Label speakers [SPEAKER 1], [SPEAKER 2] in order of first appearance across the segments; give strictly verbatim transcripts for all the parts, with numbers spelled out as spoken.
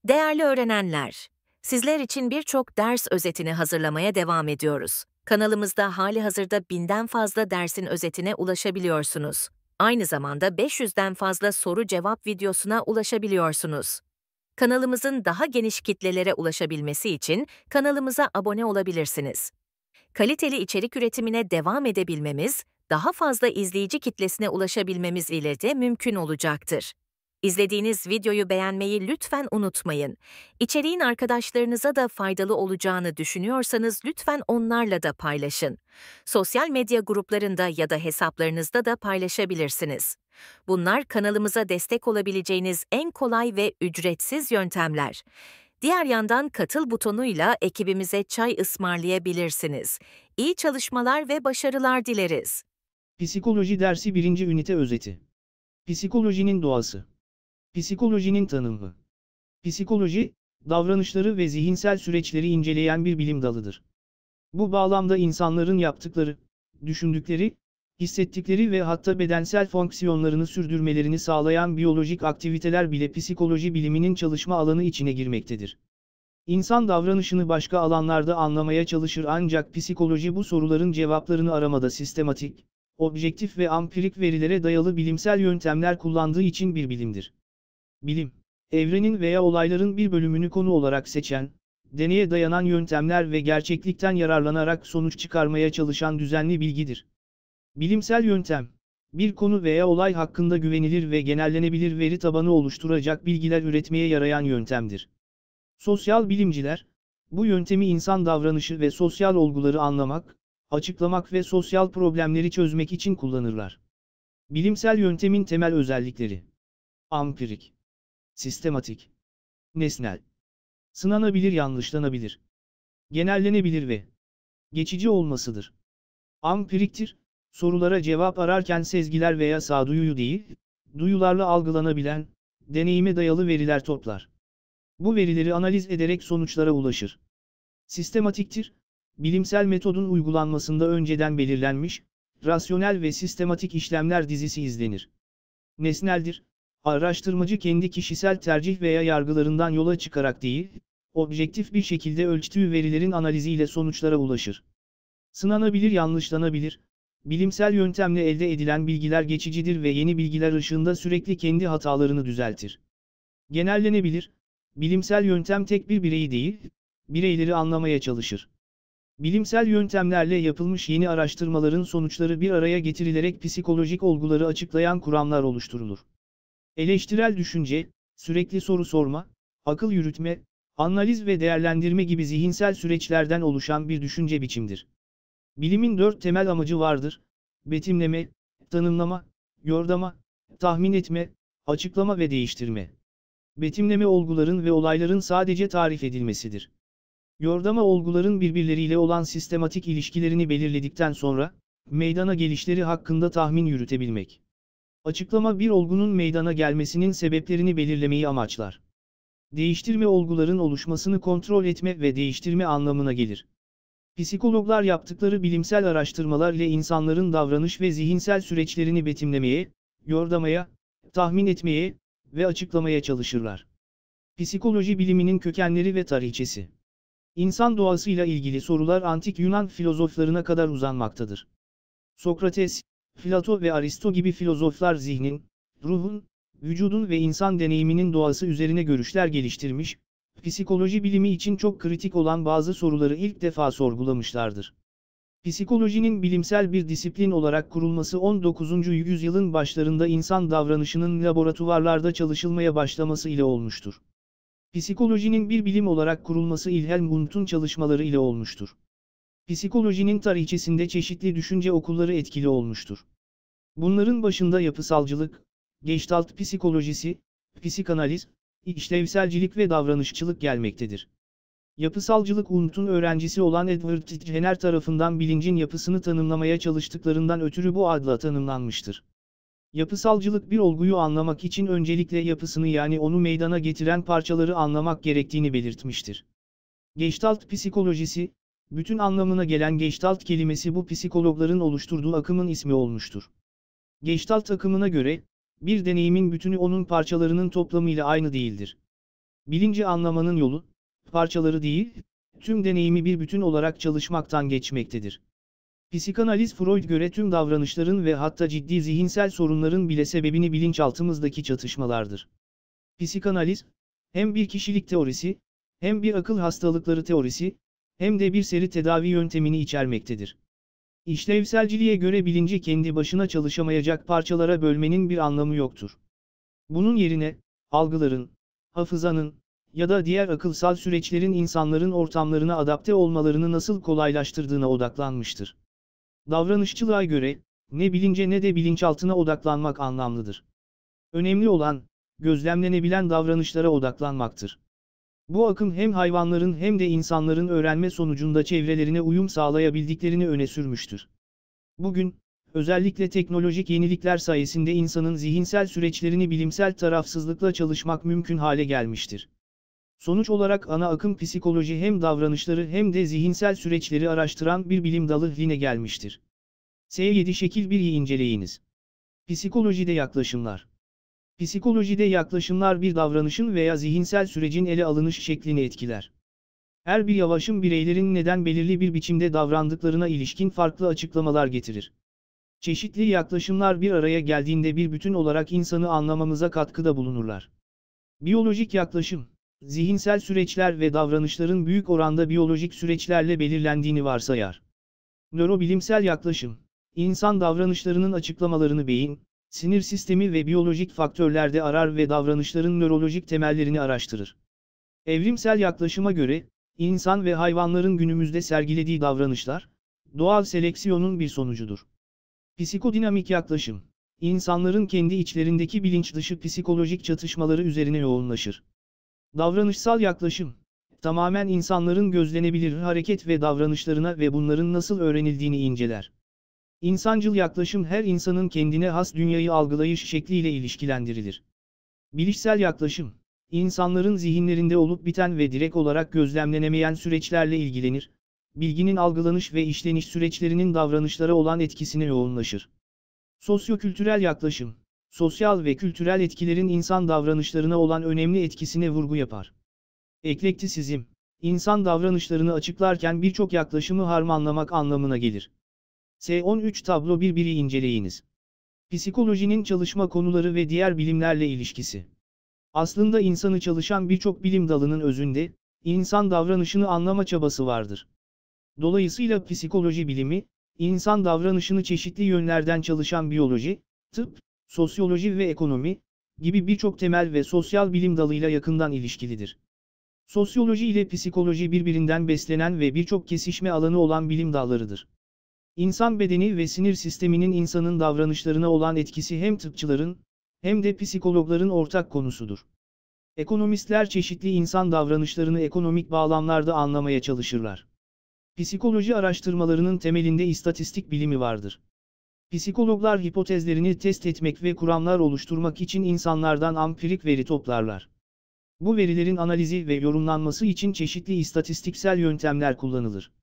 [SPEAKER 1] Değerli öğrenenler, sizler için birçok ders özetini hazırlamaya devam ediyoruz. Kanalımızda halihazırda binden fazla dersin özetine ulaşabiliyorsunuz. Aynı zamanda beş yüzden fazla soru-cevap videosuna ulaşabiliyorsunuz. Kanalımızın daha geniş kitlelere ulaşabilmesi için kanalımıza abone olabilirsiniz. Kaliteli içerik üretimine devam edebilmemiz, daha fazla izleyici kitlesine ulaşabilmemiz ile de mümkün olacaktır. İzlediğiniz videoyu beğenmeyi lütfen unutmayın. İçeriğin arkadaşlarınıza da faydalı olacağını düşünüyorsanız lütfen onlarla da paylaşın. Sosyal medya gruplarında ya da hesaplarınızda da paylaşabilirsiniz. Bunlar kanalımıza destek olabileceğiniz en kolay ve ücretsiz yöntemler. Diğer yandan katıl butonuyla ekibimize çay ısmarlayabilirsiniz. İyi çalışmalar ve başarılar dileriz.
[SPEAKER 2] Psikoloji dersi birinci ünite özeti. Psikolojinin doğası. Psikolojinin tanımı. Psikoloji, davranışları ve zihinsel süreçleri inceleyen bir bilim dalıdır. Bu bağlamda insanların yaptıkları, düşündükleri, hissettikleri ve hatta bedensel fonksiyonlarını sürdürmelerini sağlayan biyolojik aktiviteler bile psikoloji biliminin çalışma alanı içine girmektedir. İnsan davranışını başka alanlarda anlamaya çalışır ancak psikoloji bu soruların cevaplarını aramada sistematik, objektif ve ampirik verilere dayalı bilimsel yöntemler kullandığı için bir bilimdir. Bilim, evrenin veya olayların bir bölümünü konu olarak seçen, deneye dayanan yöntemler ve gerçeklikten yararlanarak sonuç çıkarmaya çalışan düzenli bilgidir. Bilimsel yöntem, bir konu veya olay hakkında güvenilir ve genellenebilir veri tabanı oluşturacak bilgiler üretmeye yarayan yöntemdir. Sosyal bilimciler, bu yöntemi insan davranışı ve sosyal olguları anlamak, açıklamak ve sosyal problemleri çözmek için kullanırlar. Bilimsel yöntemin temel özellikleri: ampirik, sistematik, nesnel, sınanabilir, yanlışlanabilir, genellenebilir ve geçici olmasıdır. Ampiriktir, sorulara cevap ararken sezgiler veya sağduyuyu değil, duyularla algılanabilen, deneyime dayalı veriler toplar. Bu verileri analiz ederek sonuçlara ulaşır. Sistematiktir, bilimsel metodun uygulanmasında önceden belirlenmiş, rasyonel ve sistematik işlemler dizisi izlenir. Nesneldir, araştırmacı kendi kişisel tercih veya yargılarından yola çıkarak değil, objektif bir şekilde ölçtüğü verilerin analiziyle sonuçlara ulaşır. Sınanabilir, yanlışlanabilir, bilimsel yöntemle elde edilen bilgiler geçicidir ve yeni bilgiler ışığında sürekli kendi hatalarını düzeltir. Genellenebilir, bilimsel yöntem tek bir bireyi değil, bireyleri anlamaya çalışır. Bilimsel yöntemlerle yapılmış yeni araştırmaların sonuçları bir araya getirilerek psikolojik olguları açıklayan kuramlar oluşturulur. Eleştirel düşünce, sürekli soru sorma, akıl yürütme, analiz ve değerlendirme gibi zihinsel süreçlerden oluşan bir düşünce biçimdir. Bilimin dört temel amacı vardır: betimleme, tanımlama, yordama, tahmin etme, açıklama ve değiştirme. Betimleme olguların ve olayların sadece tarif edilmesidir. Yordama olguların birbirleriyle olan sistematik ilişkilerini belirledikten sonra, meydana gelişleri hakkında tahmin yürütebilmek. Açıklama bir olgunun meydana gelmesinin sebeplerini belirlemeyi amaçlar. Değiştirme olguların oluşmasını kontrol etme ve değiştirme anlamına gelir. Psikologlar yaptıkları bilimsel araştırmalar ile insanların davranış ve zihinsel süreçlerini betimlemeye, yordamaya, tahmin etmeye ve açıklamaya çalışırlar. Psikoloji biliminin kökenleri ve tarihçesi. İnsan doğasıyla ilgili sorular antik Yunan filozoflarına kadar uzanmaktadır. Sokrates, Plato ve Aristo gibi filozoflar zihnin, ruhun, vücudun ve insan deneyiminin doğası üzerine görüşler geliştirmiş, psikoloji bilimi için çok kritik olan bazı soruları ilk defa sorgulamışlardır. Psikolojinin bilimsel bir disiplin olarak kurulması on dokuzuncu yüzyılın başlarında insan davranışının laboratuvarlarda çalışılmaya başlaması ile olmuştur. Psikolojinin bir bilim olarak kurulması Wilhelm Wundt'un çalışmaları ile olmuştur. Psikolojinin tarihçesinde çeşitli düşünce okulları etkili olmuştur. Bunların başında yapısalcılık, Gestalt psikolojisi, psikanaliz, işlevselcilik ve davranışçılık gelmektedir. Yapısalcılık Wundt'un öğrencisi olan Edward Jenner tarafından bilincin yapısını tanımlamaya çalıştıklarından ötürü bu adla tanımlanmıştır. Yapısalcılık bir olguyu anlamak için öncelikle yapısını, yani onu meydana getiren parçaları anlamak gerektiğini belirtmiştir. Gestalt psikolojisi, bütün anlamına gelen Gestalt kelimesi bu psikologların oluşturduğu akımın ismi olmuştur. Gestalt akımına göre, bir deneyimin bütünü onun parçalarının toplamıyla aynı değildir. Bilinci anlamanın yolu, parçaları değil, tüm deneyimi bir bütün olarak çalışmaktan geçmektedir. Psikanaliz Freud göre tüm davranışların ve hatta ciddi zihinsel sorunların bile sebebini bilinçaltımızdaki çatışmalardır. Psikanaliz, hem bir kişilik teorisi, hem bir akıl hastalıkları teorisi, hem de bir seri tedavi yöntemini içermektedir. İşlevselciliğe göre bilinci kendi başına çalışamayacak parçalara bölmenin bir anlamı yoktur. Bunun yerine, algıların, hafızanın ya da diğer akılsal süreçlerin insanların ortamlarına adapte olmalarını nasıl kolaylaştırdığına odaklanmıştır. Davranışçılığa göre, ne bilince ne de bilinçaltına odaklanmak anlamlıdır. Önemli olan, gözlemlenebilen davranışlara odaklanmaktır. Bu akım hem hayvanların hem de insanların öğrenme sonucunda çevrelerine uyum sağlayabildiklerini öne sürmüştür. Bugün, özellikle teknolojik yenilikler sayesinde insanın zihinsel süreçlerini bilimsel tarafsızlıkla çalışmak mümkün hale gelmiştir. Sonuç olarak ana akım psikoloji hem davranışları hem de zihinsel süreçleri araştıran bir bilim dalı haline gelmiştir. S yedi şekil bir'i inceleyiniz. Psikolojide yaklaşımlar. Psikolojide yaklaşımlar bir davranışın veya zihinsel sürecin ele alınış şeklini etkiler. Her bir yaklaşım bireylerin neden belirli bir biçimde davrandıklarına ilişkin farklı açıklamalar getirir. Çeşitli yaklaşımlar bir araya geldiğinde bir bütün olarak insanı anlamamıza katkıda bulunurlar. Biyolojik yaklaşım, zihinsel süreçler ve davranışların büyük oranda biyolojik süreçlerle belirlendiğini varsayar. Nörobilimsel yaklaşım, insan davranışlarının açıklamalarını beyin, sinir sistemi ve biyolojik faktörlerde arar ve davranışların nörolojik temellerini araştırır. Evrimsel yaklaşıma göre, insan ve hayvanların günümüzde sergilediği davranışlar, doğal seleksiyonun bir sonucudur. Psikodinamik yaklaşım, insanların kendi içlerindeki bilinç dışı psikolojik çatışmaları üzerine yoğunlaşır. Davranışsal yaklaşım, tamamen insanların gözlenebilir hareket ve davranışlarına ve bunların nasıl öğrenildiğini inceler. İnsancıl yaklaşım her insanın kendine has dünyayı algılayış şekliyle ilişkilendirilir. Bilişsel yaklaşım, insanların zihinlerinde olup biten ve direkt olarak gözlemlenemeyen süreçlerle ilgilenir, bilginin algılanış ve işleniş süreçlerinin davranışlara olan etkisine yoğunlaşır. Sosyokültürel yaklaşım, sosyal ve kültürel etkilerin insan davranışlarına olan önemli etkisine vurgu yapar. Eklektisizm, insan davranışlarını açıklarken birçok yaklaşımı harmanlamak anlamına gelir. S on üç tablo bir bir'i inceleyiniz. Psikolojinin çalışma konuları ve diğer bilimlerle ilişkisi. Aslında insanı çalışan birçok bilim dalının özünde, insan davranışını anlama çabası vardır. Dolayısıyla psikoloji bilimi, insan davranışını çeşitli yönlerden çalışan biyoloji, tıp, sosyoloji ve ekonomi gibi birçok temel ve sosyal bilim dalıyla yakından ilişkilidir. Sosyoloji ile psikoloji birbirinden beslenen ve birçok kesişme alanı olan bilim dallarıdır. İnsan bedeni ve sinir sisteminin insanın davranışlarına olan etkisi hem tıpçıların, hem de psikologların ortak konusudur. Ekonomistler çeşitli insan davranışlarını ekonomik bağlamlarda anlamaya çalışırlar. Psikoloji araştırmalarının temelinde istatistik bilimi vardır. Psikologlar hipotezlerini test etmek ve kuramlar oluşturmak için insanlardan ampirik veri toplarlar. Bu verilerin analizi ve yorumlanması için çeşitli istatistiksel yöntemler kullanılır.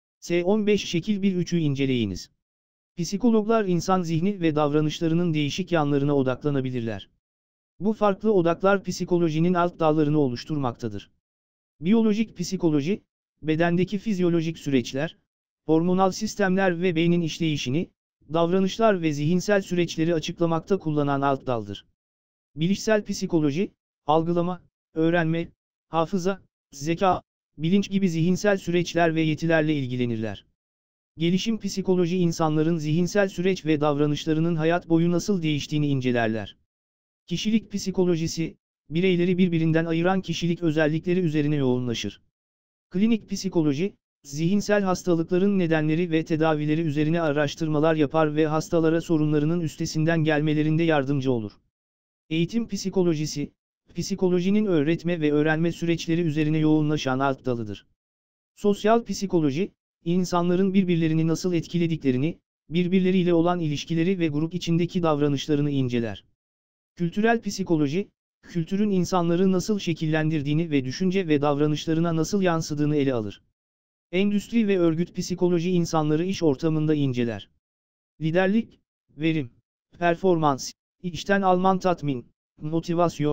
[SPEAKER 2] S on beş şekil bir üç'ü inceleyiniz. Psikologlar insan zihni ve davranışlarının değişik yanlarına odaklanabilirler. Bu farklı odaklar psikolojinin alt dallarını oluşturmaktadır. Biyolojik psikoloji, bedendeki fizyolojik süreçler, hormonal sistemler ve beynin işleyişini, davranışlar ve zihinsel süreçleri açıklamakta kullanılan alt daldır. Bilişsel psikoloji, algılama, öğrenme, hafıza, zeka, bilinç gibi zihinsel süreçler ve yetilerle ilgilenirler. Gelişim psikoloji insanların zihinsel süreç ve davranışlarının hayat boyu nasıl değiştiğini incelerler. Kişilik psikolojisi, bireyleri birbirinden ayıran kişilik özellikleri üzerine yoğunlaşır. Klinik psikoloji, zihinsel hastalıkların nedenleri ve tedavileri üzerine araştırmalar yapar ve hastalara sorunlarının üstesinden gelmelerinde yardımcı olur. Eğitim psikolojisi, psikolojinin öğretme ve öğrenme süreçleri üzerine yoğunlaşan alt dalıdır. Sosyal psikoloji, insanların birbirlerini nasıl etkilediklerini, birbirleriyle olan ilişkileri ve grup içindeki davranışlarını inceler. Kültürel psikoloji, kültürün insanları nasıl şekillendirdiğini ve düşünce ve davranışlarına nasıl yansıdığını ele alır. Endüstri ve örgüt psikoloji insanları iş ortamında inceler. Liderlik, verim, performans, işten alınan tatmin, motivasyon,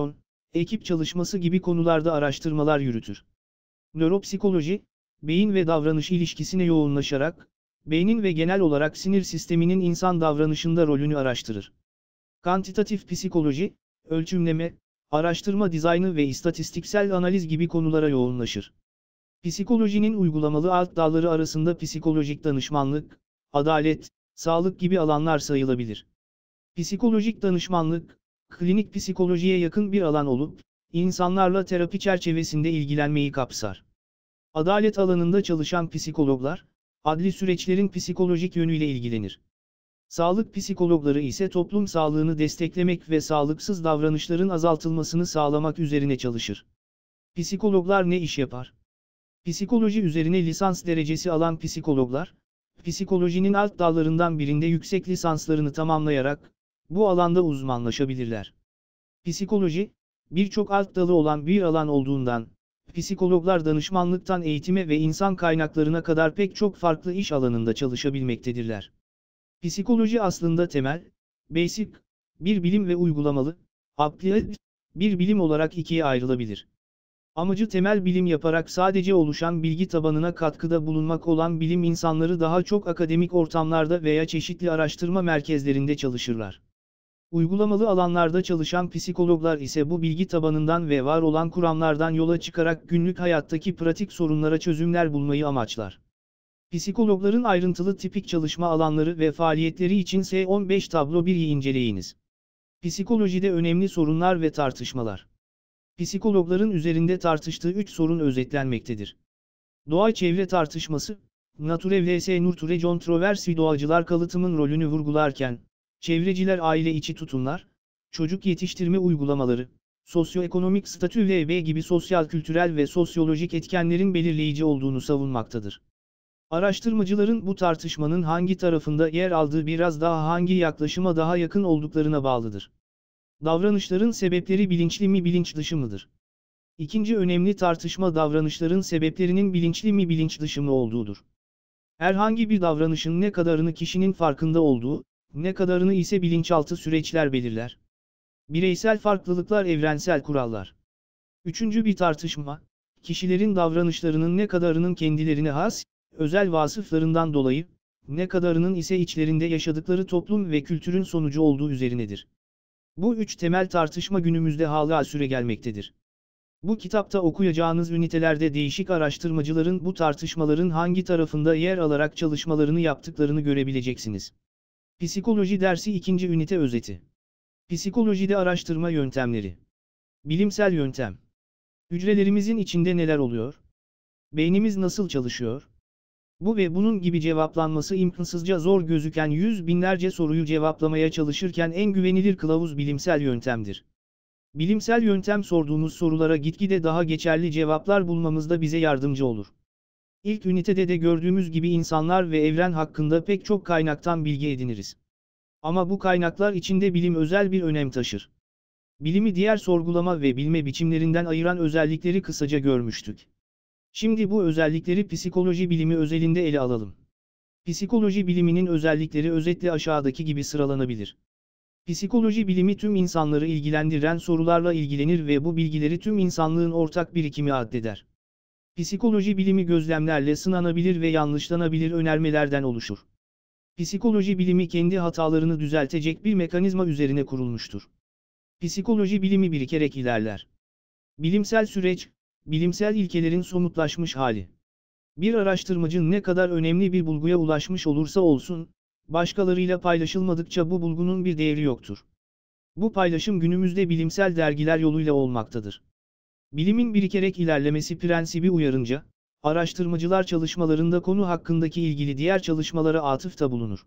[SPEAKER 2] ekip çalışması gibi konularda araştırmalar yürütür. Nöropsikoloji, beyin ve davranış ilişkisine yoğunlaşarak, beynin ve genel olarak sinir sisteminin insan davranışında rolünü araştırır. Kantitatif psikoloji, ölçümleme, araştırma dizaynı ve istatistiksel analiz gibi konulara yoğunlaşır. Psikolojinin uygulamalı alt dalları arasında psikolojik danışmanlık, adalet, sağlık gibi alanlar sayılabilir. Psikolojik danışmanlık, klinik psikolojiye yakın bir alan olup, insanlarla terapi çerçevesinde ilgilenmeyi kapsar. Adalet alanında çalışan psikologlar, adli süreçlerin psikolojik yönüyle ilgilenir. Sağlık psikologları ise toplum sağlığını desteklemek ve sağlıksız davranışların azaltılmasını sağlamak üzerine çalışır. Psikologlar ne iş yapar? Psikoloji üzerine lisans derecesi alan psikologlar, psikolojinin alt dallarından birinde yüksek lisanslarını tamamlayarak, bu alanda uzmanlaşabilirler. Psikoloji, birçok alt dalı olan bir alan olduğundan, psikologlar danışmanlıktan eğitime ve insan kaynaklarına kadar pek çok farklı iş alanında çalışabilmektedirler. Psikoloji aslında temel, basic, bir bilim ve uygulamalı, applied, bir bilim olarak ikiye ayrılabilir. Amacı temel bilim yaparak sadece oluşan bilgi tabanına katkıda bulunmak olan bilim insanları daha çok akademik ortamlarda veya çeşitli araştırma merkezlerinde çalışırlar. Uygulamalı alanlarda çalışan psikologlar ise bu bilgi tabanından ve var olan kuramlardan yola çıkarak günlük hayattaki pratik sorunlara çözümler bulmayı amaçlar. Psikologların ayrıntılı tipik çalışma alanları ve faaliyetleri için S on beş tablo bir'i inceleyiniz. Psikolojide önemli sorunlar ve tartışmalar. Psikologların üzerinde tartıştığı üç sorun özetlenmektedir. Doğa-çevre tartışması, Nature vs Nurture kontroversi doğacılar kalıtımın rolünü vurgularken, çevreciler aile içi tutumlar, çocuk yetiştirme uygulamaları, sosyoekonomik statü vb gibi sosyal kültürel ve sosyolojik etkenlerin belirleyici olduğunu savunmaktadır. Araştırmacıların bu tartışmanın hangi tarafında yer aldığı biraz daha hangi yaklaşıma daha yakın olduklarına bağlıdır. Davranışların sebepleri bilinçli mi bilinç dışı mıdır? İkinci önemli tartışma davranışların sebeplerinin bilinçli mi bilinç dışı mı olduğudur. Herhangi bir davranışın ne kadarını kişinin farkında olduğu, ne kadarını ise bilinçaltı süreçler belirler. Bireysel farklılıklar evrensel kurallar. Üçüncü bir tartışma, kişilerin davranışlarının ne kadarının kendilerine has, özel vasıflarından dolayı, ne kadarının ise içlerinde yaşadıkları toplum ve kültürün sonucu olduğu üzerinedir. Bu üç temel tartışma günümüzde hala süregelmektedir. Bu kitapta okuyacağınız ünitelerde değişik araştırmacıların bu tartışmaların hangi tarafında yer alarak çalışmalarını yaptıklarını görebileceksiniz. Psikoloji dersi ikinci ünite özeti. Psikolojide araştırma yöntemleri. Bilimsel yöntem. Hücrelerimizin içinde neler oluyor? Beynimiz nasıl çalışıyor? Bu ve bunun gibi cevaplanması imkansızca zor gözüken yüz binlerce soruyu cevaplamaya çalışırken en güvenilir kılavuz bilimsel yöntemdir. Bilimsel yöntem sorduğumuz sorulara gitgide daha geçerli cevaplar bulmamızda bize yardımcı olur. İlk ünitede de gördüğümüz gibi insanlar ve evren hakkında pek çok kaynaktan bilgi ediniriz. Ama bu kaynaklar içinde bilim özel bir önem taşır. Bilimi diğer sorgulama ve bilme biçimlerinden ayıran özellikleri kısaca görmüştük. Şimdi bu özellikleri psikoloji bilimi özelinde ele alalım. Psikoloji biliminin özellikleri özetle aşağıdaki gibi sıralanabilir. Psikoloji bilimi tüm insanları ilgilendiren sorularla ilgilenir ve bu bilgileri tüm insanlığın ortak birikimi addeder. Psikoloji bilimi gözlemlerle sınanabilir ve yanlışlanabilir önermelerden oluşur. Psikoloji bilimi kendi hatalarını düzeltecek bir mekanizma üzerine kurulmuştur. Psikoloji bilimi birikerek ilerler. Bilimsel süreç, bilimsel ilkelerin somutlaşmış hali. Bir araştırmacı ne kadar önemli bir bulguya ulaşmış olursa olsun, başkalarıyla paylaşılmadıkça bu bulgunun bir değeri yoktur. Bu paylaşım günümüzde bilimsel dergiler yoluyla olmaktadır. Bilimin birikerek ilerlemesi prensibi uyarınca, araştırmacılar çalışmalarında konu hakkındaki ilgili diğer çalışmalara atıfta bulunur.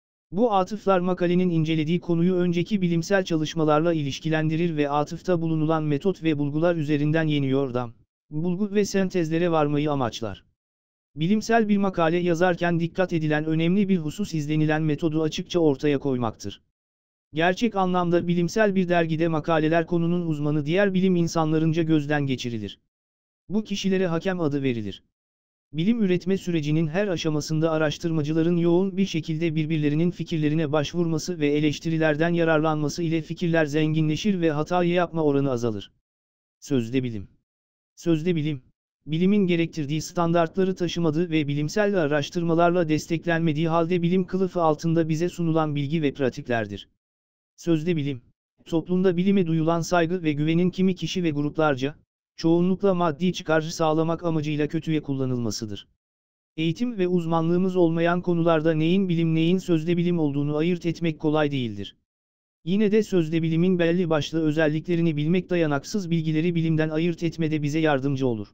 [SPEAKER 2] Bu atıflar makalenin incelediği konuyu önceki bilimsel çalışmalarla ilişkilendirir ve atıfta bulunulan metot ve bulgular üzerinden yeni yordam, bulgu ve sentezlere varmayı amaçlar. Bilimsel bir makale yazarken dikkat edilen önemli bir husus izlenilen metodu açıkça ortaya koymaktır. Gerçek anlamda bilimsel bir dergide makaleler konunun uzmanı diğer bilim insanlarınca gözden geçirilir. Bu kişilere hakem adı verilir. Bilim üretme sürecinin her aşamasında araştırmacıların yoğun bir şekilde birbirlerinin fikirlerine başvurması ve eleştirilerden yararlanması ile fikirler zenginleşir ve hata yapma oranı azalır. Sözde bilim. Sözde bilim, bilimin gerektirdiği standartları taşımadığı ve bilimsel araştırmalarla desteklenmediği halde bilim kılıfı altında bize sunulan bilgi ve pratiklerdir. Sözde bilim, toplumda bilime duyulan saygı ve güvenin kimi kişi ve gruplarca, çoğunlukla maddi çıkar sağlamak amacıyla kötüye kullanılmasıdır. Eğitim ve uzmanlığımız olmayan konularda neyin bilim neyin sözde bilim olduğunu ayırt etmek kolay değildir. Yine de sözde bilimin belli başlı özelliklerini bilmek dayanaksız bilgileri bilimden ayırt etmede bize yardımcı olur.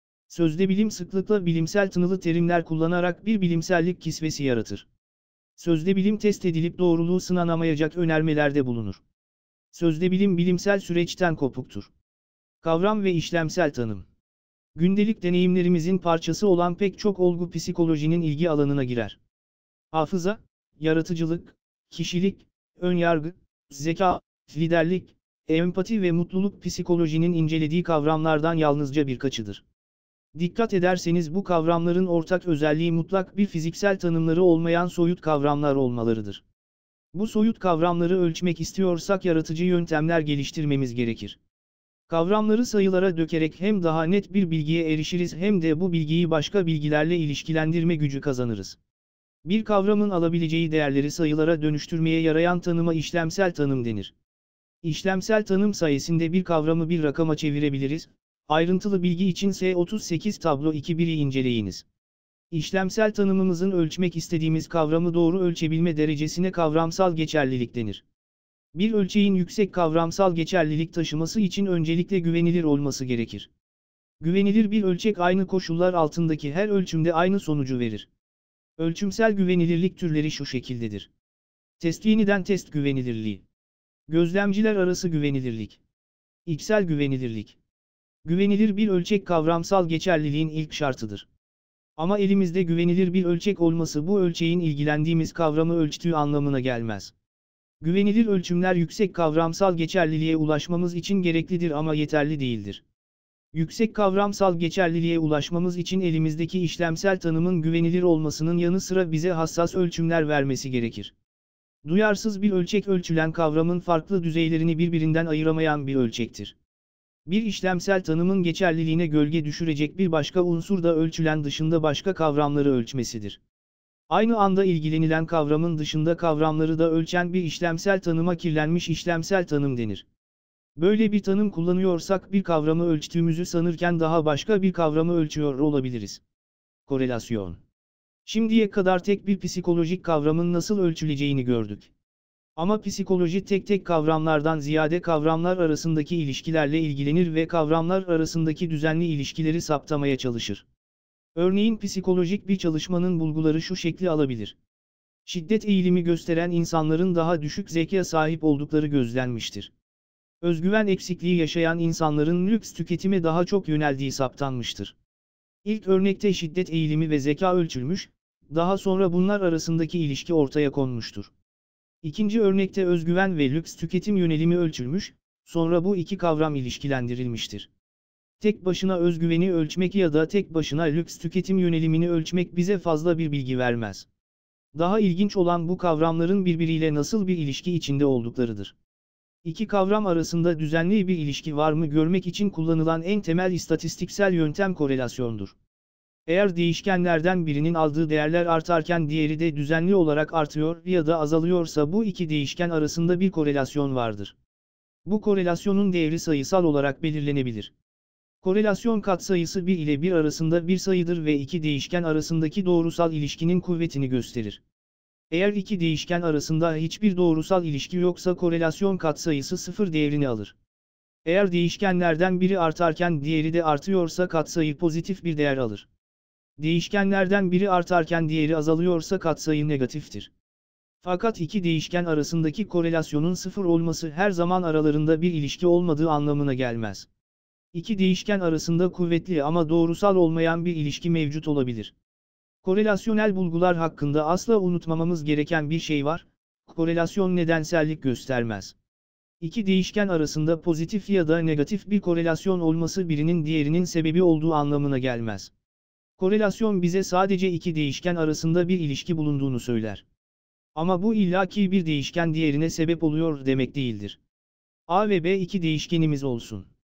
[SPEAKER 2] Sözde bilim sıklıkla bilimsel tınılı terimler kullanarak bir bilimsellik kisvesi yaratır. Sözde bilim test edilip doğruluğu sınanamayacak önermelerde bulunur. Sözde bilim bilimsel süreçten kopuktur. Kavram ve işlemsel tanım. Gündelik deneyimlerimizin parçası olan pek çok olgu psikolojinin ilgi alanına girer. Hafıza, yaratıcılık, kişilik, önyargı, zeka, liderlik, empati ve mutluluk psikolojinin incelediği kavramlardan yalnızca birkaçıdır. Dikkat ederseniz bu kavramların ortak özelliği mutlak bir fiziksel tanımları olmayan soyut kavramlar olmalarıdır. Bu soyut kavramları ölçmek istiyorsak yaratıcı yöntemler geliştirmemiz gerekir. Kavramları sayılara dökerek hem daha net bir bilgiye erişiriz hem de bu bilgiyi başka bilgilerle ilişkilendirme gücü kazanırız. Bir kavramın alabileceği değerleri sayılara dönüştürmeye yarayan tanıma işlemsel tanım denir. İşlemsel tanım sayesinde bir kavramı bir rakama çevirebiliriz. Ayrıntılı bilgi için S otuz sekiz tablo iki biri inceleyiniz. İşlemsel tanımımızın ölçmek istediğimiz kavramı doğru ölçebilme derecesine kavramsal geçerlilik denir. Bir ölçeğin yüksek kavramsal geçerlilik taşıması için öncelikle güvenilir olması gerekir. Güvenilir bir ölçek aynı koşullar altındaki her ölçümde aynı sonucu verir. Ölçümsel güvenilirlik türleri şu şekildedir. Test yeniden test güvenilirliği. Gözlemciler arası güvenilirlik. İçsel güvenilirlik. Güvenilir bir ölçek kavramsal geçerliliğin ilk şartıdır. Ama elimizde güvenilir bir ölçek olması bu ölçeğin ilgilendiğimiz kavramı ölçtüğü anlamına gelmez. Güvenilir ölçümler yüksek kavramsal geçerliliğe ulaşmamız için gereklidir ama yeterli değildir. Yüksek kavramsal geçerliliğe ulaşmamız için elimizdeki işlemsel tanımın güvenilir olmasının yanı sıra bize hassas ölçümler vermesi gerekir. Duyarsız bir ölçek ölçülen kavramın farklı düzeylerini birbirinden ayıramayan bir ölçektir. Bir işlemsel tanımın geçerliliğine gölge düşürecek bir başka unsur da ölçülen dışında başka kavramları ölçmesidir. Aynı anda ilgilenilen kavramın dışında kavramları da ölçen bir işlemsel tanıma kirlenmiş işlemsel tanım denir. Böyle bir tanım kullanıyorsak bir kavramı ölçtüğümüzü sanırken daha başka bir kavramı ölçüyor olabiliriz. Korelasyon. Şimdiye kadar tek bir psikolojik kavramın nasıl ölçüleceğini gördük. Ama psikoloji tek tek kavramlardan ziyade kavramlar arasındaki ilişkilerle ilgilenir ve kavramlar arasındaki düzenli ilişkileri saptamaya çalışır. Örneğin psikolojik bir çalışmanın bulguları şu şekli alabilir. Şiddet eğilimi gösteren insanların daha düşük zekaya sahip oldukları gözlenmiştir. Özgüven eksikliği yaşayan insanların lüks tüketime daha çok yöneldiği saptanmıştır. İlk örnekte şiddet eğilimi ve zeka ölçülmüş, daha sonra bunlar arasındaki ilişki ortaya konmuştur. İkinci örnekte özgüven ve lüks tüketim yönelimi ölçülmüş, sonra bu iki kavram ilişkilendirilmiştir. Tek başına özgüveni ölçmek ya da tek başına lüks tüketim yönelimini ölçmek bize fazla bir bilgi vermez. Daha ilginç olan bu kavramların birbiriyle nasıl bir ilişki içinde olduklarıdır. İki kavram arasında düzenli bir ilişki var mı görmek için kullanılan en temel istatistiksel yöntem korelasyondur. Eğer değişkenlerden birinin aldığı değerler artarken diğeri de düzenli olarak artıyor ya da azalıyorsa bu iki değişken arasında bir korelasyon vardır. Bu korelasyonun değeri sayısal olarak belirlenebilir. Korelasyon katsayısı bir ile bir arasında bir sayıdır ve iki değişken arasındaki doğrusal ilişkinin kuvvetini gösterir. Eğer iki değişken arasında hiçbir doğrusal ilişki yoksa korelasyon katsayısı sıfır değerini alır. Eğer değişkenlerden biri artarken diğeri de artıyorsa katsayı pozitif bir değer alır. Değişkenlerden biri artarken diğeri azalıyorsa katsayı negatiftir. Fakat iki değişken arasındaki korelasyonun sıfır olması her zaman aralarında bir ilişki olmadığı anlamına gelmez. İki değişken arasında kuvvetli ama doğrusal olmayan bir ilişki mevcut olabilir. Korelasyonel bulgular hakkında asla unutmamamız gereken bir şey var, korelasyon nedensellik göstermez. İki değişken arasında pozitif ya da negatif bir korelasyon olması birinin diğerinin sebebi olduğu anlamına gelmez. Korelasyon bize sadece iki değişken arasında bir ilişki bulunduğunu söyler. Ama bu illaki bir değişken diğerine sebep oluyor demek değildir. A ve B iki değişkenimiz olsun.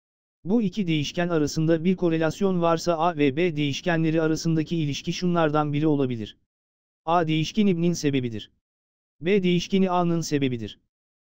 [SPEAKER 2] Bu iki değişken arasında bir korelasyon varsa A ve B değişkenleri arasındaki ilişki şunlardan biri olabilir. A değişkeni B'nin sebebidir. B değişkeni A'nın sebebidir.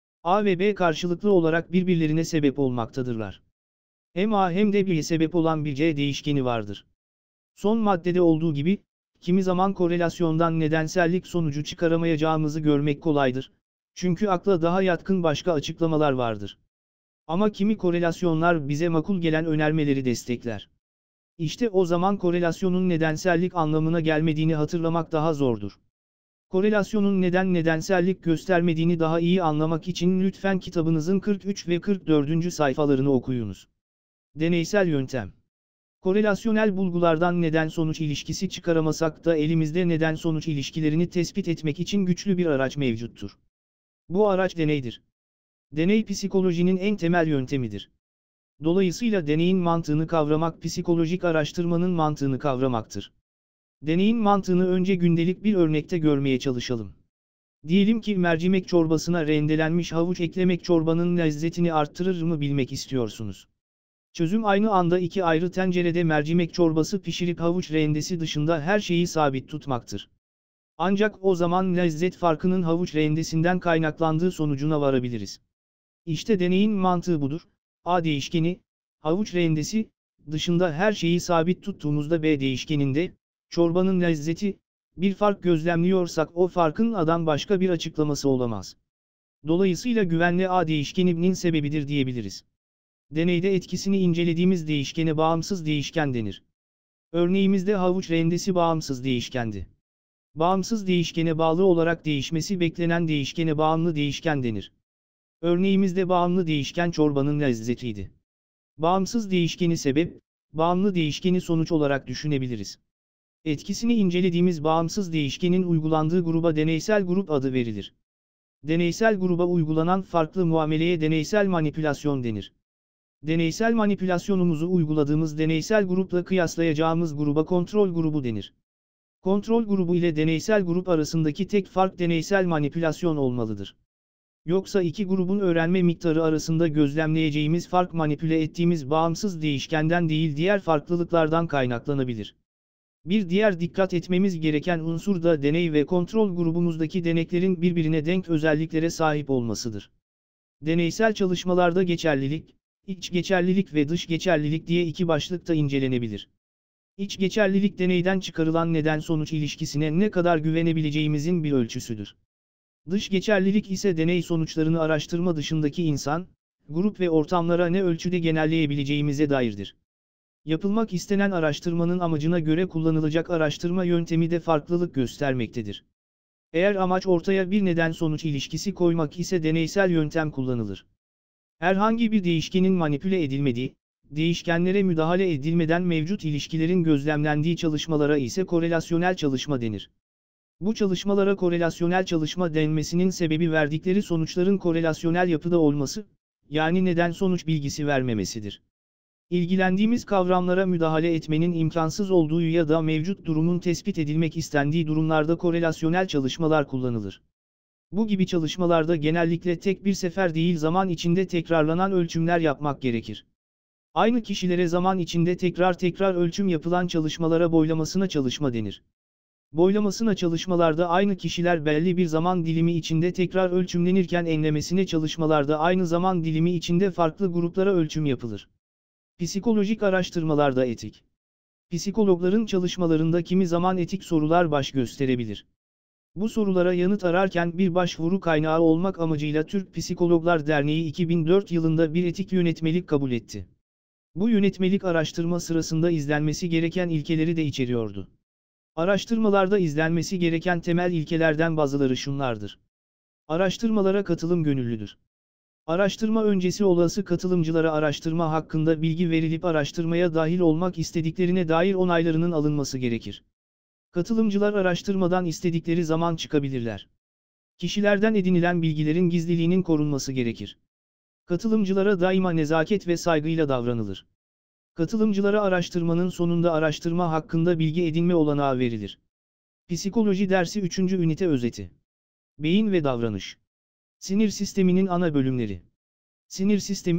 [SPEAKER 2] A ve B karşılıklı olarak birbirlerine sebep olmaktadırlar. Hem A hem de B'ye sebep olan bir C değişkeni vardır. Son maddede olduğu gibi, kimi zaman korelasyondan nedensellik sonucu çıkaramayacağımızı görmek kolaydır. Çünkü akla daha yatkın başka açıklamalar vardır. Ama kimi korelasyonlar bize makul gelen önermeleri destekler. İşte o zaman korelasyonun nedensellik anlamına gelmediğini hatırlamak daha zordur. Korelasyonun neden nedensellik göstermediğini daha iyi anlamak için lütfen kitabınızın kırk üç ve kırk dördüncü sayfalarını okuyunuz. Deneysel yöntem. Korelasyonel bulgulardan neden-sonuç ilişkisi çıkaramasak da elimizde neden-sonuç ilişkilerini tespit etmek için güçlü bir araç mevcuttur. Bu araç deneydir. Deney psikolojinin en temel yöntemidir. Dolayısıyla deneyin mantığını kavramak psikolojik araştırmanın mantığını kavramaktır. Deneyin mantığını önce gündelik bir örnekte görmeye çalışalım. Diyelim ki mercimek çorbasına rendelenmiş havuç eklemek çorbanın lezzetini arttırır mı bilmek istiyorsunuz. Çözüm aynı anda iki ayrı tencerede mercimek çorbası pişirip havuç rendesi dışında her şeyi sabit tutmaktır. Ancak o zaman lezzet farkının havuç rendesinden kaynaklandığı sonucuna varabiliriz. İşte deneyin mantığı budur. A değişkeni, havuç rendesi, dışında her şeyi sabit tuttuğumuzda B değişkeninde, çorbanın lezzeti, bir fark gözlemliyorsak o farkın A'dan başka bir açıklaması olamaz. Dolayısıyla güvenli A değişkeni B'nin sebebidir diyebiliriz. Deneyde etkisini incelediğimiz değişkene bağımsız değişken denir. Örneğimizde havuç rendesi bağımsız değişkendi. Bağımsız değişkene bağlı olarak değişmesi beklenen değişkene bağımlı değişken denir. Örneğimizde bağımlı değişken çorbanın lezzetiydi. Bağımsız değişkeni sebep, bağımlı değişkeni sonuç olarak düşünebiliriz. Etkisini incelediğimiz bağımsız değişkenin uygulandığı gruba deneysel grup adı verilir. Deneysel gruba uygulanan farklı muameleye deneysel manipülasyon denir. Deneysel manipülasyonumuzu uyguladığımız deneysel grupla kıyaslayacağımız gruba kontrol grubu denir. Kontrol grubu ile deneysel grup arasındaki tek fark deneysel manipülasyon olmalıdır. Yoksa iki grubun öğrenme miktarı arasında gözlemleyeceğimiz fark manipüle ettiğimiz bağımsız değişkenden değil diğer farklılıklardan kaynaklanabilir. Bir diğer dikkat etmemiz gereken unsur da deney ve kontrol grubumuzdaki deneklerin birbirine denk özelliklere sahip olmasıdır. Deneysel çalışmalarda geçerlilik, iç geçerlilik ve dış geçerlilik diye iki başlıkta incelenebilir. İç geçerlilik deneyden çıkarılan neden-sonuç ilişkisine ne kadar güvenebileceğimizin bir ölçüsüdür. Dış geçerlilik ise deney sonuçlarını araştırma dışındaki insan, grup ve ortamlara ne ölçüde genelleyebileceğimize dairdir. Yapılmak istenen araştırmanın amacına göre kullanılacak araştırma yöntemi de farklılık göstermektedir. Eğer amaç ortaya bir neden-sonuç ilişkisi koymak ise deneysel yöntem kullanılır. Herhangi bir değişkenin manipüle edilmediği, değişkenlere müdahale edilmeden mevcut ilişkilerin gözlemlendiği çalışmalara ise korelasyonel çalışma denir. Bu çalışmalara korelasyonel çalışma denmesinin sebebi verdikleri sonuçların korelasyonel yapıda olması, yani neden-sonuç bilgisi vermemesidir. İlgilendiğimiz kavramlara müdahale etmenin imkansız olduğu ya da mevcut durumun tespit edilmek istendiği durumlarda korelasyonel çalışmalar kullanılır. Bu gibi çalışmalarda genellikle tek bir sefer değil zaman içinde tekrarlanan ölçümler yapmak gerekir. Aynı kişilere zaman içinde tekrar tekrar ölçüm yapılan çalışmalara boylamasına çalışma denir. Boylamasına çalışmalarda aynı kişiler belli bir zaman dilimi içinde tekrar ölçümlenirken enlemesine çalışmalarda aynı zaman dilimi içinde farklı gruplara ölçüm yapılır. Psikolojik araştırmalarda etik. Psikologların çalışmalarında kimi zaman etik sorular baş gösterebilir. Bu sorulara yanıt ararken bir başvuru kaynağı olmak amacıyla Türk Psikologlar Derneği iki bin dört yılında bir etik yönetmelik kabul etti. Bu yönetmelik araştırma sırasında izlenmesi gereken ilkeleri de içeriyordu. Araştırmalarda izlenmesi gereken temel ilkelerden bazıları şunlardır. Araştırmalara katılım gönüllüdür. Araştırma öncesi olası katılımcılara araştırma hakkında bilgi verilip araştırmaya dahil olmak istediklerine dair onaylarının alınması gerekir. Katılımcılar araştırmadan istedikleri zaman çıkabilirler. Kişilerden edinilen bilgilerin gizliliğinin korunması gerekir. Katılımcılara daima nezaket ve saygıyla davranılır. Katılımcılara araştırmanın sonunda araştırma hakkında bilgi edinme olanağı verilir. Psikoloji dersi üçüncü ünite özeti. Beyin ve davranış. Sinir sisteminin ana bölümleri. Sinir sistemi,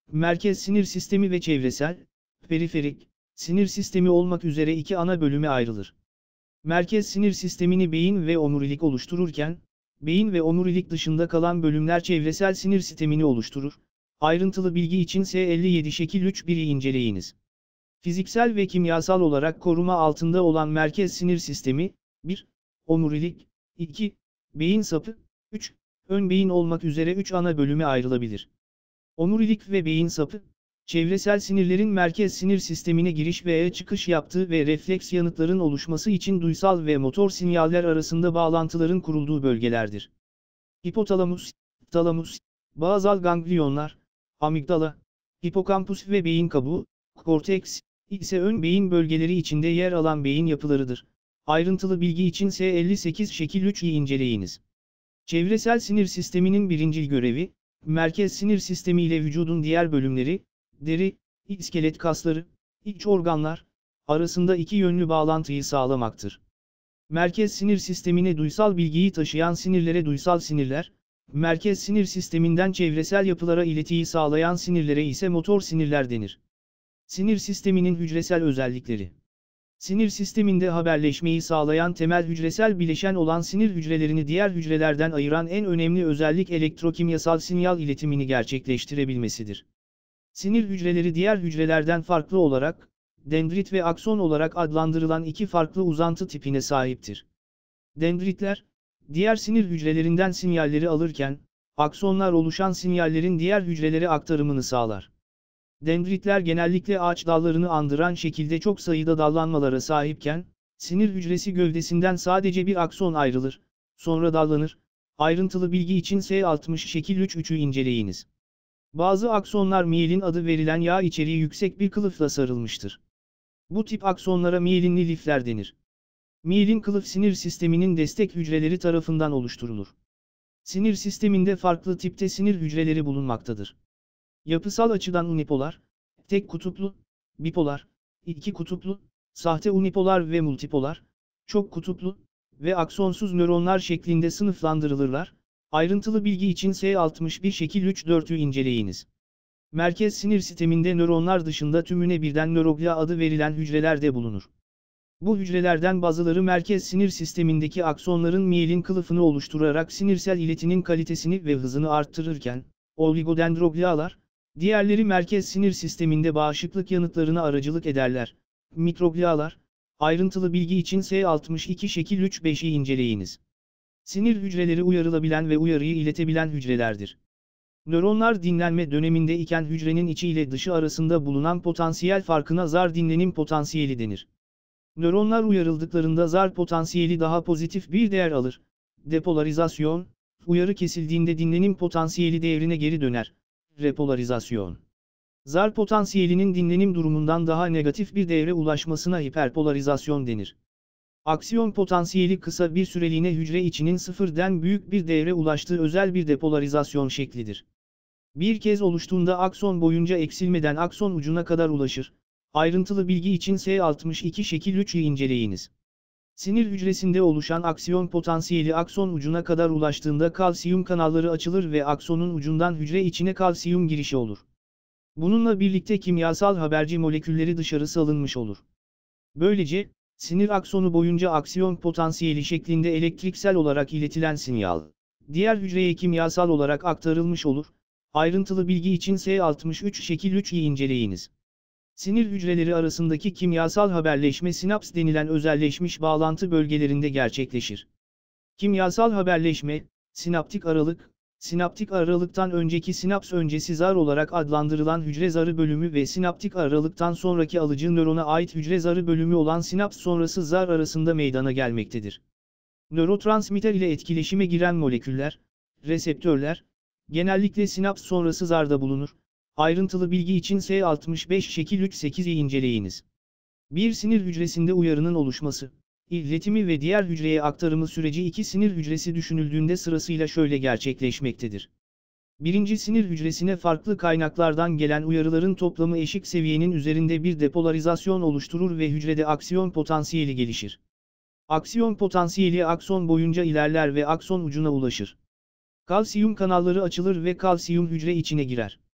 [SPEAKER 2] merkez sinir sistemi ve çevresel, periferik, sinir sistemi olmak üzere iki ana bölüme ayrılır. Merkez sinir sistemini beyin ve omurilik oluştururken, beyin ve omurilik dışında kalan bölümler çevresel sinir sistemini oluşturur. Ayrıntılı bilgi için S elli yedi şekil üç bir'i inceleyiniz. Fiziksel ve kimyasal olarak koruma altında olan merkez sinir sistemi, bir Omurilik, iki Beyin sapı, üç Ön beyin olmak üzere üç ana bölüme ayrılabilir. Omurilik ve beyin sapı, çevresel sinirlerin merkez sinir sistemine giriş veya çıkış yaptığı ve refleks yanıtların oluşması için duysal ve motor sinyaller arasında bağlantıların kurulduğu bölgelerdir. Hipotalamus, talamus, bazal ganglionlar, amigdala, hipokampus ve beyin kabuğu, korteks, ise ön beyin bölgeleri içinde yer alan beyin yapılarıdır. Ayrıntılı bilgi için S elli sekiz şekil üç'ü inceleyiniz. Çevresel sinir sisteminin birincil görevi, merkez sinir sistemi ile vücudun diğer bölümleri, deri, iskelet kasları, iç organlar, arasında iki yönlü bağlantıyı sağlamaktır. Merkez sinir sistemine duysal bilgiyi taşıyan sinirlere duysal sinirler, merkez sinir sisteminden çevresel yapılara iletiyi sağlayan sinirlere ise motor sinirler denir. Sinir sisteminin hücresel özellikleri. Sinir sisteminde haberleşmeyi sağlayan temel hücresel bileşen olan sinir hücrelerini diğer hücrelerden ayıran en önemli özellik elektrokimyasal sinyal iletimini gerçekleştirebilmesidir. Sinir hücreleri diğer hücrelerden farklı olarak, dendrit ve akson olarak adlandırılan iki farklı uzantı tipine sahiptir. Dendritler, diğer sinir hücrelerinden sinyalleri alırken, aksonlar oluşan sinyallerin diğer hücrelere aktarımını sağlar. Dendritler genellikle ağaç dallarını andıran şekilde çok sayıda dallanmalara sahipken, sinir hücresi gövdesinden sadece bir akson ayrılır, sonra dallanır. Ayrıntılı bilgi için S altmış şekil üç üç'ü inceleyiniz. Bazı aksonlar miyelin adı verilen yağ içeriği yüksek bir kılıfla sarılmıştır. Bu tip aksonlara miyelinli lifler denir. Miyelin kılıf sinir sisteminin destek hücreleri tarafından oluşturulur. Sinir sisteminde farklı tipte sinir hücreleri bulunmaktadır. Yapısal açıdan unipolar, tek kutuplu, bipolar, iki kutuplu, sahte unipolar ve multipolar, çok kutuplu ve aksonsuz nöronlar şeklinde sınıflandırılırlar. Ayrıntılı bilgi için S altmış bir şekil üç dört'ü inceleyiniz. Merkez sinir sisteminde nöronlar dışında tümüne birden nöroglia adı verilen hücreler de bulunur. Bu hücrelerden bazıları merkez sinir sistemindeki aksonların miyelin kılıfını oluşturarak sinirsel iletinin kalitesini ve hızını arttırırken, oligodendroglialar, diğerleri merkez sinir sisteminde bağışıklık yanıtlarına aracılık ederler. Mikroglialar, ayrıntılı bilgi için S altmış iki şekil üç beş'i inceleyiniz. Sinir hücreleri uyarılabilen ve uyarıyı iletebilen hücrelerdir. Nöronlar dinlenme döneminde iken hücrenin içi ile dışı arasında bulunan potansiyel farkına zar dinlenim potansiyeli denir. Nöronlar uyarıldıklarında zar potansiyeli daha pozitif bir değer alır. Depolarizasyon, uyarı kesildiğinde dinlenim potansiyeli değerine geri döner. Repolarizasyon. Zar potansiyelinin dinlenim durumundan daha negatif bir değere ulaşmasına hiperpolarizasyon denir. Aksiyon potansiyeli kısa bir süreliğine hücre içinin sıfırdan büyük bir değere ulaştığı özel bir depolarizasyon şeklidir. Bir kez oluştuğunda akson boyunca eksilmeden akson ucuna kadar ulaşır. Ayrıntılı bilgi için S altmış iki şekil üç'ü inceleyiniz. Sinir hücresinde oluşan aksiyon potansiyeli akson ucuna kadar ulaştığında kalsiyum kanalları açılır ve aksonun ucundan hücre içine kalsiyum girişi olur. Bununla birlikte kimyasal haberci molekülleri dışarı salınmış olur. Böylece, sinir aksonu boyunca aksiyon potansiyeli şeklinde elektriksel olarak iletilen sinyal, diğer hücreye kimyasal olarak aktarılmış olur. Ayrıntılı bilgi için S altmış üç şekil üç'ü inceleyiniz. Sinir hücreleri arasındaki kimyasal haberleşme sinaps denilen özelleşmiş bağlantı bölgelerinde gerçekleşir. Kimyasal haberleşme, sinaptik aralık, sinaptik aralıktan önceki sinaps öncesi zar olarak adlandırılan hücre zarı bölümü ve sinaptik aralıktan sonraki alıcı nörona ait hücre zarı bölümü olan sinaps sonrası zar arasında meydana gelmektedir. Nörotransmitter ile etkileşime giren moleküller, reseptörler, genellikle sinaps sonrası zarda bulunur. Ayrıntılı bilgi için S altmış beş şekil üç sekiz'i inceleyiniz. Bir sinir hücresinde uyarının oluşması, iletimi ve diğer hücreye aktarımı süreci iki sinir hücresi düşünüldüğünde sırasıyla şöyle gerçekleşmektedir. Birinci sinir hücresine farklı kaynaklardan gelen uyarıların toplamı eşik seviyenin üzerinde bir depolarizasyon oluşturur ve hücrede aksiyon potansiyeli gelişir. Aksiyon potansiyeli akson boyunca ilerler ve akson ucuna ulaşır. Kalsiyum kanalları açılır ve kalsiyum hücre içine girer.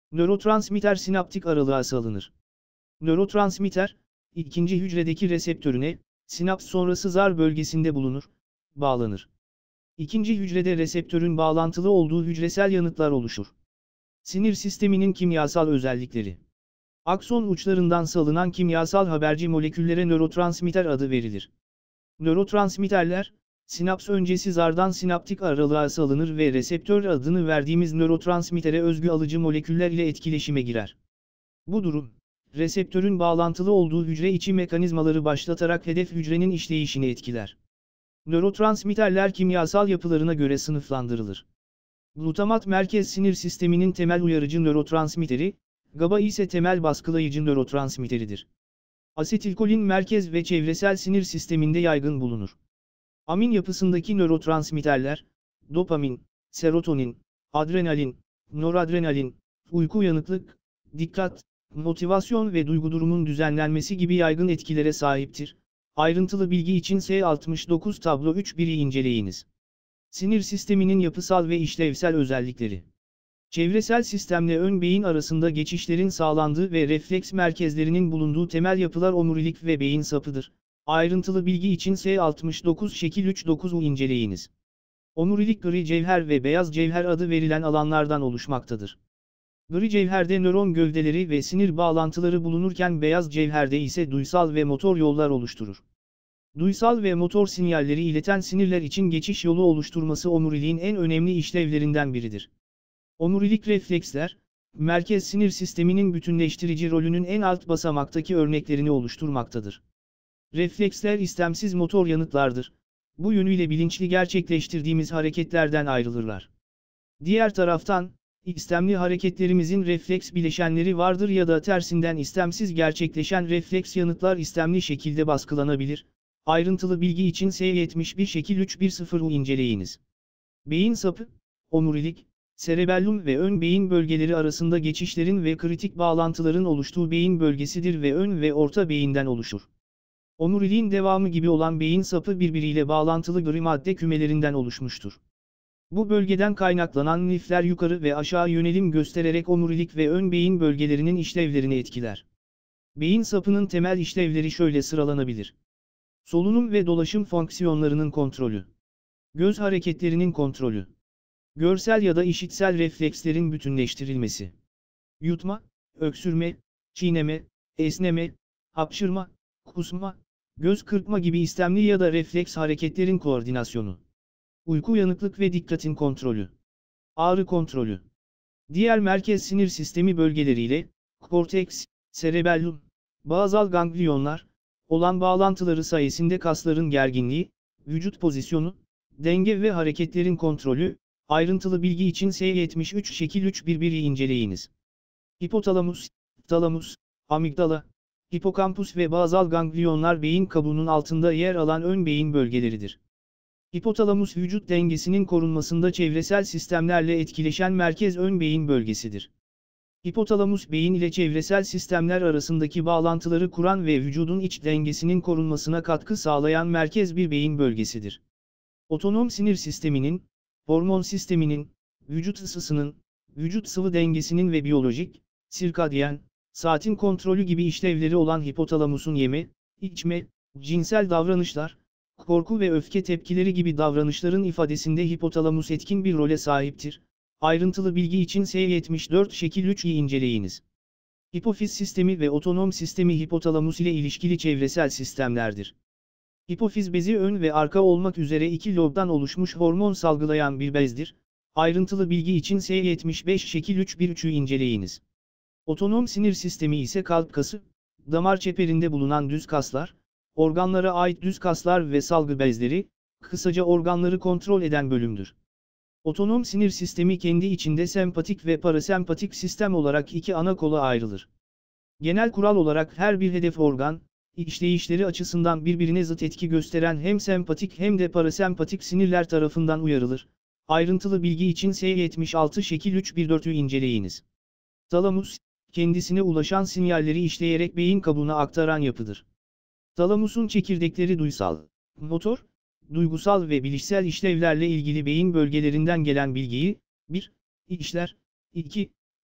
[SPEAKER 2] Nörotransmitter sinaptik aralığa salınır. Nörotransmitter, ikinci hücredeki reseptörüne, sinaps sonrası zar bölgesinde bulunur, bağlanır. İkinci hücrede reseptörün bağlantılı olduğu hücresel yanıtlar oluşur. Sinir sisteminin kimyasal özellikleri. Akson uçlarından salınan kimyasal haberci moleküllere nörotransmitter adı verilir. Nörotransmitterler, sinaps öncesi zardan sinaptik aralığa salınır ve reseptör adını verdiğimiz nörotransmittere özgü alıcı moleküller ile etkileşime girer. Bu durum, reseptörün bağlantılı olduğu hücre içi mekanizmaları başlatarak hedef hücrenin işleyişini etkiler. Nörotransmitterler kimyasal yapılarına göre sınıflandırılır. Glutamat merkez sinir sisteminin temel uyarıcı nörotransmitteri, GABA ise temel baskılayıcı nörotransmitteridir. Asetilkolin merkez ve çevresel sinir sisteminde yaygın bulunur. Amin yapısındaki nörotransmitterler, dopamin, serotonin, adrenalin, noradrenalin, uyku uyanıklık, dikkat, motivasyon ve duygu durumun düzenlenmesi gibi yaygın etkilere sahiptir. Ayrıntılı bilgi için S altmış dokuz tablo üç biri inceleyiniz. Sinir sisteminin yapısal ve işlevsel özellikleri. Çevresel sistemle ön beyin arasında geçişlerin sağlandığı ve refleks merkezlerinin bulunduğu temel yapılar omurilik ve beyin sapıdır. Ayrıntılı bilgi için S altmış dokuz şekil üç dokuzu inceleyiniz. Omurilik gri cevher ve beyaz cevher adı verilen alanlardan oluşmaktadır. Gri cevherde nöron gövdeleri ve sinir bağlantıları bulunurken beyaz cevherde ise duysal ve motor yollar oluşturur. Duysal ve motor sinyalleri ileten sinirler için geçiş yolu oluşturması omuriliğin en önemli işlevlerinden biridir. Omurilik refleksler, merkez sinir sisteminin bütünleştirici rolünün en alt basamaktaki örneklerini oluşturmaktadır. Refleksler istemsiz motor yanıtlardır. Bu yönüyle bilinçli gerçekleştirdiğimiz hareketlerden ayrılırlar. Diğer taraftan, istemli hareketlerimizin refleks bileşenleri vardır ya da tersinden istemsiz gerçekleşen refleks yanıtlar istemli şekilde baskılanabilir. Ayrıntılı bilgi için S yetmiş bir şekil üç bir sıfır'ı inceleyiniz. Beyin sapı, omurilik, serebellum ve ön beyin bölgeleri arasında geçişlerin ve kritik bağlantıların oluştuğu beyin bölgesidir ve ön ve orta beyinden oluşur. Omuriliğin devamı gibi olan beyin sapı birbiriyle bağlantılı gri madde kümelerinden oluşmuştur. Bu bölgeden kaynaklanan lifler yukarı ve aşağı yönelim göstererek omurilik ve ön beyin bölgelerinin işlevlerini etkiler. Beyin sapının temel işlevleri şöyle sıralanabilir. Solunum ve dolaşım fonksiyonlarının kontrolü. Göz hareketlerinin kontrolü. Görsel ya da işitsel reflekslerin bütünleştirilmesi. Yutma, öksürme, çiğneme, esneme, hapşırma, kusma, göz kırpma gibi istemli ya da refleks hareketlerin koordinasyonu. Uyku uyanıklık ve dikkatin kontrolü. Ağrı kontrolü. Diğer merkez sinir sistemi bölgeleriyle, korteks, serebellum, bazal ganglionlar, olan bağlantıları sayesinde kasların gerginliği, vücut pozisyonu, denge ve hareketlerin kontrolü, ayrıntılı bilgi için S yetmiş üç şekil üç bir bir'i inceleyiniz. Hipotalamus, talamus, amigdala, hipokampus ve bazal ganglionlar beyin kabuğunun altında yer alan ön beyin bölgeleridir. Hipotalamus vücut dengesinin korunmasında çevresel sistemlerle etkileşen merkez ön beyin bölgesidir. Hipotalamus beyin ile çevresel sistemler arasındaki bağlantıları kuran ve vücudun iç dengesinin korunmasına katkı sağlayan merkez bir beyin bölgesidir. Otonom sinir sisteminin, hormon sisteminin, vücut ısısının, vücut sıvı dengesinin ve biyolojik, sirkadiyen, saatin kontrolü gibi işlevleri olan hipotalamusun yeme, içme, cinsel davranışlar, korku ve öfke tepkileri gibi davranışların ifadesinde hipotalamus etkin bir role sahiptir. Ayrıntılı bilgi için S yetmiş dört şekil üç'ü inceleyiniz. Hipofiz sistemi ve otonom sistemi hipotalamus ile ilişkili çevresel sistemlerdir. Hipofiz bezi ön ve arka olmak üzere iki lobdan oluşmuş hormon salgılayan bir bezdir. Ayrıntılı bilgi için S yetmiş beş şekil üç bir üç'ü inceleyiniz. Otonom sinir sistemi ise kalp kası, damar çeperinde bulunan düz kaslar, organlara ait düz kaslar ve salgı bezleri, kısaca organları kontrol eden bölümdür. Otonom sinir sistemi kendi içinde sempatik ve parasempatik sistem olarak iki ana kola ayrılır. Genel kural olarak her bir hedef organ, işleyişleri açısından birbirine zıt etki gösteren hem sempatik hem de parasempatik sinirler tarafından uyarılır. Ayrıntılı bilgi için S yetmiş altı şekil üç bir dört'ü inceleyiniz. Talamus, kendisine ulaşan sinyalleri işleyerek beyin kabuğuna aktaran yapıdır. Talamusun çekirdekleri duysal, motor, duygusal ve bilişsel işlevlerle ilgili beyin bölgelerinden gelen bilgiyi, bir işler, iki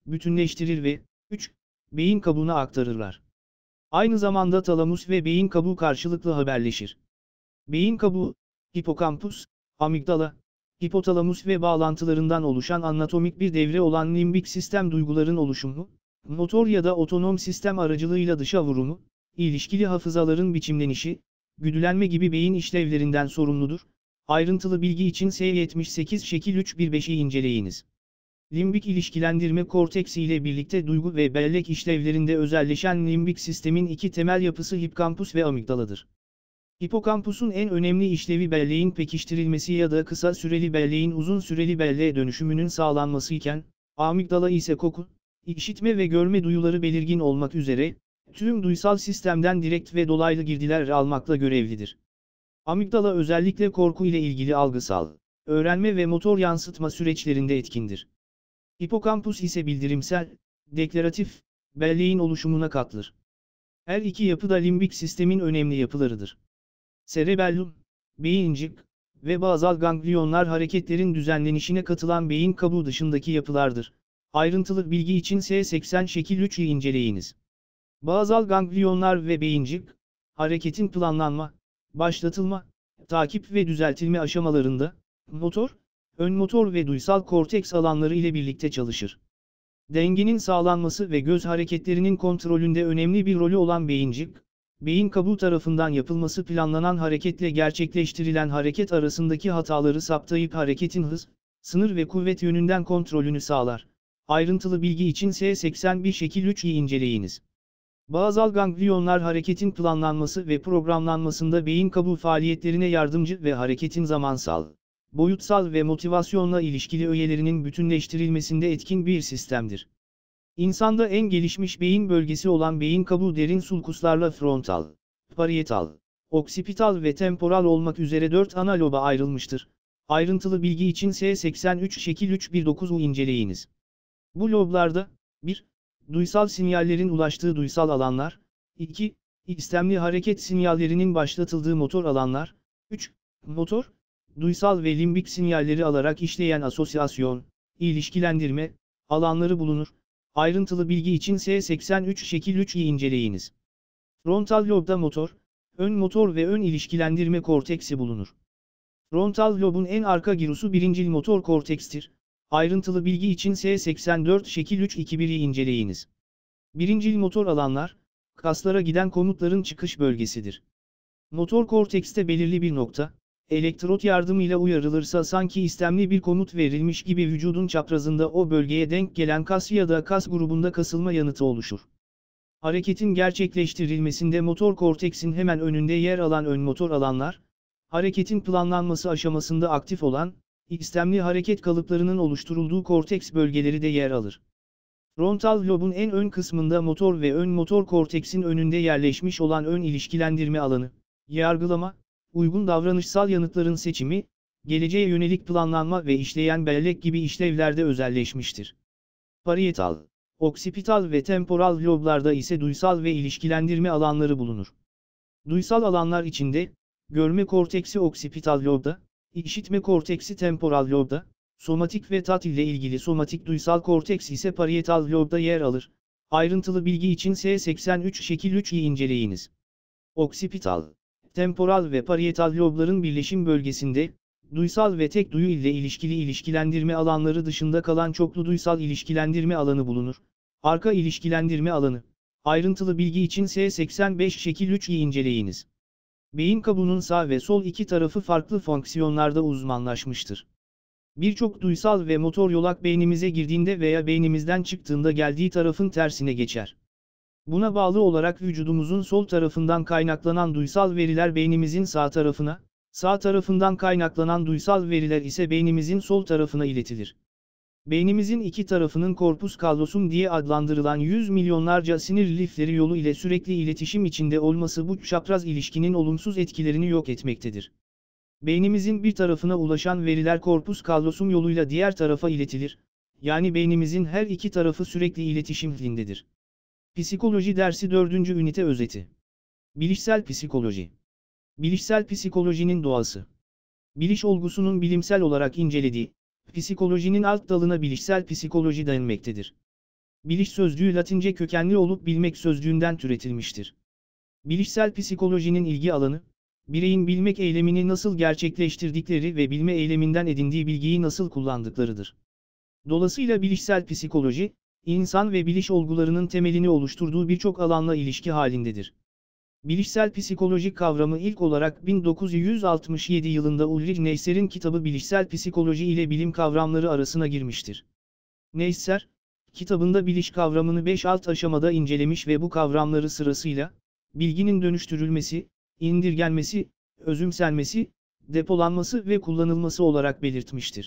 [SPEAKER 2] bütünleştirir ve üç beyin kabuğuna aktarırlar. Aynı zamanda talamus ve beyin kabuğu karşılıklı haberleşir. Beyin kabuğu, hipokampus, amigdala, hipotalamus ve bağlantılarından oluşan anatomik bir devre olan limbik sistem duyguların oluşumu, motor ya da otonom sistem aracılığıyla dışa vurumu, ilişkili hafızaların biçimlenişi, güdülenme gibi beyin işlevlerinden sorumludur. Ayrıntılı bilgi için S yetmiş sekiz şekil üç bir beşi inceleyiniz. Limbik ilişkilendirme korteksi ile birlikte duygu ve bellek işlevlerinde özelleşen limbik sistemin iki temel yapısı hipokampus ve amigdaladır. Hipokampusun en önemli işlevi belleğin pekiştirilmesi ya da kısa süreli belleğin uzun süreli belleğe dönüşümünün sağlanması iken, amigdala ise koku, işitme ve görme duyuları belirgin olmak üzere, tüm duysal sistemden direkt ve dolaylı girdiler almakla görevlidir. Amigdala özellikle korku ile ilgili algısal, öğrenme ve motor yansıtma süreçlerinde etkindir. Hipokampus ise bildirimsel, deklaratif, belleğin oluşumuna katılır. Her iki yapı da limbik sistemin önemli yapılarıdır. Cerebellum, beyincik ve bazal ganglionlar hareketlerin düzenlenişine katılan beyin kabuğu dışındaki yapılardır. Ayrıntılı bilgi için S seksen şekil üçü inceleyiniz. Bazal ganglionlar ve beyincik, hareketin planlanma, başlatılma, takip ve düzeltilme aşamalarında, motor, ön motor ve duysal korteks alanları ile birlikte çalışır. Dengenin sağlanması ve göz hareketlerinin kontrolünde önemli bir rolü olan beyincik, beyin kabuğu tarafından yapılması planlanan hareketle gerçekleştirilen hareket arasındaki hataları saptayıp hareketin hız, sınır ve kuvvet yönünden kontrolünü sağlar. Ayrıntılı bilgi için S seksen bir şekil üçü inceleyiniz. Bazal ganglionlar hareketin planlanması ve programlanmasında beyin kabuğu faaliyetlerine yardımcı ve hareketin zamansal, boyutsal ve motivasyonla ilişkili öğelerinin bütünleştirilmesinde etkin bir sistemdir. İnsanda en gelişmiş beyin bölgesi olan beyin kabuğu derin sulkuslarla frontal, parietal, oksipital ve temporal olmak üzere dört ana loba ayrılmıştır. Ayrıntılı bilgi için S seksen üç şekil üç bir dokuzu inceleyiniz. Bu loblarda, bir Duysal sinyallerin ulaştığı duysal alanlar, iki İstemli hareket sinyallerinin başlatıldığı motor alanlar, üç Motor, duysal ve limbik sinyalleri alarak işleyen asosyasyon, ilişkilendirme, alanları bulunur. Ayrıntılı bilgi için S seksen üç şekil üçü inceleyiniz. Frontal lobda motor, ön motor ve ön ilişkilendirme korteksi bulunur. Frontal lobun en arka girusu birincil motor kortekstir. Ayrıntılı bilgi için S seksen dört şekil üç iki biri inceleyiniz. Birincil motor alanlar, kaslara giden komutların çıkış bölgesidir. Motor kortekste belirli bir nokta, elektrot yardımıyla uyarılırsa sanki istemli bir komut verilmiş gibi vücudun çaprazında o bölgeye denk gelen kas ya da kas grubunda kasılma yanıtı oluşur. Hareketin gerçekleştirilmesinde motor korteksin hemen önünde yer alan ön motor alanlar, hareketin planlanması aşamasında aktif olan, istemli hareket kalıplarının oluşturulduğu korteks bölgeleri de yer alır. Frontal lobun en ön kısmında motor ve ön motor korteksin önünde yerleşmiş olan ön ilişkilendirme alanı, yargılama, uygun davranışsal yanıtların seçimi, geleceğe yönelik planlanma ve işleyen bellek gibi işlevlerde özelleşmiştir. Parietal, oksipital ve temporal loblarda ise duysal ve ilişkilendirme alanları bulunur. Duysal alanlar içinde, görme korteksi oksipital lobda, işitme korteksi temporal lobda, somatik ve tat ile ilgili somatik duysal korteks ise parietal lobda yer alır. Ayrıntılı bilgi için S seksen üç şekil üçü inceleyiniz. Oksipital, temporal ve parietal lobların birleşim bölgesinde, duysal ve tek duyu ile ilişkili ilişkilendirme alanları dışında kalan çoklu duysal ilişkilendirme alanı bulunur. Arka ilişkilendirme alanı. Ayrıntılı bilgi için S seksen beş şekil üçü inceleyiniz. Beyin kabuğunun sağ ve sol iki tarafı farklı fonksiyonlarda uzmanlaşmıştır. Birçok duysal ve motor yolak beynimize girdiğinde veya beynimizden çıktığında geldiği tarafın tersine geçer. Buna bağlı olarak vücudumuzun sol tarafından kaynaklanan duysal veriler beynimizin sağ tarafına, sağ tarafından kaynaklanan duysal veriler ise beynimizin sol tarafına iletilir. Beynimizin iki tarafının korpus callosum diye adlandırılan yüz milyonlarca sinir lifleri yolu ile sürekli iletişim içinde olması bu çapraz ilişkinin olumsuz etkilerini yok etmektedir. Beynimizin bir tarafına ulaşan veriler korpus callosum yoluyla diğer tarafa iletilir, yani beynimizin her iki tarafı sürekli iletişim halindedir. Psikoloji dersi dördüncü ünite özeti. Bilişsel psikoloji. Bilişsel psikolojinin doğası. Biliş olgusunun bilimsel olarak incelediği, psikolojinin alt dalına bilişsel psikoloji denmektedir. Biliş sözcüğü Latince kökenli olup bilmek sözcüğünden türetilmiştir. Bilişsel psikolojinin ilgi alanı, bireyin bilmek eylemini nasıl gerçekleştirdikleri ve bilme eyleminden edindiği bilgiyi nasıl kullandıklarıdır. Dolayısıyla bilişsel psikoloji, insan ve biliş olgularının temelini oluşturduğu birçok alanla ilişki halindedir. Bilişsel psikoloji kavramı ilk olarak bin dokuz yüz altmış yedi yılında Ulrich Neisser'in kitabı Bilişsel Psikoloji ile bilim kavramları arasına girmiştir. Neisser, kitabında biliş kavramını beş alt aşamada incelemiş ve bu kavramları sırasıyla, bilginin dönüştürülmesi, indirgenmesi, özümsenmesi, depolanması ve kullanılması olarak belirtmiştir.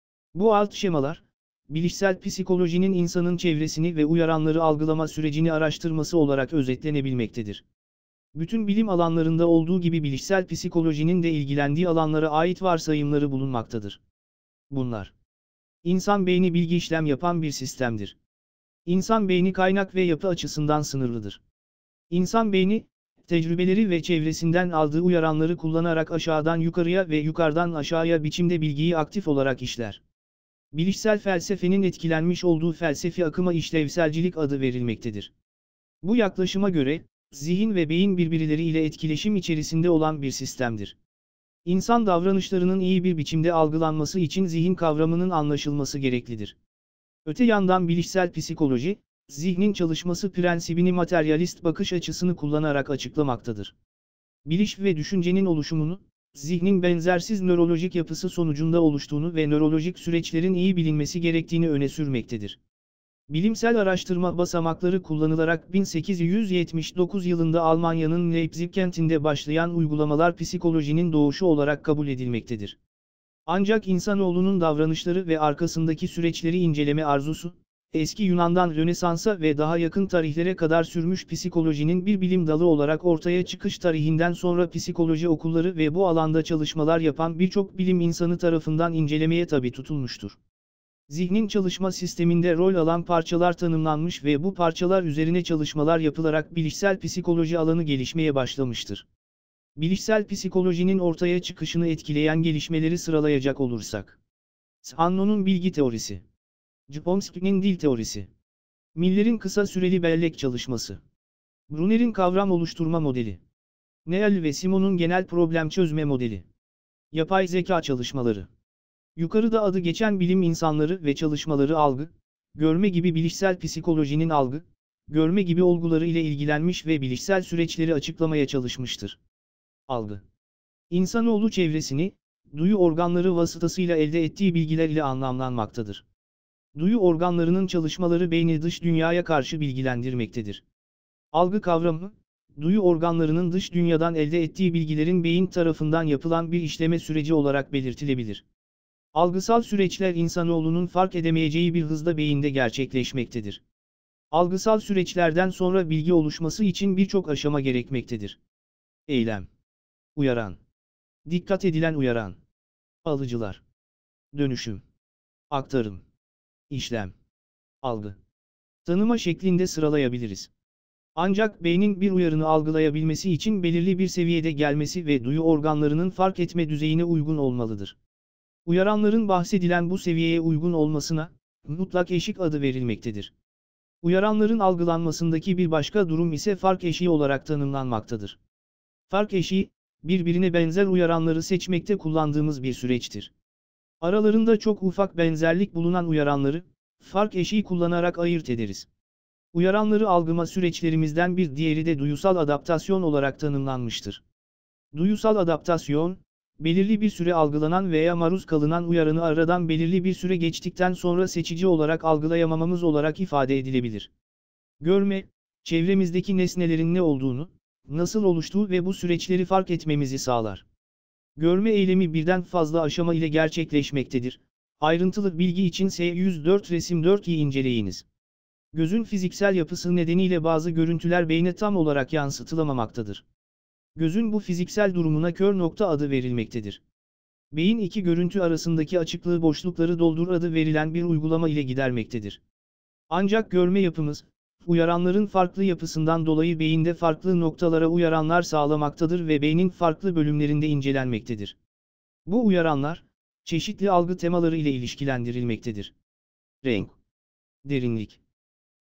[SPEAKER 2] Bu alt şemalar, bilişsel psikolojinin insanın çevresini ve uyaranları algılama sürecini araştırması olarak özetlenebilmektedir. Bütün bilim alanlarında olduğu gibi bilişsel psikolojinin de ilgilendiği alanlara ait varsayımları bulunmaktadır. Bunlar: İnsan beyni bilgi işlem yapan bir sistemdir. İnsan beyni kaynak ve yapı açısından sınırlıdır. İnsan beyni, tecrübeleri ve çevresinden aldığı uyaranları kullanarak aşağıdan yukarıya ve yukarıdan aşağıya biçimde bilgiyi aktif olarak işler. Bilişsel felsefenin etkilenmiş olduğu felsefi akıma işlevselcilik adı verilmektedir. Bu yaklaşıma göre, zihin ve beyin birbirleriyle etkileşim içerisinde olan bir sistemdir. İnsan davranışlarının iyi bir biçimde algılanması için zihin kavramının anlaşılması gereklidir. Öte yandan bilişsel psikoloji, zihnin çalışması prensibini materyalist bakış açısını kullanarak açıklamaktadır. Biliş ve düşüncenin oluşumunu, zihnin benzersiz nörolojik yapısı sonucunda oluştuğunu ve nörolojik süreçlerin iyi bilinmesi gerektiğini öne sürmektedir. Bilimsel araştırma basamakları kullanılarak bin sekiz yüz yetmiş dokuz yılında Almanya'nın Leipzig kentinde başlayan uygulamalar psikolojinin doğuşu olarak kabul edilmektedir. Ancak insanoğlunun davranışları ve arkasındaki süreçleri inceleme arzusu, eski Yunan'dan Rönesans'a ve daha yakın tarihlere kadar sürmüş psikolojinin bir bilim dalı olarak ortaya çıkış tarihinden sonra psikoloji okulları ve bu alanda çalışmalar yapan birçok bilim insanı tarafından incelemeye tabi tutulmuştur. Zihnin çalışma sisteminde rol alan parçalar tanımlanmış ve bu parçalar üzerine çalışmalar yapılarak bilişsel psikoloji alanı gelişmeye başlamıştır. Bilişsel psikolojinin ortaya çıkışını etkileyen gelişmeleri sıralayacak olursak: Hanno'nun bilgi teorisi, Chomsky'nin dil teorisi, Miller'in kısa süreli bellek çalışması, Brunner'in kavram oluşturma modeli, Neal ve Simon'un genel problem çözme modeli, yapay zeka çalışmaları. Yukarıda adı geçen bilim insanları ve çalışmaları algı, görme gibi bilişsel psikolojinin algı, görme gibi olguları ile ilgilenmiş ve bilişsel süreçleri açıklamaya çalışmıştır. Algı, İnsanoğlu çevresini, duyu organları vasıtasıyla elde ettiği bilgiler ile anlamlanmaktadır. Duyu organlarının çalışmaları beyni dış dünyaya karşı bilgilendirmektedir. Algı kavramı, duyu organlarının dış dünyadan elde ettiği bilgilerin beyin tarafından yapılan bir işleme süreci olarak belirtilebilir. Algısal süreçler insanoğlunun fark edemeyeceği bir hızda beyinde gerçekleşmektedir. Algısal süreçlerden sonra bilgi oluşması için birçok aşama gerekmektedir. Eylem, uyaran, dikkat edilen uyaran, alıcılar, dönüşüm, aktarım, işlem, algı, tanıma şeklinde sıralayabiliriz. Ancak beynin bir uyarını algılayabilmesi için belirli bir seviyede gelmesi ve duyu organlarının fark etme düzeyine uygun olmalıdır. Uyaranların bahsedilen bu seviyeye uygun olmasına, mutlak eşik adı verilmektedir. Uyaranların algılanmasındaki bir başka durum ise fark eşiği olarak tanımlanmaktadır. Fark eşiği, birbirine benzer uyaranları seçmekte kullandığımız bir süreçtir. Aralarında çok ufak benzerlik bulunan uyaranları, fark eşiği kullanarak ayırt ederiz. Uyaranları algılama süreçlerimizden bir diğeri de duyusal adaptasyon olarak tanımlanmıştır. Duyusal adaptasyon, belirli bir süre algılanan veya maruz kalınan uyaranı aradan belirli bir süre geçtikten sonra seçici olarak algılayamamamız olarak ifade edilebilir. Görme, çevremizdeki nesnelerin ne olduğunu, nasıl oluştuğu ve bu süreçleri fark etmemizi sağlar. Görme eylemi birden fazla aşama ile gerçekleşmektedir. Ayrıntılı bilgi için S yüz dört resim dört'yi inceleyiniz. Gözün fiziksel yapısı nedeniyle bazı görüntüler beyne tam olarak yansıtılamamaktadır. Gözün bu fiziksel durumuna kör nokta adı verilmektedir. Beyin iki görüntü arasındaki açıklığı boşlukları doldur adı verilen bir uygulama ile gidermektedir. Ancak görme yapımız, uyaranların farklı yapısından dolayı beyinde farklı noktalara uyaranlar sağlamaktadır ve beynin farklı bölümlerinde incelenmektedir. Bu uyaranlar, çeşitli algı temaları ile ilişkilendirilmektedir. Renk, derinlik,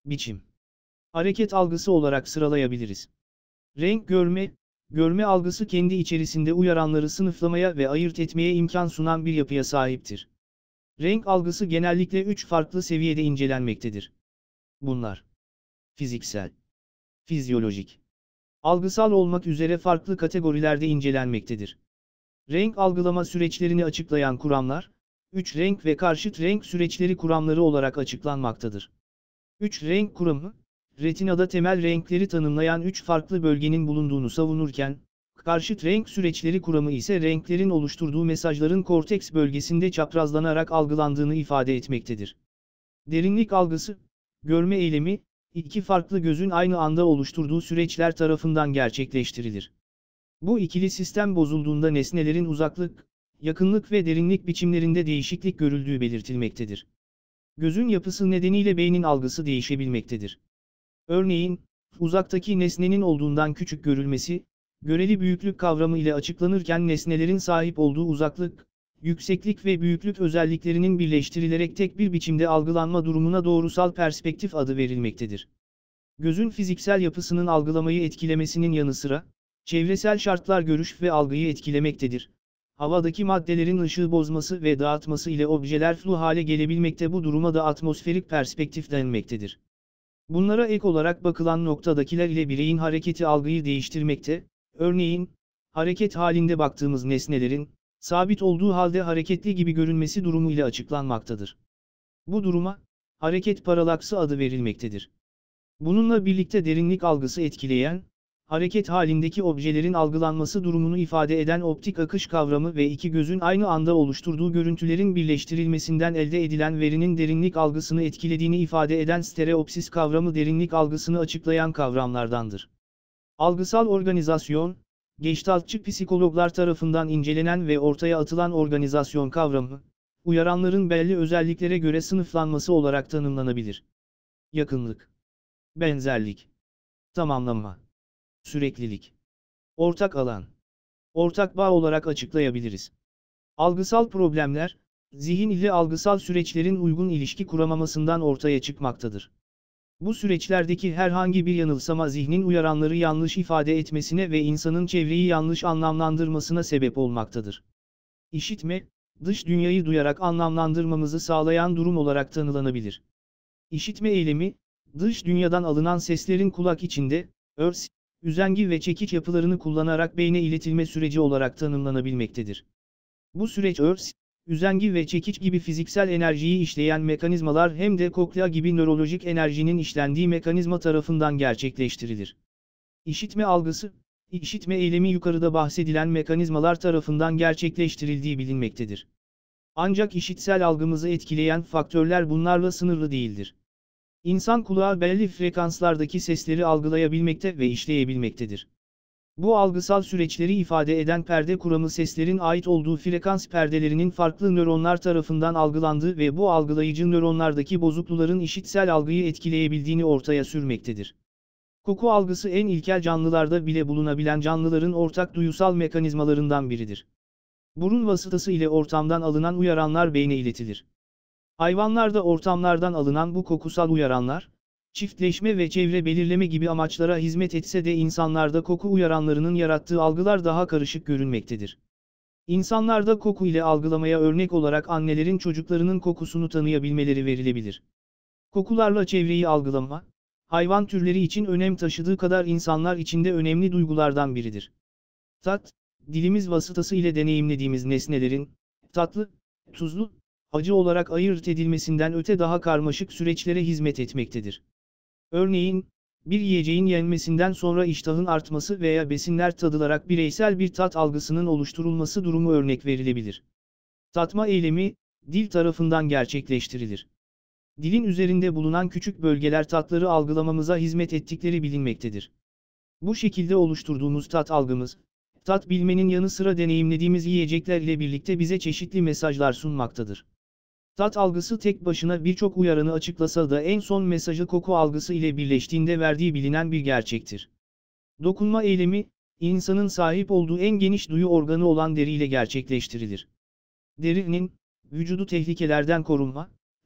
[SPEAKER 2] biçim, hareket algısı olarak sıralayabiliriz. Renk görme, görme algısı kendi içerisinde uyaranları sınıflamaya ve ayırt etmeye imkan sunan bir yapıya sahiptir. Renk algısı genellikle üç farklı seviyede incelenmektedir. Bunlar: fiziksel, fizyolojik, algısal olmak üzere farklı kategorilerde incelenmektedir. Renk algılama süreçlerini açıklayan kuramlar, üç renk ve karşıt renk süreçleri kuramları olarak açıklanmaktadır. üç renk kuramı, retinada temel renkleri tanımlayan üç farklı bölgenin bulunduğunu savunurken, karşıt renk süreçleri kuramı ise renklerin oluşturduğu mesajların korteks bölgesinde çaprazlanarak algılandığını ifade etmektedir. Derinlik algısı, görme eylemi, iki farklı gözün aynı anda oluşturduğu süreçler tarafından gerçekleştirilir. Bu ikili sistem bozulduğunda nesnelerin uzaklık, yakınlık ve derinlik biçimlerinde değişiklik görüldüğü belirtilmektedir. Gözün yapısı nedeniyle beynin algısı değişebilmektedir. Örneğin, uzaktaki nesnenin olduğundan küçük görülmesi, göreli büyüklük kavramı ile açıklanırken nesnelerin sahip olduğu uzaklık, yükseklik ve büyüklük özelliklerinin birleştirilerek tek bir biçimde algılanma durumuna doğrusal perspektif adı verilmektedir. Gözün fiziksel yapısının algılamayı etkilemesinin yanı sıra, çevresel şartlar görüş ve algıyı etkilemektedir. Havadaki maddelerin ışığı bozması ve dağıtması ile objeler flu hale gelebilmekte, bu duruma da atmosferik perspektif denmektedir. Bunlara ek olarak bakılan noktadakiler ile bireyin hareketi algıyı değiştirmekte, örneğin, hareket halinde baktığımız nesnelerin, sabit olduğu halde hareketli gibi görünmesi durumu ile açıklanmaktadır. Bu duruma, hareket paralaksı adı verilmektedir. Bununla birlikte derinlik algısı etkileyen, hareket halindeki objelerin algılanması durumunu ifade eden optik akış kavramı ve iki gözün aynı anda oluşturduğu görüntülerin birleştirilmesinden elde edilen verinin derinlik algısını etkilediğini ifade eden stereopsis kavramı derinlik algısını açıklayan kavramlardandır. Algısal organizasyon, Geçtaltçı psikologlar tarafından incelenen ve ortaya atılan organizasyon kavramı, uyaranların belli özelliklere göre sınıflanması olarak tanımlanabilir. Yakınlık, benzerlik, tamamlama, süreklilik, ortak alan, ortak bağ olarak açıklayabiliriz. Algısal problemler, zihin ile algısal süreçlerin uygun ilişki kuramamasından ortaya çıkmaktadır. Bu süreçlerdeki herhangi bir yanılsama zihnin uyaranları yanlış ifade etmesine ve insanın çevreyi yanlış anlamlandırmasına sebep olmaktadır. İşitme, dış dünyayı duyarak anlamlandırmamızı sağlayan durum olarak tanımlanabilir. İşitme eylemi, dış dünyadan alınan seslerin kulak içinde, örs, üzengi ve çekiç yapılarını kullanarak beyne iletilme süreci olarak tanımlanabilmektedir. Bu süreç örs, üzengi ve çekiç gibi fiziksel enerjiyi işleyen mekanizmalar hem de koklea gibi nörolojik enerjinin işlendiği mekanizma tarafından gerçekleştirilir. İşitme algısı, işitme eylemi yukarıda bahsedilen mekanizmalar tarafından gerçekleştirildiği bilinmektedir. Ancak işitsel algımızı etkileyen faktörler bunlarla sınırlı değildir. İnsan kulağı belli frekanslardaki sesleri algılayabilmekte ve işleyebilmektedir. Bu algısal süreçleri ifade eden perde kuramı seslerin ait olduğu frekans perdelerinin farklı nöronlar tarafından algılandığı ve bu algılayıcı nöronlardaki bozuklukların işitsel algıyı etkileyebildiğini ortaya sürmektedir. Koku algısı en ilkel canlılarda bile bulunabilen canlıların ortak duyusal mekanizmalarından biridir. Burun vasıtası ile ortamdan alınan uyaranlar beyne iletilir. Hayvanlarda ortamlardan alınan bu kokusal uyaranlar, çiftleşme ve çevre belirleme gibi amaçlara hizmet etse de insanlarda koku uyaranlarının yarattığı algılar daha karışık görünmektedir. İnsanlarda koku ile algılamaya örnek olarak annelerin çocuklarının kokusunu tanıyabilmeleri verilebilir. Kokularla çevreyi algılama, hayvan türleri için önem taşıdığı kadar insanlar için de önemli duygulardan biridir. Tat, dilimiz vasıtası ile deneyimlediğimiz nesnelerin, tatlı, tuzlu, acı olarak ayırt edilmesinden öte daha karmaşık süreçlere hizmet etmektedir. Örneğin, bir yiyeceğin yenmesinden sonra iştahın artması veya besinler tadılarak bireysel bir tat algısının oluşturulması durumu örnek verilebilir. Tatma eylemi, dil tarafından gerçekleştirilir. Dilin üzerinde bulunan küçük bölgeler tatları algılamamıza hizmet ettikleri bilinmektedir. Bu şekilde oluşturduğumuz tat algımız, tat bilmenin yanı sıra deneyimlediğimiz yiyecekler ile birlikte bize çeşitli mesajlar sunmaktadır. Tat algısı tek başına birçok uyaranı açıklasa da en son mesajı koku algısı ile birleştiğinde verdiği bilinen bir gerçektir. Dokunma eylemi, insanın sahip olduğu en geniş duyu organı olan deri ile gerçekleştirilir. Derinin, vücudu tehlikelerden korunma,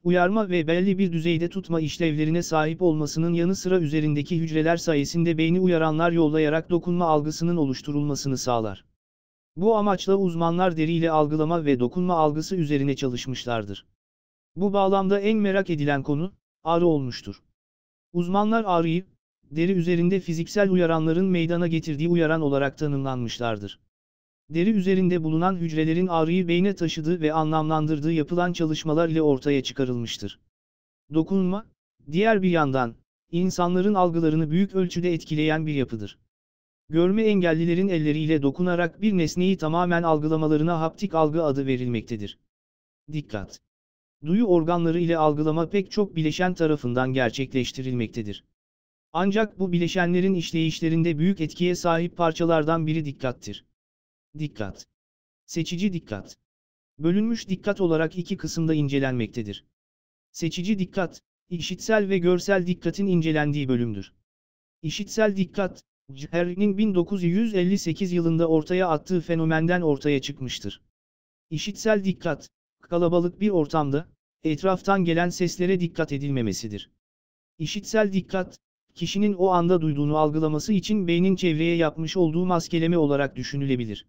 [SPEAKER 2] uyarma ve belli bir düzeyde tutma işlevlerine sahip olmasının yanı sıra üzerindeki hücreler sayesinde beyni uyaranlar yollayarak dokunma algısının oluşturulmasını sağlar. Bu amaçla uzmanlar deri ile algılama ve dokunma algısı üzerine çalışmışlardır. Bu bağlamda en merak edilen konu, ağrı olmuştur. Uzmanlar ağrıyı, deri üzerinde fiziksel uyaranların meydana getirdiği uyaran olarak tanımlanmışlardır. Deri üzerinde bulunan hücrelerin ağrıyı beyne taşıdığı ve anlamlandırdığı yapılan çalışmalar ile ortaya çıkarılmıştır. Dokunma, diğer bir yandan, insanların algılarını büyük ölçüde etkileyen bir yapıdır. Görme engellilerin elleriyle dokunarak bir nesneyi tamamen algılamalarına haptik algı adı verilmektedir. Dikkat! Duyu organları ile algılama pek çok bileşen tarafından gerçekleştirilmektedir. Ancak bu bileşenlerin işleyişlerinde büyük etkiye sahip parçalardan biri dikkattir. Dikkat. Seçici dikkat. Bölünmüş dikkat olarak iki kısımda incelenmektedir. Seçici dikkat, işitsel ve görsel dikkatin incelendiği bölümdür. İşitsel dikkat, Harry'nin bin dokuz yüz elli sekiz yılında ortaya attığı fenomenden ortaya çıkmıştır. İşitsel dikkat, kalabalık bir ortamda, etraftan gelen seslere dikkat edilmemesidir. İşitsel dikkat, kişinin o anda duyduğunu algılaması için beynin çevreye yapmış olduğu maskeleme olarak düşünülebilir.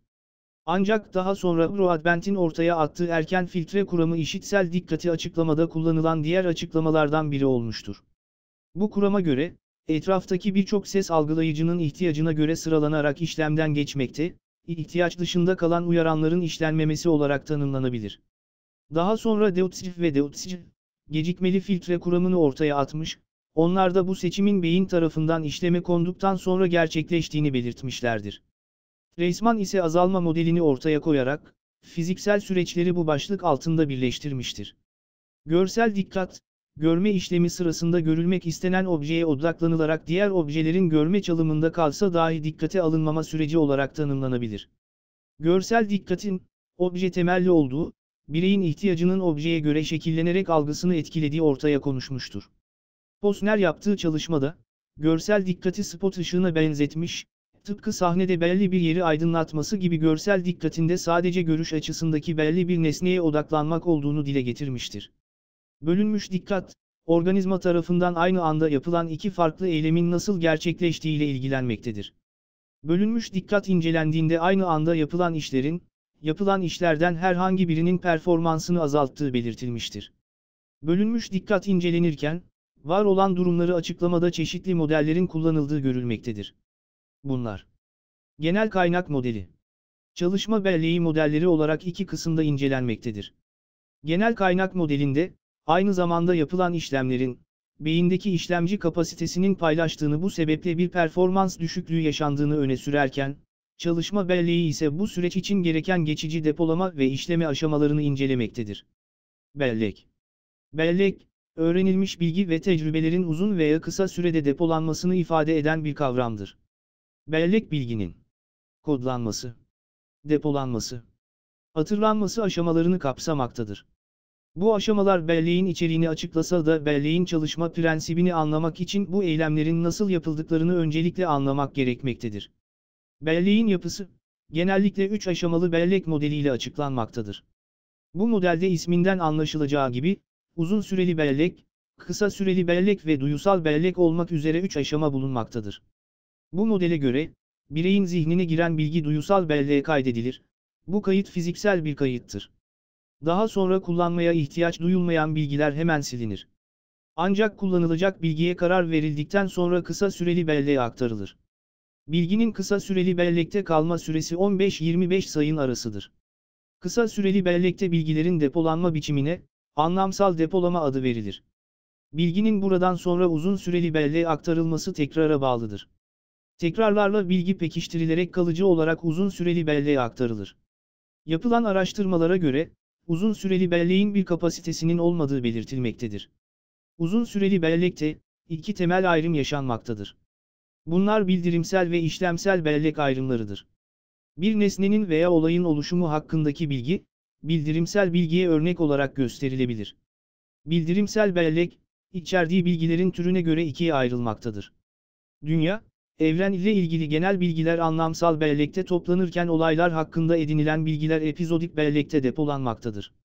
[SPEAKER 2] Ancak daha sonra Broadbent'in ortaya attığı erken filtre kuramı işitsel dikkati açıklamada kullanılan diğer açıklamalardan biri olmuştur. Bu kurama göre, etraftaki birçok ses algılayıcının ihtiyacına göre sıralanarak işlemden geçmekte, ihtiyaç dışında kalan uyaranların işlenmemesi olarak tanımlanabilir. Daha sonra Deutsch ve Deutsch, gecikmeli filtre kuramını ortaya atmış, onlar da bu seçimin beyin tarafından işleme konduktan sonra gerçekleştiğini belirtmişlerdir. Reisman ise azalma modelini ortaya koyarak, fiziksel süreçleri bu başlık altında birleştirmiştir. Görsel dikkat, görme işlemi sırasında görülmek istenen objeye odaklanılarak diğer objelerin görme çalımında kalsa dahi dikkate alınmama süreci olarak tanımlanabilir. Görsel dikkatin, obje temelli olduğu, bireyin ihtiyacının objeye göre şekillenerek algısını etkilediği ortaya konuşmuştur. Posner yaptığı çalışmada, görsel dikkati spot ışığına benzetmiş, tıpkı sahnede belli bir yeri aydınlatması gibi görsel dikkatinde sadece görüş açısındaki belli bir nesneye odaklanmak olduğunu dile getirmiştir. Bölünmüş dikkat, organizma tarafından aynı anda yapılan iki farklı eylemin nasıl gerçekleştiğiyle ilgilenmektedir. Bölünmüş dikkat incelendiğinde aynı anda yapılan işlerin, yapılan işlerden herhangi birinin performansını azalttığı belirtilmiştir. Bölünmüş dikkat incelenirken, var olan durumları açıklamada çeşitli modellerin kullanıldığı görülmektedir. Bunlar: genel kaynak modeli, çalışma belleği modelleri olarak iki kısımda incelenmektedir. Genel kaynak modelinde, aynı zamanda yapılan işlemlerin, beyindeki işlemci kapasitesinin paylaştığını bu sebeple bir performans düşüklüğü yaşandığını öne sürerken, çalışma belleği ise bu süreç için gereken geçici depolama ve işleme aşamalarını incelemektedir. Bellek. Bellek, öğrenilmiş bilgi ve tecrübelerin uzun veya kısa sürede depolanmasını ifade eden bir kavramdır. Bellek bilginin kodlanması, depolanması, hatırlanması aşamalarını kapsamaktadır. Bu aşamalar belleğin içeriğini açıklasa da belleğin çalışma prensibini anlamak için bu eylemlerin nasıl yapıldıklarını öncelikle anlamak gerekmektedir. Belleğin yapısı, genellikle üç aşamalı bellek modeliyle açıklanmaktadır. Bu modelde isminden anlaşılacağı gibi, uzun süreli bellek, kısa süreli bellek ve duyusal bellek olmak üzere üç aşama bulunmaktadır. Bu modele göre, bireyin zihnine giren bilgi duyusal belleğe kaydedilir. Bu kayıt fiziksel bir kayıttır. Daha sonra kullanmaya ihtiyaç duyulmayan bilgiler hemen silinir. Ancak kullanılacak bilgiye karar verildikten sonra kısa süreli belleğe aktarılır. Bilginin kısa süreli bellekte kalma süresi on beş yirmi beş sayın arasıdır. Kısa süreli bellekte bilgilerin depolanma biçimine, anlamsal depolama adı verilir. Bilginin buradan sonra uzun süreli belleğe aktarılması tekrara bağlıdır. Tekrarlarla bilgi pekiştirilerek kalıcı olarak uzun süreli belleğe aktarılır. Yapılan araştırmalara göre, uzun süreli belleğin bir kapasitesinin olmadığı belirtilmektedir. Uzun süreli bellekte, iki temel ayrım yaşanmaktadır. Bunlar bildirimsel ve işlemsel bellek ayrımlarıdır. Bir nesnenin veya olayın oluşumu hakkındaki bilgi, bildirimsel bilgiye örnek olarak gösterilebilir. Bildirimsel bellek, içerdiği bilgilerin türüne göre ikiye ayrılmaktadır. Dünya, evren ile ilgili genel bilgiler anlamsal bellekte toplanırken olaylar hakkında edinilen bilgiler epizodik bellekte depolanmaktadır.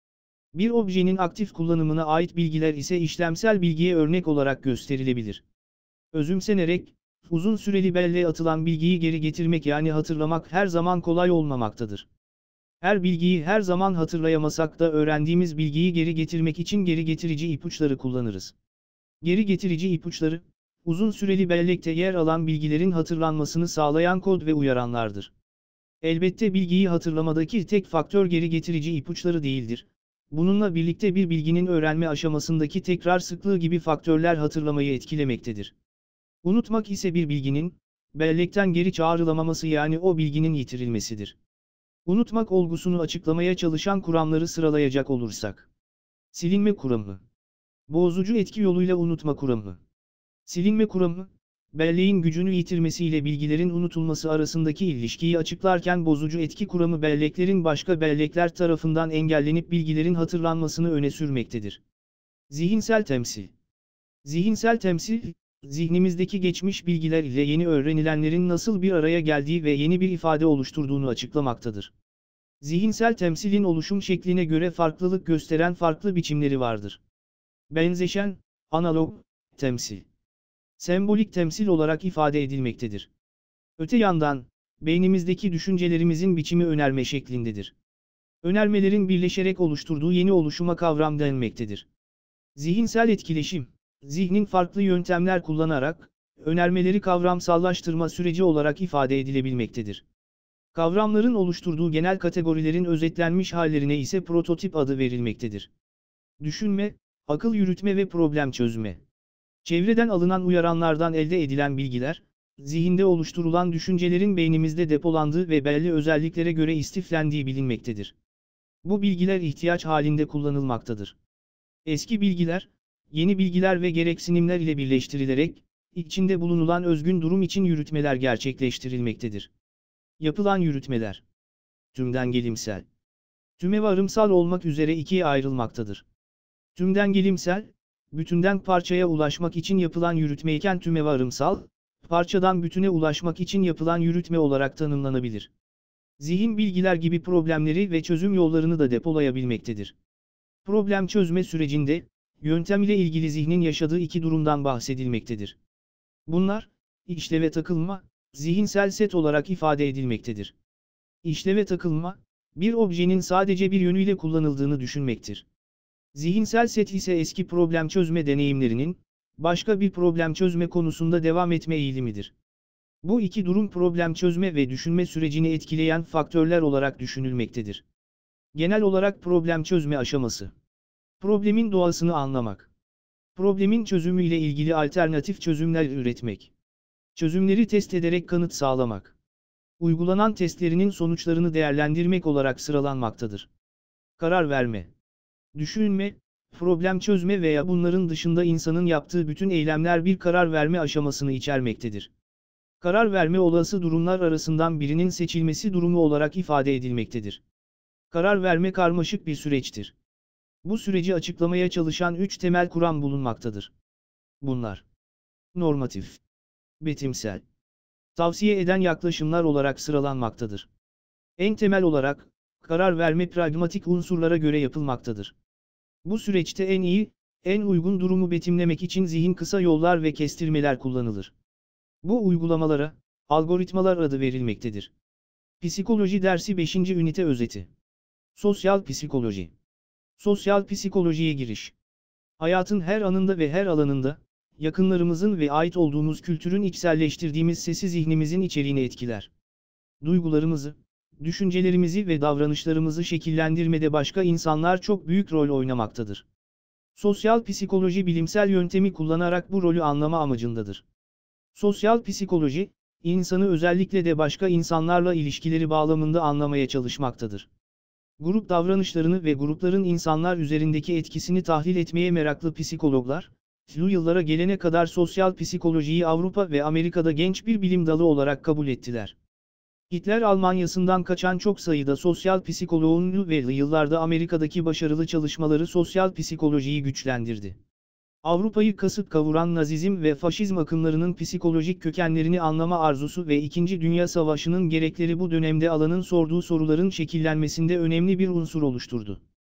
[SPEAKER 2] Bir objenin aktif kullanımına ait bilgiler ise işlemsel bilgiye örnek olarak gösterilebilir. Özümsenerek, uzun süreli belleğe atılan bilgiyi geri getirmek yani hatırlamak her zaman kolay olmamaktadır. Her bilgiyi her zaman hatırlayamasak da öğrendiğimiz bilgiyi geri getirmek için geri getirici ipuçları kullanırız. Geri getirici ipuçları, uzun süreli bellekte yer alan bilgilerin hatırlanmasını sağlayan kod ve uyaranlardır. Elbette bilgiyi hatırlamadaki tek faktör geri getirici ipuçları değildir. Bununla birlikte bir bilginin öğrenme aşamasındaki tekrar sıklığı gibi faktörler hatırlamayı etkilemektedir. Unutmak ise bir bilginin, bellekten geri çağrılamaması yani o bilginin yitirilmesidir. Unutmak olgusunu açıklamaya çalışan kuramları sıralayacak olursak. Silinme kuramı. Bozucu etki yoluyla unutma kuramı. Silinme kuramı, belleğin gücünü yitirmesiyle bilgilerin unutulması arasındaki ilişkiyi açıklarken bozucu etki kuramı belleklerin başka bellekler tarafından engellenip bilgilerin hatırlanmasını öne sürmektedir. Zihinsel temsil. Zihinsel temsil, zihnimizdeki geçmiş bilgiler ile yeni öğrenilenlerin nasıl bir araya geldiği ve yeni bir ifade oluşturduğunu açıklamaktadır. Zihinsel temsilin oluşum şekline göre farklılık gösteren farklı biçimleri vardır. Benzeşen, analog, temsil. Sembolik temsil olarak ifade edilmektedir. Öte yandan, beynimizdeki düşüncelerimizin biçimi önerme şeklindedir. Önermelerin birleşerek oluşturduğu yeni oluşuma kavram denmektedir. Zihinsel etkileşim, zihnin farklı yöntemler kullanarak, önermeleri kavramsallaştırma süreci olarak ifade edilebilmektedir. Kavramların oluşturduğu genel kategorilerin özetlenmiş hallerine ise prototip adı verilmektedir. Düşünme, akıl yürütme ve problem çözme. Çevreden alınan uyaranlardan elde edilen bilgiler, zihinde oluşturulan düşüncelerin beynimizde depolandığı ve belli özelliklere göre istiflendiği bilinmektedir. Bu bilgiler ihtiyaç halinde kullanılmaktadır. Eski bilgiler, yeni bilgiler ve gereksinimler ile birleştirilerek, içinde bulunulan özgün durum için yürütmeler gerçekleştirilmektedir. Yapılan yürütmeler, tümden gelimsel, tümevarımsal olmak üzere ikiye ayrılmaktadır. Tümden gelimsel, bütünden parçaya ulaşmak için yapılan yürütme iken tümevarımsal, parçadan bütüne ulaşmak için yapılan yürütme olarak tanımlanabilir. Zihin bilgiler gibi problemleri ve çözüm yollarını da depolayabilmektedir. Problem çözme sürecinde, yöntem ile ilgili zihnin yaşadığı iki durumdan bahsedilmektedir. Bunlar, işleve takılma, zihinsel set olarak ifade edilmektedir. İşleve takılma, bir objenin sadece bir yönüyle kullanıldığını düşünmektir. Zihinsel set ise eski problem çözme deneyimlerinin, başka bir problem çözme konusunda devam etme eğilimidir. Bu iki durum problem çözme ve düşünme sürecini etkileyen faktörler olarak düşünülmektedir. Genel olarak problem çözme aşaması. Problemin doğasını anlamak. Problemin çözümü ile ilgili alternatif çözümler üretmek. Çözümleri test ederek kanıt sağlamak. Uygulanan testlerinin sonuçlarını değerlendirmek olarak sıralanmaktadır. Karar verme. Düşünme, problem çözme veya bunların dışında insanın yaptığı bütün eylemler bir karar verme aşamasını içermektedir. Karar verme olası durumlar arasından birinin seçilmesi durumu olarak ifade edilmektedir. Karar verme karmaşık bir süreçtir. Bu süreci açıklamaya çalışan üç temel kuram bulunmaktadır. Bunlar: normatif, betimsel, tavsiye eden yaklaşımlar olarak sıralanmaktadır. En temel olarak, karar verme pragmatik unsurlara göre yapılmaktadır. Bu süreçte en iyi, en uygun durumu betimlemek için zihin kısa yollar ve kestirmeler kullanılır. Bu uygulamalara, algoritmalar adı verilmektedir. Psikoloji dersi beşinci ünite özeti. Sosyal psikoloji. Sosyal psikolojiye giriş. Hayatın her anında ve her alanında, yakınlarımızın ve ait olduğumuz kültürün içselleştirdiğimiz sesi zihnimizin içeriğini etkiler. Duygularımızı, düşüncelerimizi ve davranışlarımızı şekillendirmede başka insanlar çok büyük rol oynamaktadır. Sosyal psikoloji bilimsel yöntemi kullanarak bu rolü anlama amacındadır. Sosyal psikoloji, insanı özellikle de başka insanlarla ilişkileri bağlamında anlamaya çalışmaktadır. Grup davranışlarını ve grupların insanlar üzerindeki etkisini tahlil etmeye meraklı psikologlar, şu yıllara gelene kadar sosyal psikolojiyi Avrupa ve Amerika'da genç bir bilim dalı olarak kabul ettiler. Hitler Almanyası'ndan kaçan çok sayıda sosyal psikoloğun ve yıllarda Amerika'daki başarılı çalışmaları sosyal psikolojiyi güçlendirdi. Avrupa'yı kasıp kavuran Nazizm ve Faşizm akımlarının psikolojik kökenlerini anlama arzusu ve İkinci Dünya Savaşı'nın gerekleri bu dönemde alanın sorduğu soruların şekillenmesinde önemli bir unsur oluşturdu.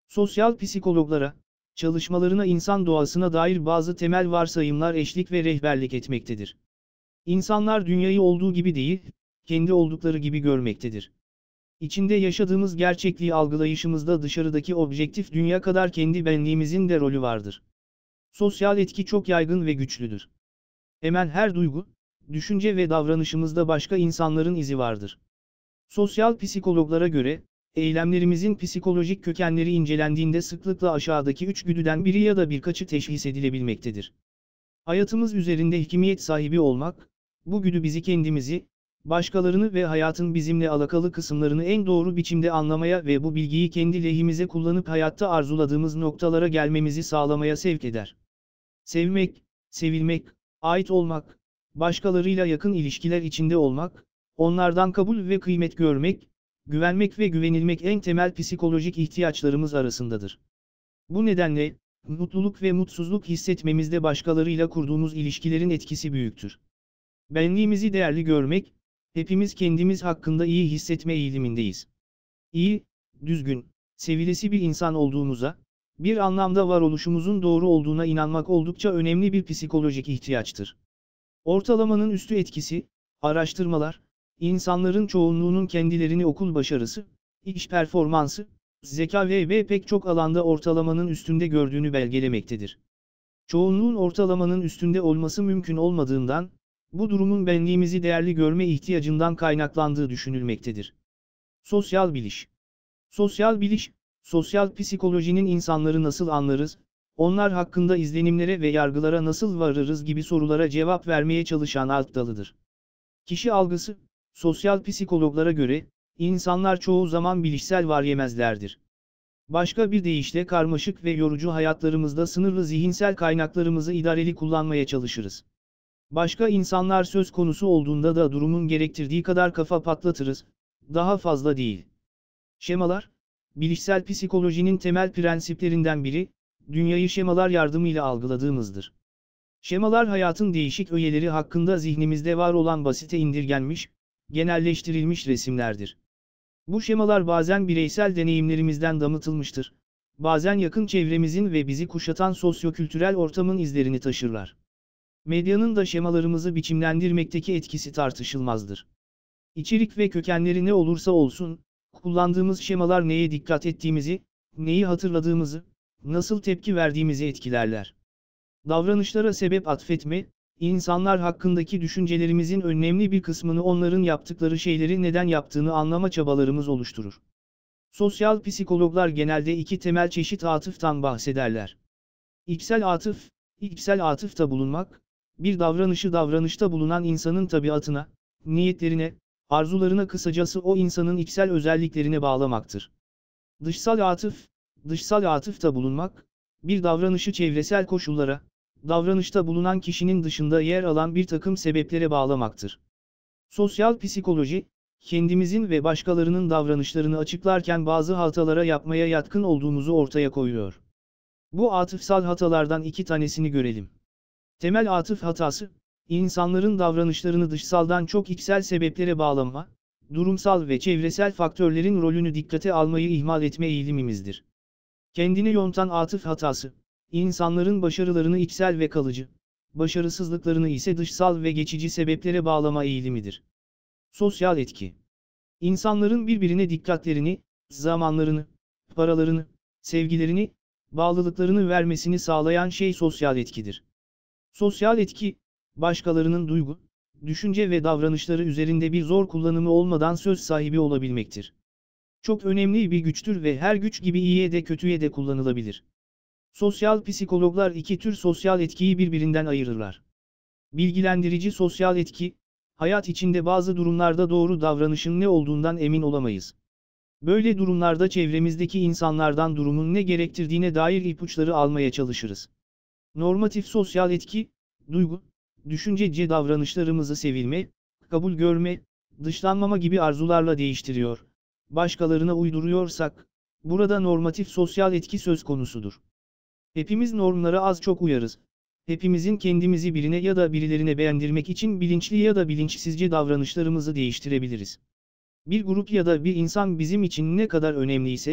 [SPEAKER 2] Sosyal psikologlara, çalışmalarına insan doğasına dair bazı temel varsayımlar eşlik ve rehberlik etmektedir. İnsanlar dünyayı olduğu gibi değil, kendi oldukları gibi görmektedir. İçinde yaşadığımız gerçekliği algılayışımızda dışarıdaki objektif dünya kadar kendi benliğimizin de rolü vardır. Sosyal etki çok yaygın ve güçlüdür. Hemen her duygu, düşünce ve davranışımızda başka insanların izi vardır. Sosyal psikologlara göre, eylemlerimizin psikolojik kökenleri incelendiğinde sıklıkla aşağıdaki üç güdüden biri ya da birkaçı teşhis edilebilmektedir. Hayatımız üzerinde hikmiyet sahibi olmak, bu güdü bizi kendimizi, başkalarını ve hayatın bizimle alakalı kısımlarını en doğru biçimde anlamaya ve bu bilgiyi kendi lehimize kullanıp hayatta arzuladığımız noktalara gelmemizi sağlamaya sevk eder. Sevmek, sevilmek, ait olmak, başkalarıyla yakın ilişkiler içinde olmak, onlardan kabul ve kıymet görmek, güvenmek ve güvenilmek en temel psikolojik ihtiyaçlarımız arasındadır. Bu nedenle, mutluluk ve mutsuzluk hissetmemizde başkalarıyla kurduğumuz ilişkilerin etkisi büyüktür. Benliğimizi değerli görmek, hepimiz kendimiz hakkında iyi hissetme eğilimindeyiz. İyi, düzgün, sevilesi bir insan olduğumuza, bir anlamda varoluşumuzun doğru olduğuna inanmak oldukça önemli bir psikolojik ihtiyaçtır. Ortalamanın üstü etkisi, araştırmalar, insanların çoğunluğunun kendilerini okul başarısı, iş performansı, zeka ve ve pek çok alanda ortalamanın üstünde gördüğünü belgelemektedir. Çoğunluğun ortalamanın üstünde olması mümkün olmadığından, bu durumun benliğimizi değerli görme ihtiyacından kaynaklandığı düşünülmektedir. Sosyal biliş. Sosyal biliş, sosyal psikolojinin insanları nasıl anlarız, onlar hakkında izlenimlere ve yargılara nasıl varırız gibi sorulara cevap vermeye çalışan alt dalıdır. Kişi algısı, sosyal psikologlara göre, insanlar çoğu zaman bilişsel varyemezlerdir. Başka bir deyişle karmaşık ve yorucu hayatlarımızda sınırlı zihinsel kaynaklarımızı idareli kullanmaya çalışırız. Başka insanlar söz konusu olduğunda da durumun gerektirdiği kadar kafa patlatırız, daha fazla değil. Şemalar, bilişsel psikolojinin temel prensiplerinden biri, dünyayı şemalar yardımıyla algıladığımızdır. Şemalar hayatın değişik öğeleri hakkında zihnimizde var olan basite indirgenmiş, genelleştirilmiş resimlerdir. Bu şemalar bazen bireysel deneyimlerimizden damıtılmıştır, bazen yakın çevremizin ve bizi kuşatan sosyokültürel ortamın izlerini taşırlar. Medyanın da şemalarımızı biçimlendirmekteki etkisi tartışılmazdır. İçerik ve kökenleri ne olursa olsun, kullandığımız şemalar neye dikkat ettiğimizi, neyi hatırladığımızı, nasıl tepki verdiğimizi etkilerler. Davranışlara sebep atfetme, insanlar hakkındaki düşüncelerimizin önemli bir kısmını onların yaptıkları şeyleri neden yaptığını anlama çabalarımız oluşturur. Sosyal psikologlar genelde iki temel çeşit atıftan bahsederler. İçsel atıf, içsel atıfta bulunmak, bir davranışı davranışta bulunan insanın tabiatına, niyetlerine, arzularına kısacası o insanın içsel özelliklerine bağlamaktır. Dışsal atıf, dışsal atıfta bulunmak, bir davranışı çevresel koşullara, davranışta bulunan kişinin dışında yer alan bir takım sebeplere bağlamaktır. Sosyal psikoloji, kendimizin ve başkalarının davranışlarını açıklarken bazı hatalara yapmaya yatkın olduğumuzu ortaya koyuyor. Bu atıfsal hatalardan iki tanesini görelim. Temel atıf hatası, insanların davranışlarını dışsaldan çok içsel sebeplere bağlama, durumsal ve çevresel faktörlerin rolünü dikkate almayı ihmal etme eğilimimizdir. Kendini yontan atıf hatası, insanların başarılarını içsel ve kalıcı, başarısızlıklarını ise dışsal ve geçici sebeplere bağlama eğilimidir. Sosyal etki. İnsanların birbirine dikkatlerini, zamanlarını, paralarını, sevgilerini, bağlılıklarını vermesini sağlayan şey sosyal etkidir. Sosyal etki, başkalarının duygu, düşünce ve davranışları üzerinde bir zor kullanımı olmadan söz sahibi olabilmektir. Çok önemli bir güçtür ve her güç gibi iyiye de kötüye de kullanılabilir. Sosyal psikologlar iki tür sosyal etkiyi birbirinden ayırırlar. Bilgilendirici sosyal etki, hayat içinde bazı durumlarda doğru davranışın ne olduğundan emin olamayız. Böyle durumlarda çevremizdeki insanlardan durumun ne gerektirdiğine dair ipuçları almaya çalışırız. Normatif sosyal etki, duygu, düşüncece davranışlarımızı sevilme, kabul görme, dışlanmama gibi arzularla değiştiriyor. Başkalarına uyduruyorsak, burada normatif sosyal etki söz konusudur. Hepimiz normlara az çok uyarız. Hepimizin kendimizi birine ya da birilerine beğendirmek için bilinçli ya da bilinçsizce davranışlarımızı değiştirebiliriz. Bir grup ya da bir insan bizim için ne kadar önemliyse,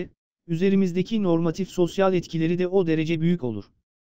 [SPEAKER 2] üzerimizdeki normatif sosyal etkileri de o derece büyük olur.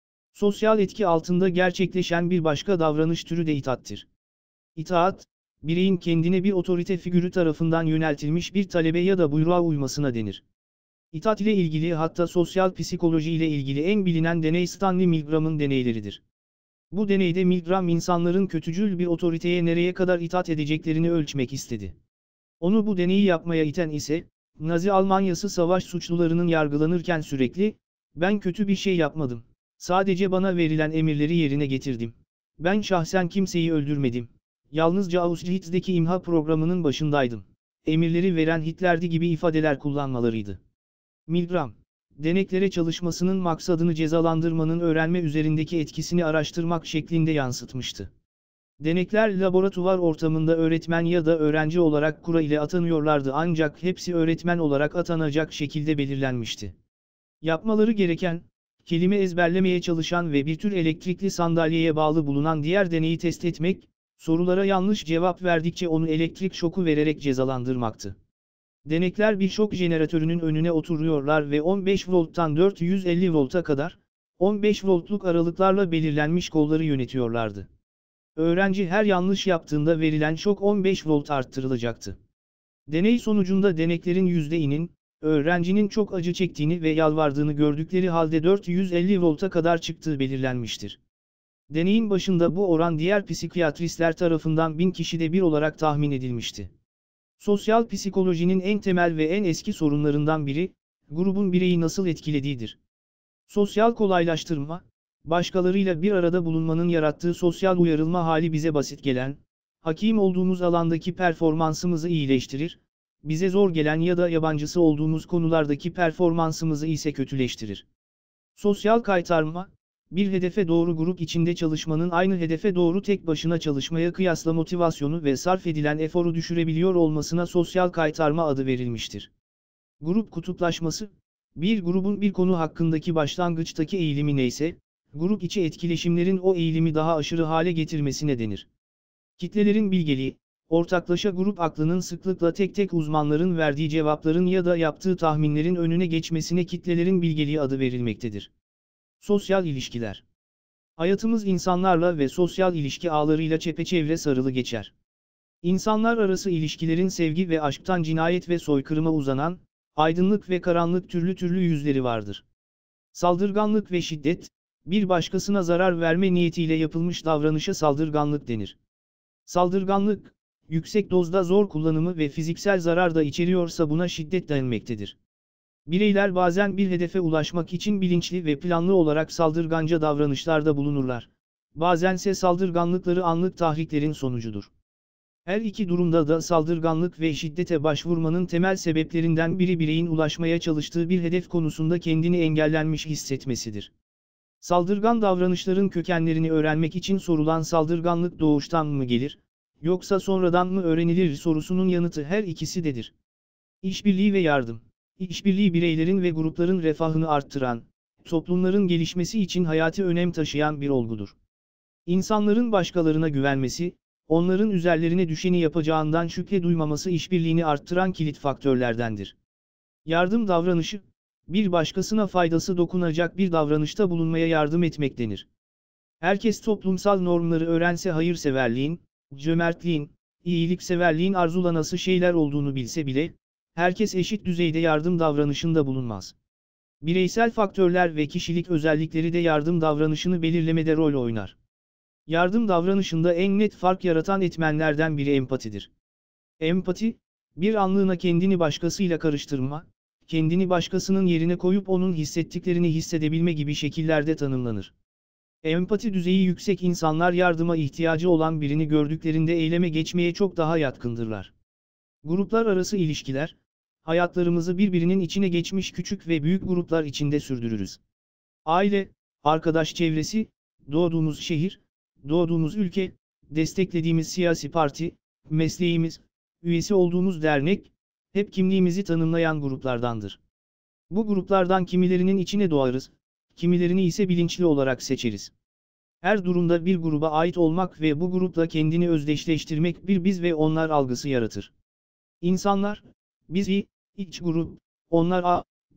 [SPEAKER 2] Sosyal etki altında gerçekleşen bir başka davranış türü de itaattir. İtaat, bireyin kendine bir otorite figürü tarafından yöneltilmiş bir talebe ya da buyruğa uymasına denir. İtaat ile ilgili, hatta sosyal psikoloji ile ilgili en bilinen deney Stanley Milgram'ın deneyleridir. Bu deneyde Milgram insanların kötücül bir otoriteye nereye kadar itaat edeceklerini ölçmek istedi. Onu bu deneyi yapmaya iten ise, Nazi Almanyası savaş suçlularının yargılanırken sürekli, "Ben kötü bir şey yapmadım. Sadece bana verilen emirleri yerine getirdim. Ben şahsen kimseyi öldürmedim. Yalnızca Auschwitz'deki imha programının başındaydım. Emirleri veren Hitler'di" gibi ifadeler kullanmalarıydı. Milgram, deneklere çalışmasının maksadını cezalandırmanın öğrenme üzerindeki etkisini araştırmak şeklinde yansıtmıştı. Denekler laboratuvar ortamında öğretmen ya da öğrenci olarak kura ile atanıyorlardı, ancak hepsi öğretmen olarak atanacak şekilde belirlenmişti. Yapmaları gereken, kelime ezberlemeye çalışan ve bir tür elektrikli sandalyeye bağlı bulunan diğer deneyi test etmek, sorulara yanlış cevap verdikçe onu elektrik şoku vererek cezalandırmaktı. Denekler bir şok jeneratörünün önüne oturuyorlar ve on beş volttan dört yüz elli volta kadar, on beş voltluk aralıklarla belirlenmiş kolları yönetiyorlardı. Öğrenci her yanlış yaptığında verilen şok on beş volt arttırılacaktı. Deney sonucunda deneklerin yüzde %'inin, öğrencinin çok acı çektiğini ve yalvardığını gördükleri halde dört yüz elli volta kadar çıktığı belirlenmiştir. Deneyin başında bu oran diğer psikiyatristler tarafından bin kişide bir olarak tahmin edilmişti. Sosyal psikolojinin en temel ve en eski sorunlarından biri, grubun bireyi nasıl etkilediğidir. Sosyal kolaylaştırma, başkalarıyla bir arada bulunmanın yarattığı sosyal uyarılma hali bize basit gelen, hakim olduğumuz alandaki performansımızı iyileştirir, bize zor gelen ya da yabancısı olduğumuz konulardaki performansımızı ise kötüleştirir. Sosyal kaytarma, bir hedefe doğru grup içinde çalışmanın aynı hedefe doğru tek başına çalışmaya kıyasla motivasyonu ve sarf edilen eforu düşürebiliyor olmasına sosyal kaytarma adı verilmiştir. Grup kutuplaşması, bir grubun bir konu hakkındaki başlangıçtaki eğilimi neyse, grup içi etkileşimlerin o eğilimi daha aşırı hale getirmesine denir. Kitlelerin bilgeliği, ortaklaşa grup aklının sıklıkla tek tek uzmanların verdiği cevapların ya da yaptığı tahminlerin önüne geçmesine kitlelerin bilgeliği adı verilmektedir. Sosyal ilişkiler. Hayatımız insanlarla ve sosyal ilişki ağlarıyla çepeçevre sarılı geçer. İnsanlar arası ilişkilerin sevgi ve aşktan cinayet ve soykırıma uzanan, aydınlık ve karanlık türlü türlü yüzleri vardır. Saldırganlık ve şiddet, bir başkasına zarar verme niyetiyle yapılmış davranışa saldırganlık denir. Saldırganlık, yüksek dozda zor kullanımı ve fiziksel zarar da içeriyorsa buna şiddet denmektedir. Bireyler bazen bir hedefe ulaşmak için bilinçli ve planlı olarak saldırganca davranışlarda bulunurlar. Bazense saldırganlıkları anlık tahriklerin sonucudur. Her iki durumda da saldırganlık ve şiddete başvurmanın temel sebeplerinden biri bireyin ulaşmaya çalıştığı bir hedef konusunda kendini engellenmiş hissetmesidir. Saldırgan davranışların kökenlerini öğrenmek için sorulan saldırganlık doğuştan mı gelir, yoksa sonradan mı öğrenilir sorusunun yanıtı her ikisidedir. İşbirliği ve yardım. İşbirliği bireylerin ve grupların refahını arttıran, toplumların gelişmesi için hayati önem taşıyan bir olgudur. İnsanların başkalarına güvenmesi, onların üzerlerine düşeni yapacağından şüphe duymaması işbirliğini arttıran kilit faktörlerdendir. Yardım davranışı, bir başkasına faydası dokunacak bir davranışta bulunmaya yardım etmek denir. Herkes toplumsal normları öğrense hayırseverliğin, cömertliğin, iyilikseverliğin arzulanası şeyler olduğunu bilse bile, herkes eşit düzeyde yardım davranışında bulunmaz. Bireysel faktörler ve kişilik özellikleri de yardım davranışını belirlemede rol oynar. Yardım davranışında en net fark yaratan etmenlerden biri empatidir. Empati, bir anlığına kendini başkasıyla karıştırma, kendini başkasının yerine koyup onun hissettiklerini hissedebilme gibi şekillerde tanımlanır. Empati düzeyi yüksek insanlar yardıma ihtiyacı olan birini gördüklerinde eyleme geçmeye çok daha yatkındırlar. Gruplar arası ilişkiler, hayatlarımızı birbirinin içine geçmiş küçük ve büyük gruplar içinde sürdürürüz. Aile, arkadaş çevresi, doğduğumuz şehir, doğduğumuz ülke, desteklediğimiz siyasi parti, mesleğimiz, üyesi olduğumuz dernek, hep kimliğimizi tanımlayan gruplardandır. Bu gruplardan kimilerinin içine doğarız, kimilerini ise bilinçli olarak seçeriz. Her durumda bir gruba ait olmak ve bu grupla kendini özdeşleştirmek bir biz ve onlar algısı yaratır. İnsanlar, biz i, iç grup, onlar a,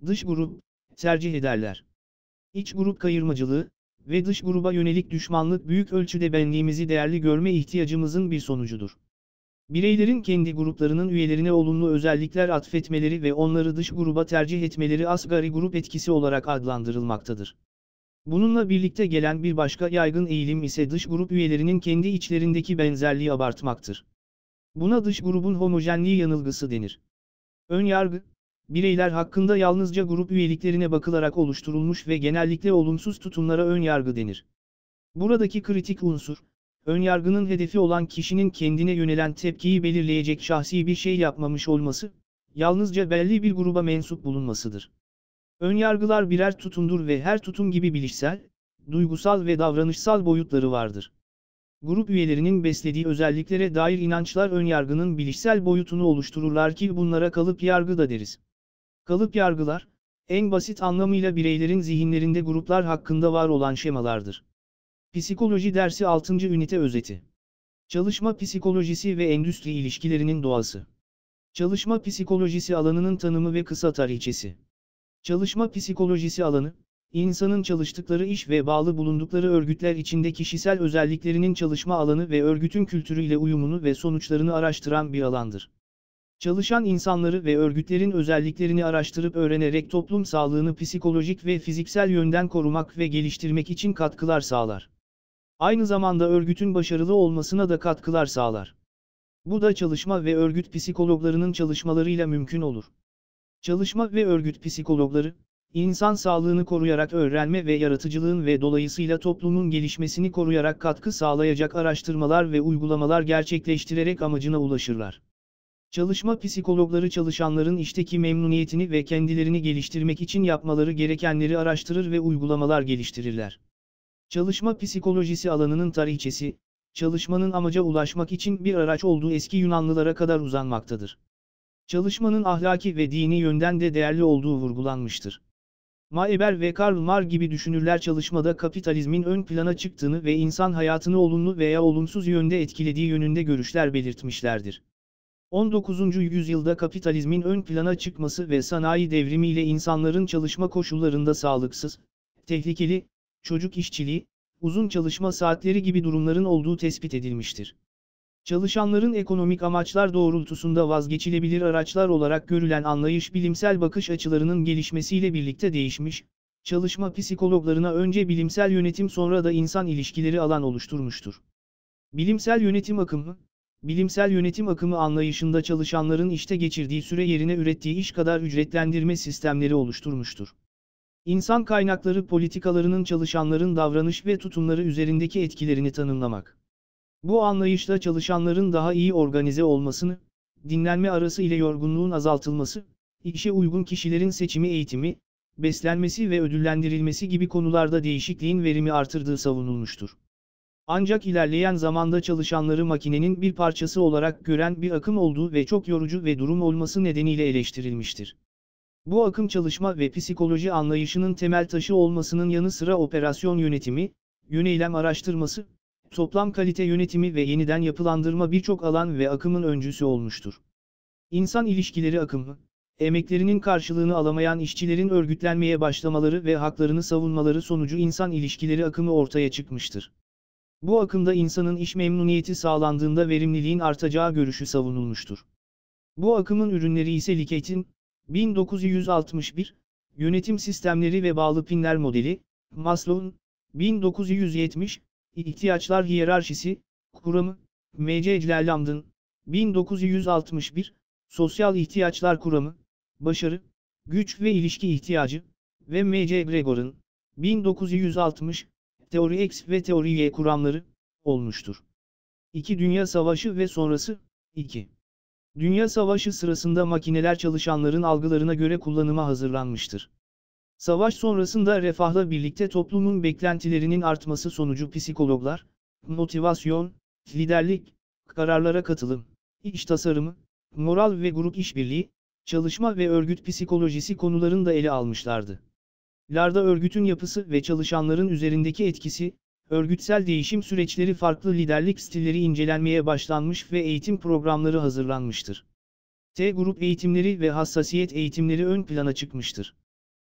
[SPEAKER 2] dış grup tercih ederler. İç grup kayırmacılığı ve dış gruba yönelik düşmanlık büyük ölçüde benliğimizi değerli görme ihtiyacımızın bir sonucudur. Bireylerin kendi gruplarının üyelerine olumlu özellikler atfetmeleri ve onları dış gruba tercih etmeleri asgari grup etkisi olarak adlandırılmaktadır. Bununla birlikte gelen bir başka yaygın eğilim ise dış grup üyelerinin kendi içlerindeki benzerliği abartmaktır. Buna dış grubun homojenliği yanılgısı denir. Önyargı, bireyler hakkında yalnızca grup üyeliklerine bakılarak oluşturulmuş ve genellikle olumsuz tutumlara önyargı denir. Buradaki kritik unsur, önyargının hedefi olan kişinin kendine yönelen tepkiyi belirleyecek şahsi bir şey yapmamış olması, yalnızca belli bir gruba mensup bulunmasıdır. Önyargılar birer tutumdur ve her tutum gibi bilişsel, duygusal ve davranışsal boyutları vardır. Grup üyelerinin beslediği özelliklere dair inançlar önyargının bilişsel boyutunu oluştururlar ki bunlara kalıp yargı da deriz. Kalıp yargılar, en basit anlamıyla bireylerin zihinlerinde gruplar hakkında var olan şemalardır. Psikoloji dersi altıncı ünite özeti. Çalışma psikolojisi ve endüstri ilişkilerinin doğası. Çalışma psikolojisi alanının tanımı ve kısa tarihçesi. Çalışma psikolojisi alanı, insanın çalıştıkları iş ve bağlı bulundukları örgütler içinde kişisel özelliklerinin çalışma alanı ve örgütün kültürüyle uyumunu ve sonuçlarını araştıran bir alandır. Çalışan insanları ve örgütlerin özelliklerini araştırıp öğrenerek toplum sağlığını psikolojik ve fiziksel yönden korumak ve geliştirmek için katkılar sağlar. Aynı zamanda örgütün başarılı olmasına da katkılar sağlar. Bu da çalışma ve örgüt psikologlarının çalışmalarıyla mümkün olur. Çalışma ve örgüt psikologları, insan sağlığını koruyarak öğrenme ve yaratıcılığın ve dolayısıyla toplumun gelişmesini koruyarak katkı sağlayacak araştırmalar ve uygulamalar gerçekleştirerek amacına ulaşırlar. Çalışma psikologları çalışanların işteki memnuniyetini ve kendilerini geliştirmek için yapmaları gerekenleri araştırır ve uygulamalar geliştirirler. Çalışma psikolojisi alanının tarihçesi, çalışmanın amaca ulaşmak için bir araç olduğu eski Yunanlılara kadar uzanmaktadır. Çalışmanın ahlaki ve dini yönden de değerli olduğu vurgulanmıştır. Maeber ve Karl Marx gibi düşünürler çalışmada kapitalizmin ön plana çıktığını ve insan hayatını olumlu veya olumsuz yönde etkilediği yönünde görüşler belirtmişlerdir. on dokuzuncu yüzyılda kapitalizmin ön plana çıkması ve sanayi devrimiyle insanların çalışma koşullarında sağlıksız, tehlikeli, çocuk işçiliği, uzun çalışma saatleri gibi durumların olduğu tespit edilmiştir. Çalışanların ekonomik amaçlar doğrultusunda vazgeçilebilir araçlar olarak görülen anlayış bilimsel bakış açılarının gelişmesiyle birlikte değişmiş, çalışma psikologlarına önce bilimsel yönetim sonra da insan ilişkileri alan oluşturmuştur. Bilimsel yönetim akımı, bilimsel yönetim akımı anlayışında çalışanların işte geçirdiği süre yerine ürettiği iş kadar ücretlendirme sistemleri oluşturmuştur. İnsan kaynakları politikalarının çalışanların davranış ve tutumları üzerindeki etkilerini tanımlamak. Bu anlayışla çalışanların daha iyi organize olmasını, dinlenme arası ile yorgunluğun azaltılması, işe uygun kişilerin seçimi eğitimi, beslenmesi ve ödüllendirilmesi gibi konularda değişikliğin verimi artırdığı savunulmuştur. Ancak ilerleyen zamanda çalışanları makinenin bir parçası olarak gören bir akım olduğu ve çok yorucu ve durum olması nedeniyle eleştirilmiştir. Bu akım çalışma ve psikoloji anlayışının temel taşı olmasının yanı sıra operasyon yönetimi, yöneylem araştırması, toplam kalite yönetimi ve yeniden yapılandırma birçok alan ve akımın öncüsü olmuştur. İnsan ilişkileri akımı, emeklerinin karşılığını alamayan işçilerin örgütlenmeye başlamaları ve haklarını savunmaları sonucu insan ilişkileri akımı ortaya çıkmıştır. Bu akımda insanın iş memnuniyeti sağlandığında verimliliğin artacağı görüşü savunulmuştur. Bu akımın ürünleri ise Liket'in, bin dokuz yüz altmış bir, Yönetim Sistemleri ve Bağlı Pinler Modeli, Maslow'un, bin dokuz yüz yetmiş, İhtiyaçlar Hiyerarşisi, Kuramı, M C Lambd'ın, bin dokuz yüz altmış bir, Sosyal İhtiyaçlar Kuramı, Başarı, Güç ve İlişki İhtiyacı, ve M C Gregor'ın, bin dokuz yüz altmış, Teori X ve Teori Y kuramları, olmuştur. İki Dünya Savaşı ve sonrası, iki Dünya Savaşı sırasında makineler çalışanların algılarına göre kullanıma hazırlanmıştır. Savaş sonrasında refahla birlikte toplumun beklentilerinin artması sonucu psikologlar, motivasyon, liderlik, kararlara katılım, iş tasarımı, moral ve grup işbirliği, çalışma ve örgüt psikolojisi konularını da ele almışlardı. Larda örgütün yapısı ve çalışanların üzerindeki etkisi, örgütsel değişim süreçleri farklı liderlik stilleri incelenmeye başlanmış ve eğitim programları hazırlanmıştır. T grup eğitimleri ve hassasiyet eğitimleri ön plana çıkmıştır.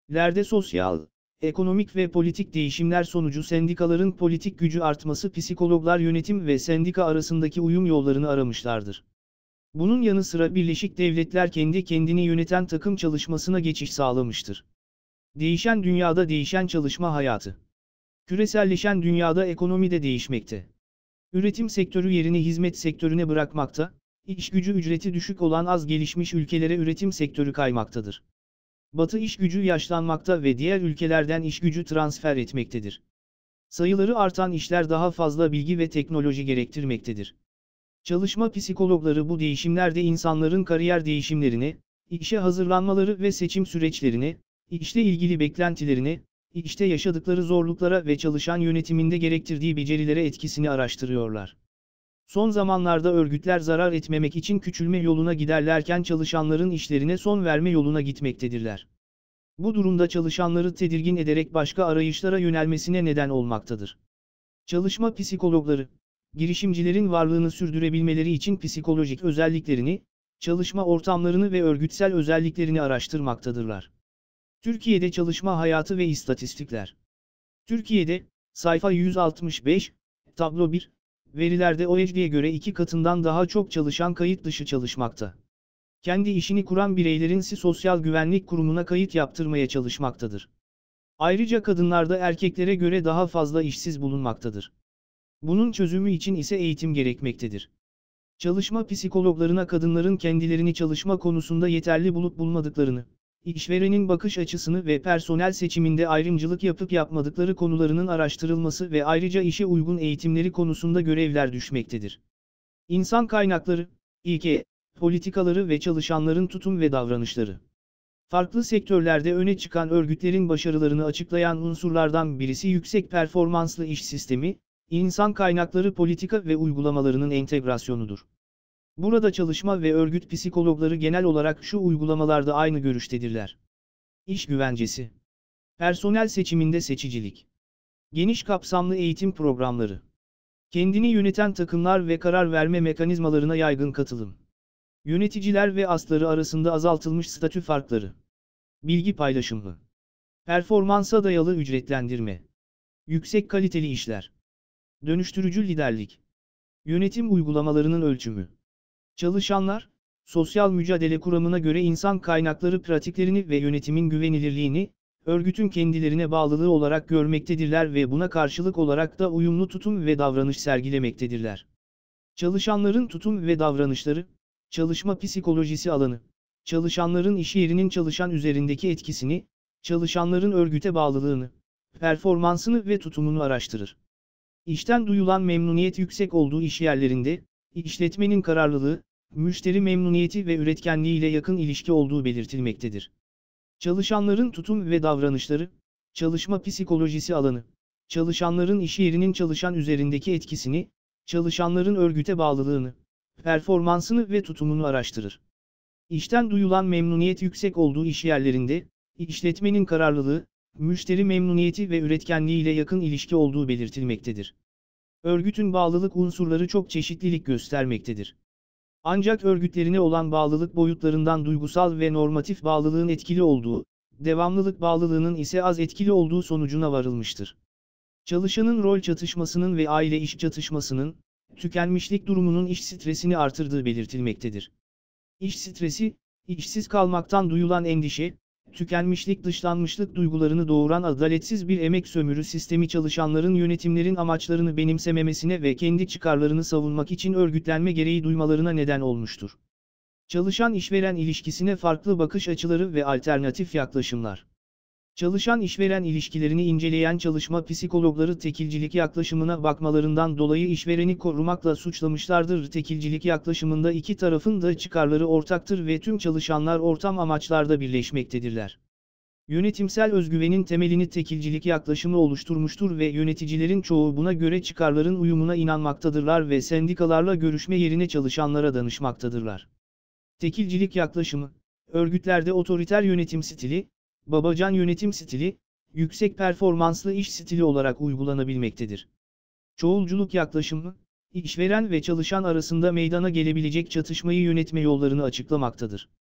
[SPEAKER 2] lerde sosyal, ekonomik ve politik değişimler sonucu sendikaların politik gücü artması psikologlar yönetim ve sendika arasındaki uyum yollarını aramışlardır. Bunun yanı sıra Birleşik Devletler kendi kendini yöneten takım çalışmasına geçiş sağlamıştır. Değişen dünyada değişen çalışma hayatı. Küreselleşen dünyada ekonomi de değişmekte. Üretim sektörü yerini hizmet sektörüne bırakmakta, iş gücü ücreti düşük olan az gelişmiş ülkelere üretim sektörü kaymaktadır. Batı iş gücü yaşlanmakta ve diğer ülkelerden iş gücü transfer etmektedir. Sayıları artan işler daha fazla bilgi ve teknoloji gerektirmektedir. Çalışma psikologları bu değişimlerde insanların kariyer değişimlerini, işe hazırlanmaları ve seçim süreçlerini, işle ilgili beklentilerini, işte yaşadıkları zorluklara ve çalışan yönetiminde gerektirdiği becerilere etkisini araştırıyorlar. Son zamanlarda örgütler zarar etmemek için küçülme yoluna giderlerken çalışanların işlerine son verme yoluna gitmektedirler. Bu durumda çalışanları tedirgin ederek başka arayışlara yönelmesine neden olmaktadır. Çalışma psikologları, girişimcilerin varlığını sürdürebilmeleri için psikolojik özelliklerini, çalışma ortamlarını ve örgütsel özelliklerini araştırmaktadırlar. Türkiye'de çalışma hayatı ve istatistikler. Türkiye'de, sayfa yüz altmış beş, tablo bir, verilerde O E C D'ye göre iki katından daha çok çalışan kayıt dışı çalışmakta. Kendi işini kuran bireylerin S İ Sosyal Güvenlik Kurumu'na kayıt yaptırmaya çalışmaktadır. Ayrıca kadınlarda erkeklere göre daha fazla işsiz bulunmaktadır. Bunun çözümü için ise eğitim gerekmektedir. Çalışma psikologlarına kadınların kendilerini çalışma konusunda yeterli bulup bulmadıklarını, İşverenin bakış açısını ve personel seçiminde ayrımcılık yapıp yapmadıkları konularının araştırılması ve ayrıca işe uygun eğitimleri konusunda görevler düşmektedir. İnsan kaynakları, İ K, politikaları ve çalışanların tutum ve davranışları. Farklı sektörlerde öne çıkan örgütlerin başarılarını açıklayan unsurlardan birisi yüksek performanslı iş sistemi, insan kaynakları politika ve uygulamalarının entegrasyonudur. Burada çalışma ve örgüt psikologları genel olarak şu uygulamalarda aynı görüştedirler. İş güvencesi. Personel seçiminde seçicilik. Geniş kapsamlı eğitim programları. Kendini yöneten takımlar ve karar verme mekanizmalarına yaygın katılım. Yöneticiler ve asları arasında azaltılmış statü farkları. Bilgi paylaşımı. Performansa dayalı ücretlendirme. Yüksek kaliteli işler. Dönüştürücü liderlik. Yönetim uygulamalarının ölçümü. Çalışanlar, sosyal mücadele kuramına göre insan kaynakları pratiklerini ve yönetimin güvenilirliğini, örgütün kendilerine bağlılığı olarak görmektedirler ve buna karşılık olarak da uyumlu tutum ve davranış sergilemektedirler. Çalışanların tutum ve davranışları, çalışma psikolojisi alanı, çalışanların iş yerinin çalışan üzerindeki etkisini, çalışanların örgüte bağlılığını, performansını ve tutumunu araştırır. İşten duyulan memnuniyet yüksek olduğu işyerlerinde, işletmenin kararlılığı, müşteri memnuniyeti ve üretkenliği ile yakın ilişki olduğu belirtilmektedir. Çalışanların tutum ve davranışları, çalışma psikolojisi alanı, çalışanların iş yerinin çalışan üzerindeki etkisini, çalışanların örgüte bağlılığını, performansını ve tutumunu araştırır. İşten duyulan memnuniyet yüksek olduğu işyerlerinde, işletmenin kararlılığı, müşteri memnuniyeti ve üretkenliği ile yakın ilişki olduğu belirtilmektedir. Örgütün bağlılık unsurları çok çeşitlilik göstermektedir. Ancak örgütlerine olan bağlılık boyutlarından duygusal ve normatif bağlılığın etkili olduğu, devamlılık bağlılığının ise az etkili olduğu sonucuna varılmıştır. Çalışanın rol çatışmasının ve aile-iş çatışmasının, tükenmişlik durumunun iş stresini artırdığı belirtilmektedir. İş stresi, işsiz kalmaktan duyulan endişe, tükenmişlik dışlanmışlık duygularını doğuran adaletsiz bir emek sömürü sistemi çalışanların yönetimlerin amaçlarını benimsememesine ve kendi çıkarlarını savunmak için örgütlenme gereği duymalarına neden olmuştur. Çalışan-işveren ilişkisine farklı bakış açıları ve alternatif yaklaşımlar. Çalışan-işveren ilişkilerini inceleyen çalışma psikologları tekilcilik yaklaşımına bakmalarından dolayı işvereni korumakla suçlamışlardır. Tekilcilik yaklaşımında iki tarafın da çıkarları ortaktır ve tüm çalışanlar ortam amaçlarda birleşmektedirler. Yönetimsel özgüvenin temelini tekilcilik yaklaşımı oluşturmuştur ve yöneticilerin çoğu buna göre çıkarların uyumuna inanmaktadırlar ve sendikalarla görüşme yerine çalışanlara danışmaktadırlar. Tekilcilik yaklaşımı, örgütlerde otoriter yönetim stili, babacan yönetim stili, yüksek performanslı iş stili olarak uygulanabilmektedir. Çoğulculuk yaklaşımı, işveren ve çalışan arasında meydana gelebilecek çatışmayı yönetme yollarını açıklamaktadır.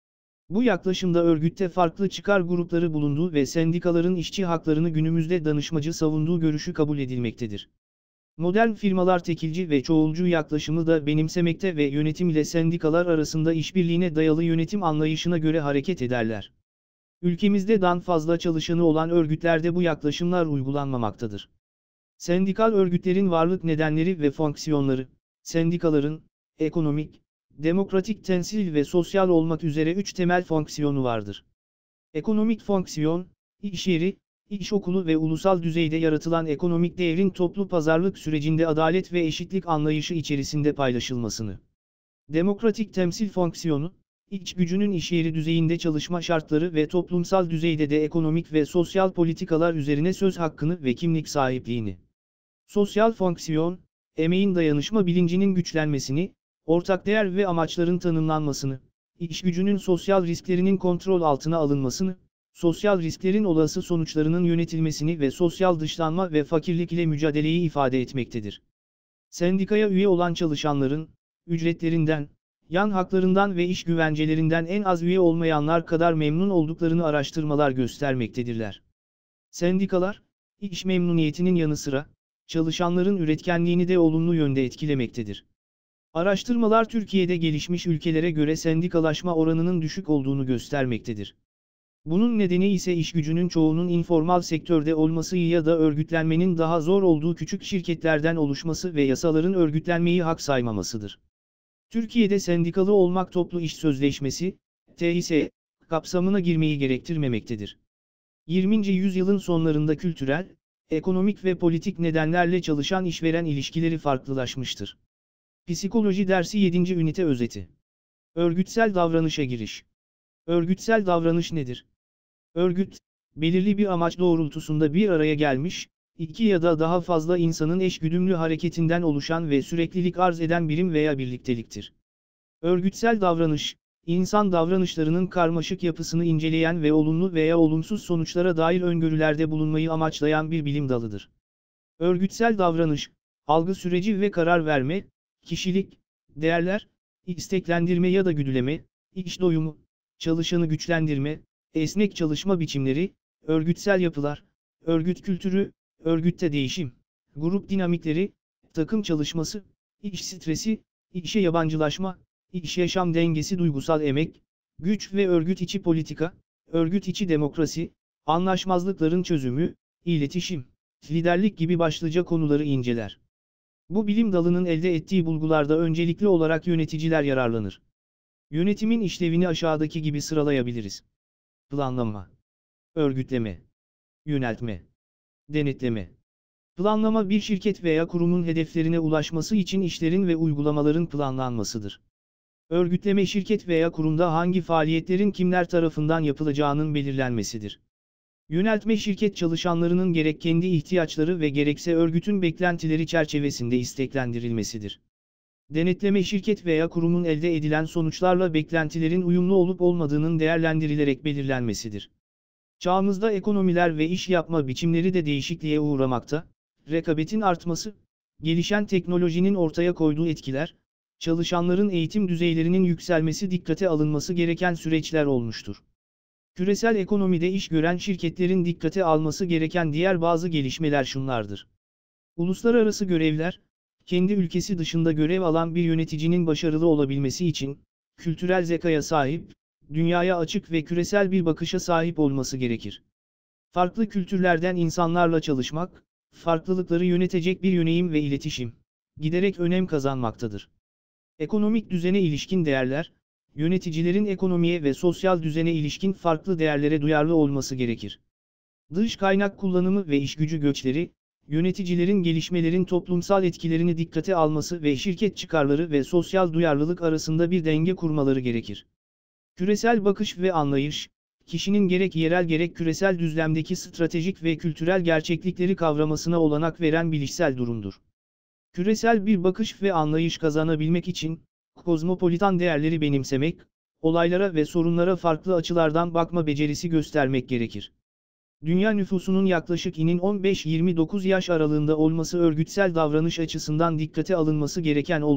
[SPEAKER 2] Bu yaklaşımda örgütte farklı çıkar grupları bulunduğu ve sendikaların işçi haklarını günümüzde danışmacı savunduğu görüşü kabul edilmektedir. Modern firmalar tekilci ve çoğulcu yaklaşımı da benimsemekte ve yönetim ile sendikalar arasında işbirliğine dayalı yönetim anlayışına göre hareket ederler. Ülkemizde dan fazla çalışanı olan örgütlerde bu yaklaşımlar uygulanmamaktadır. Sendikal örgütlerin varlık nedenleri ve fonksiyonları, sendikaların, ekonomik, demokratik temsil ve sosyal olmak üzere üç temel fonksiyonu vardır. Ekonomik fonksiyon, iş yeri, iş okulu ve ulusal düzeyde yaratılan ekonomik değerin toplu pazarlık sürecinde adalet ve eşitlik anlayışı içerisinde paylaşılmasını. Demokratik temsil fonksiyonu, iç gücünün iş yeri düzeyinde çalışma şartları ve toplumsal düzeyde de ekonomik ve sosyal politikalar üzerine söz hakkını ve kimlik sahipliğini. Sosyal fonksiyon, emeğin dayanışma bilincinin güçlenmesini, ortak değer ve amaçların tanımlanmasını, iş gücünün sosyal risklerinin kontrol altına alınmasını, sosyal risklerin olası sonuçlarının yönetilmesini ve sosyal dışlanma ve fakirlik ile mücadeleyi ifade etmektedir. Sendikaya üye olan çalışanların, ücretlerinden, yan haklarından ve iş güvencelerinden en az üye olmayanlar kadar memnun olduklarını araştırmalar göstermektedirler. Sendikalar, iş memnuniyetinin yanı sıra, çalışanların üretkenliğini de olumlu yönde etkilemektedir. Araştırmalar Türkiye'de gelişmiş ülkelere göre sendikalaşma oranının düşük olduğunu göstermektedir. Bunun nedeni ise iş gücünün çoğunun informal sektörde olması ya da örgütlenmenin daha zor olduğu küçük şirketlerden oluşması ve yasaların örgütlenmeyi hak saymamasıdır. Türkiye'de sendikalı olmak toplu iş sözleşmesi, T İ S, kapsamına girmeyi gerektirmemektedir. yirminci yüzyılın sonlarında kültürel, ekonomik ve politik nedenlerle çalışan işveren ilişkileri farklılaşmıştır. Psikoloji dersi yedinci ünite özeti. Örgütsel davranışa giriş. Örgütsel davranış nedir? Örgüt, belirli bir amaç doğrultusunda bir araya gelmiş, iki ya da daha fazla insanın eşgüdümlü hareketinden oluşan ve süreklilik arz eden birim veya birlikteliktir. Örgütsel davranış, insan davranışlarının karmaşık yapısını inceleyen ve olumlu veya olumsuz sonuçlara dair öngörülerde bulunmayı amaçlayan bir bilim dalıdır. Örgütsel davranış, algı süreci ve karar verme, kişilik, değerler, isteklendirme ya da güdüleme, iş doyumu, çalışanı güçlendirme, esnek çalışma biçimleri, örgütsel yapılar, örgüt kültürü, örgütte değişim, grup dinamikleri, takım çalışması, iş stresi, işe yabancılaşma, iş yaşam dengesi duygusal emek, güç ve örgüt içi politika, örgüt içi demokrasi, anlaşmazlıkların çözümü, iletişim, liderlik gibi başlıca konuları inceler. Bu bilim dalının elde ettiği bulgularda öncelikli olarak yöneticiler yararlanır. Yönetimin işlevini aşağıdaki gibi sıralayabiliriz. Planlama, örgütleme, yöneltme, denetleme. Planlama bir şirket veya kurumun hedeflerine ulaşması için işlerin ve uygulamaların planlanmasıdır. Örgütleme şirket veya kurumda hangi faaliyetlerin kimler tarafından yapılacağının belirlenmesidir. Yöneltme şirket çalışanlarının gerek kendi ihtiyaçları ve gerekse örgütün beklentileri çerçevesinde isteklendirilmesidir. Denetleme şirket veya kurumun elde edilen sonuçlarla beklentilerin uyumlu olup olmadığının değerlendirilerek belirlenmesidir. Çağımızda ekonomiler ve iş yapma biçimleri de değişikliğe uğramakta, rekabetin artması, gelişen teknolojinin ortaya koyduğu etkiler, çalışanların eğitim düzeylerinin yükselmesi dikkate alınması gereken süreçler olmuştur. Küresel ekonomide iş gören şirketlerin dikkate alması gereken diğer bazı gelişmeler şunlardır. Uluslararası görevler, kendi ülkesi dışında görev alan bir yöneticinin başarılı olabilmesi için, kültürel zekaya sahip, dünyaya açık ve küresel bir bakışa sahip olması gerekir. Farklı kültürlerden insanlarla çalışmak, farklılıkları yönetecek bir yönelim ve iletişim, giderek önem kazanmaktadır. Ekonomik düzene ilişkin değerler, yöneticilerin ekonomiye ve sosyal düzene ilişkin farklı değerlere duyarlı olması gerekir. Dış kaynak kullanımı ve işgücü göçleri, yöneticilerin gelişmelerin toplumsal etkilerini dikkate alması ve şirket çıkarları ve sosyal duyarlılık arasında bir denge kurmaları gerekir. Küresel bakış ve anlayış, kişinin gerek yerel gerek küresel düzlemdeki stratejik ve kültürel gerçeklikleri kavramasına olanak veren bilişsel durumdur. Küresel bir bakış ve anlayış kazanabilmek için, kozmopolitan değerleri benimsemek, olaylara ve sorunlara farklı açılardan bakma becerisi göstermek gerekir. Dünya nüfusunun yaklaşık inin on beş yirmi dokuz yaş aralığında olması örgütsel davranış açısından dikkate alınması gereken olgu,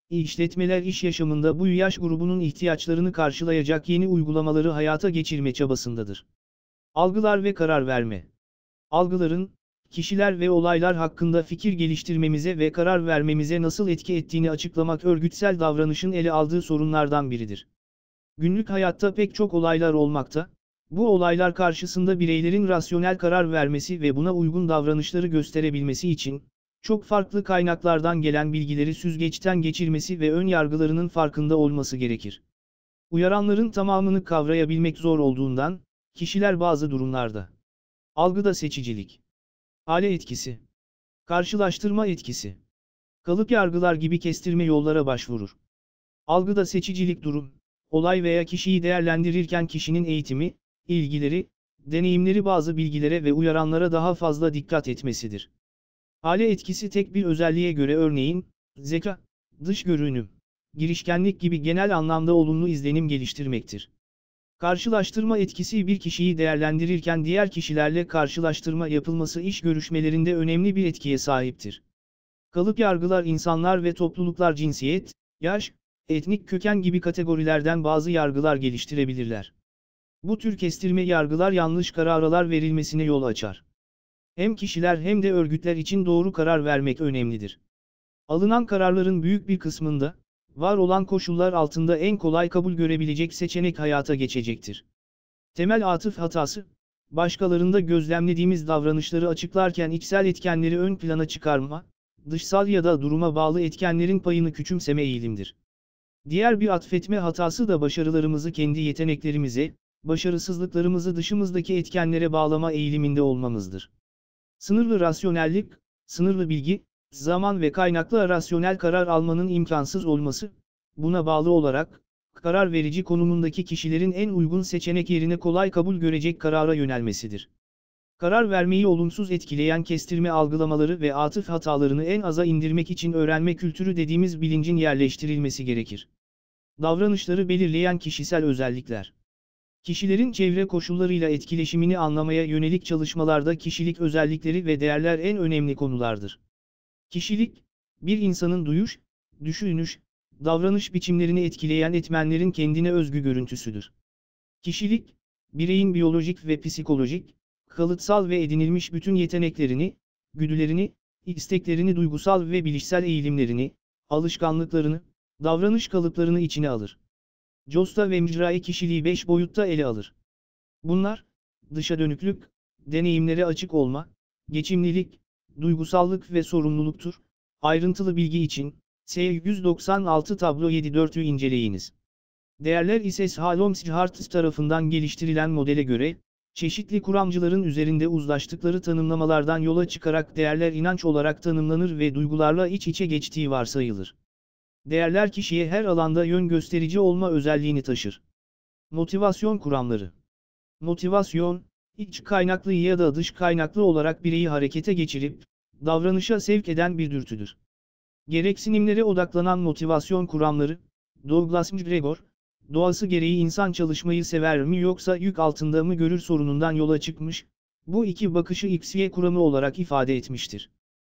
[SPEAKER 2] işletmeler iş yaşamında bu yaş grubunun ihtiyaçlarını karşılayacak yeni uygulamaları hayata geçirme çabasındadır. Algılar ve karar verme. Algıların, kişiler ve olaylar hakkında fikir geliştirmemize ve karar vermemize nasıl etki ettiğini açıklamak örgütsel davranışın ele aldığı sorunlardan biridir. Günlük hayatta pek çok olaylar olmakta, bu olaylar karşısında bireylerin rasyonel karar vermesi ve buna uygun davranışları gösterebilmesi için, çok farklı kaynaklardan gelen bilgileri süzgeçten geçirmesi ve ön yargılarının farkında olması gerekir. Uyaranların tamamını kavrayabilmek zor olduğundan, kişiler bazı durumlarda. Algıda seçicilik. Hale etkisi. Karşılaştırma etkisi. Kalıp yargılar gibi kestirme yollara başvurur. Algıda seçicilik durum, olay veya kişiyi değerlendirirken kişinin eğitimi, ilgileri, deneyimleri bazı bilgilere ve uyaranlara daha fazla dikkat etmesidir. Hale etkisi tek bir özelliğe göre örneğin, zeka, dış görünüm, girişkenlik gibi genel anlamda olumlu izlenim geliştirmektir. Karşılaştırma etkisi bir kişiyi değerlendirirken diğer kişilerle karşılaştırma yapılması iş görüşmelerinde önemli bir etkiye sahiptir. Kalıp yargılar insanlar ve topluluklar cinsiyet, yaş, etnik köken gibi kategorilerden bazı yargılar geliştirebilirler. Bu tür kestirme yargılar yanlış kararlar verilmesine yol açar. Hem kişiler hem de örgütler için doğru karar vermek önemlidir. Alınan kararların büyük bir kısmında, var olan koşullar altında en kolay kabul görebilecek seçenek hayata geçecektir. Temel atıf hatası, başkalarında gözlemlediğimiz davranışları açıklarken içsel etkenleri ön plana çıkarma, dışsal ya da duruma bağlı etkenlerin payını küçümseme eğilimdir. Diğer bir atfetme hatası da başarılarımızı kendi yeteneklerimize, başarısızlıklarımızı dışımızdaki etkenlere bağlama eğiliminde olmamızdır. Sınırlı rasyonellik, sınırlı bilgi, zaman ve kaynakla rasyonel karar almanın imkansız olması, buna bağlı olarak, karar verici konumundaki kişilerin en uygun seçenek yerine kolay kabul görecek karara yönelmesidir. Karar vermeyi olumsuz etkileyen kestirme algılamaları ve atıf hatalarını en aza indirmek için öğrenme kültürü dediğimiz bilincin yerleştirilmesi gerekir. Davranışları belirleyen kişisel özellikler. Kişilerin çevre koşullarıyla etkileşimini anlamaya yönelik çalışmalarda kişilik özellikleri ve değerler en önemli konulardır. Kişilik, bir insanın duyuş, düşünüş, davranış biçimlerini etkileyen etmenlerin kendine özgü görüntüsüdür. Kişilik, bireyin biyolojik ve psikolojik, kalıtsal ve edinilmiş bütün yeteneklerini, güdülerini, isteklerini, duygusal ve bilişsel eğilimlerini, alışkanlıklarını, davranış kalıplarını içine alır. Costa ve Micrai kişiliği beş boyutta ele alır. Bunlar, dışa dönüklük, deneyimlere açık olma, geçimlilik, duygusallık ve sorumluluktur. Ayrıntılı bilgi için, S yüz doksan altı tablo yedi dört'ü inceleyiniz. Değerler ise Shalom-Sharts tarafından geliştirilen modele göre, çeşitli kuramcıların üzerinde uzlaştıkları tanımlamalardan yola çıkarak değerler inanç olarak tanımlanır ve duygularla iç içe geçtiği varsayılır. Değerler kişiye her alanda yön gösterici olma özelliğini taşır. Motivasyon kuramları. Motivasyon, iç kaynaklı ya da dış kaynaklı olarak bireyi harekete geçirip, davranışa sevk eden bir dürtüdür. Gereksinimlere odaklanan motivasyon kuramları, Douglas McGregor, doğası gereği insan çalışmayı sever mi yoksa yük altında mı görür sorunundan yola çıkmış, bu iki bakışı X Y kuramı olarak ifade etmiştir.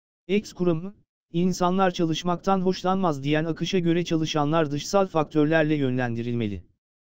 [SPEAKER 2] X kuramı, İnsanlar çalışmaktan hoşlanmaz diyen akışa göre çalışanlar dışsal faktörlerle yönlendirilmeli.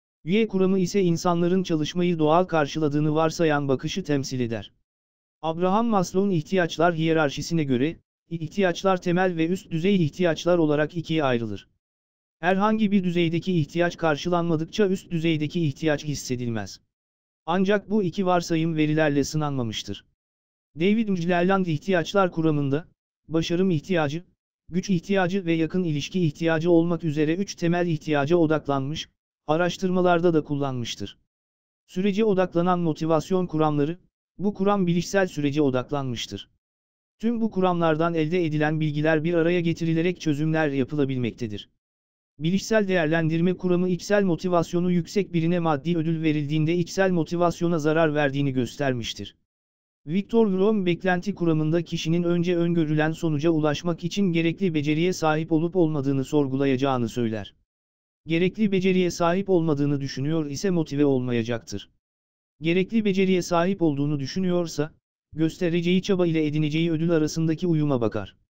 [SPEAKER 2] Y kuramı ise insanların çalışmayı doğal karşıladığını varsayan bakışı temsil eder. Abraham Maslow'un ihtiyaçlar hiyerarşisine göre, ihtiyaçlar temel ve üst düzey ihtiyaçlar olarak ikiye ayrılır. Herhangi bir düzeydeki ihtiyaç karşılanmadıkça üst düzeydeki ihtiyaç hissedilmez. Ancak bu iki varsayım verilerle sınanmamıştır. David Magellan ihtiyaçlar kuramında, başarım ihtiyacı, güç ihtiyacı ve yakın ilişki ihtiyacı olmak üzere üç temel ihtiyaca odaklanmış, araştırmalarda da kullanmıştır. Sürece odaklanan motivasyon kuramları, bu kuram bilişsel sürece odaklanmıştır. Tüm bu kuramlardan elde edilen bilgiler bir araya getirilerek çözümler yapılabilmektedir. Bilişsel değerlendirme kuramı içsel motivasyonu yüksek birine maddi ödül verildiğinde içsel motivasyona zarar verdiğini göstermiştir. Viktor Vroom beklenti kuramında kişinin önce öngörülen sonuca ulaşmak için gerekli beceriye sahip olup olmadığını sorgulayacağını söyler. Gerekli beceriye sahip olmadığını düşünüyor ise motive olmayacaktır. Gerekli beceriye sahip olduğunu düşünüyorsa, göstereceği çaba ile edineceği ödül arasındaki uyuma bakar.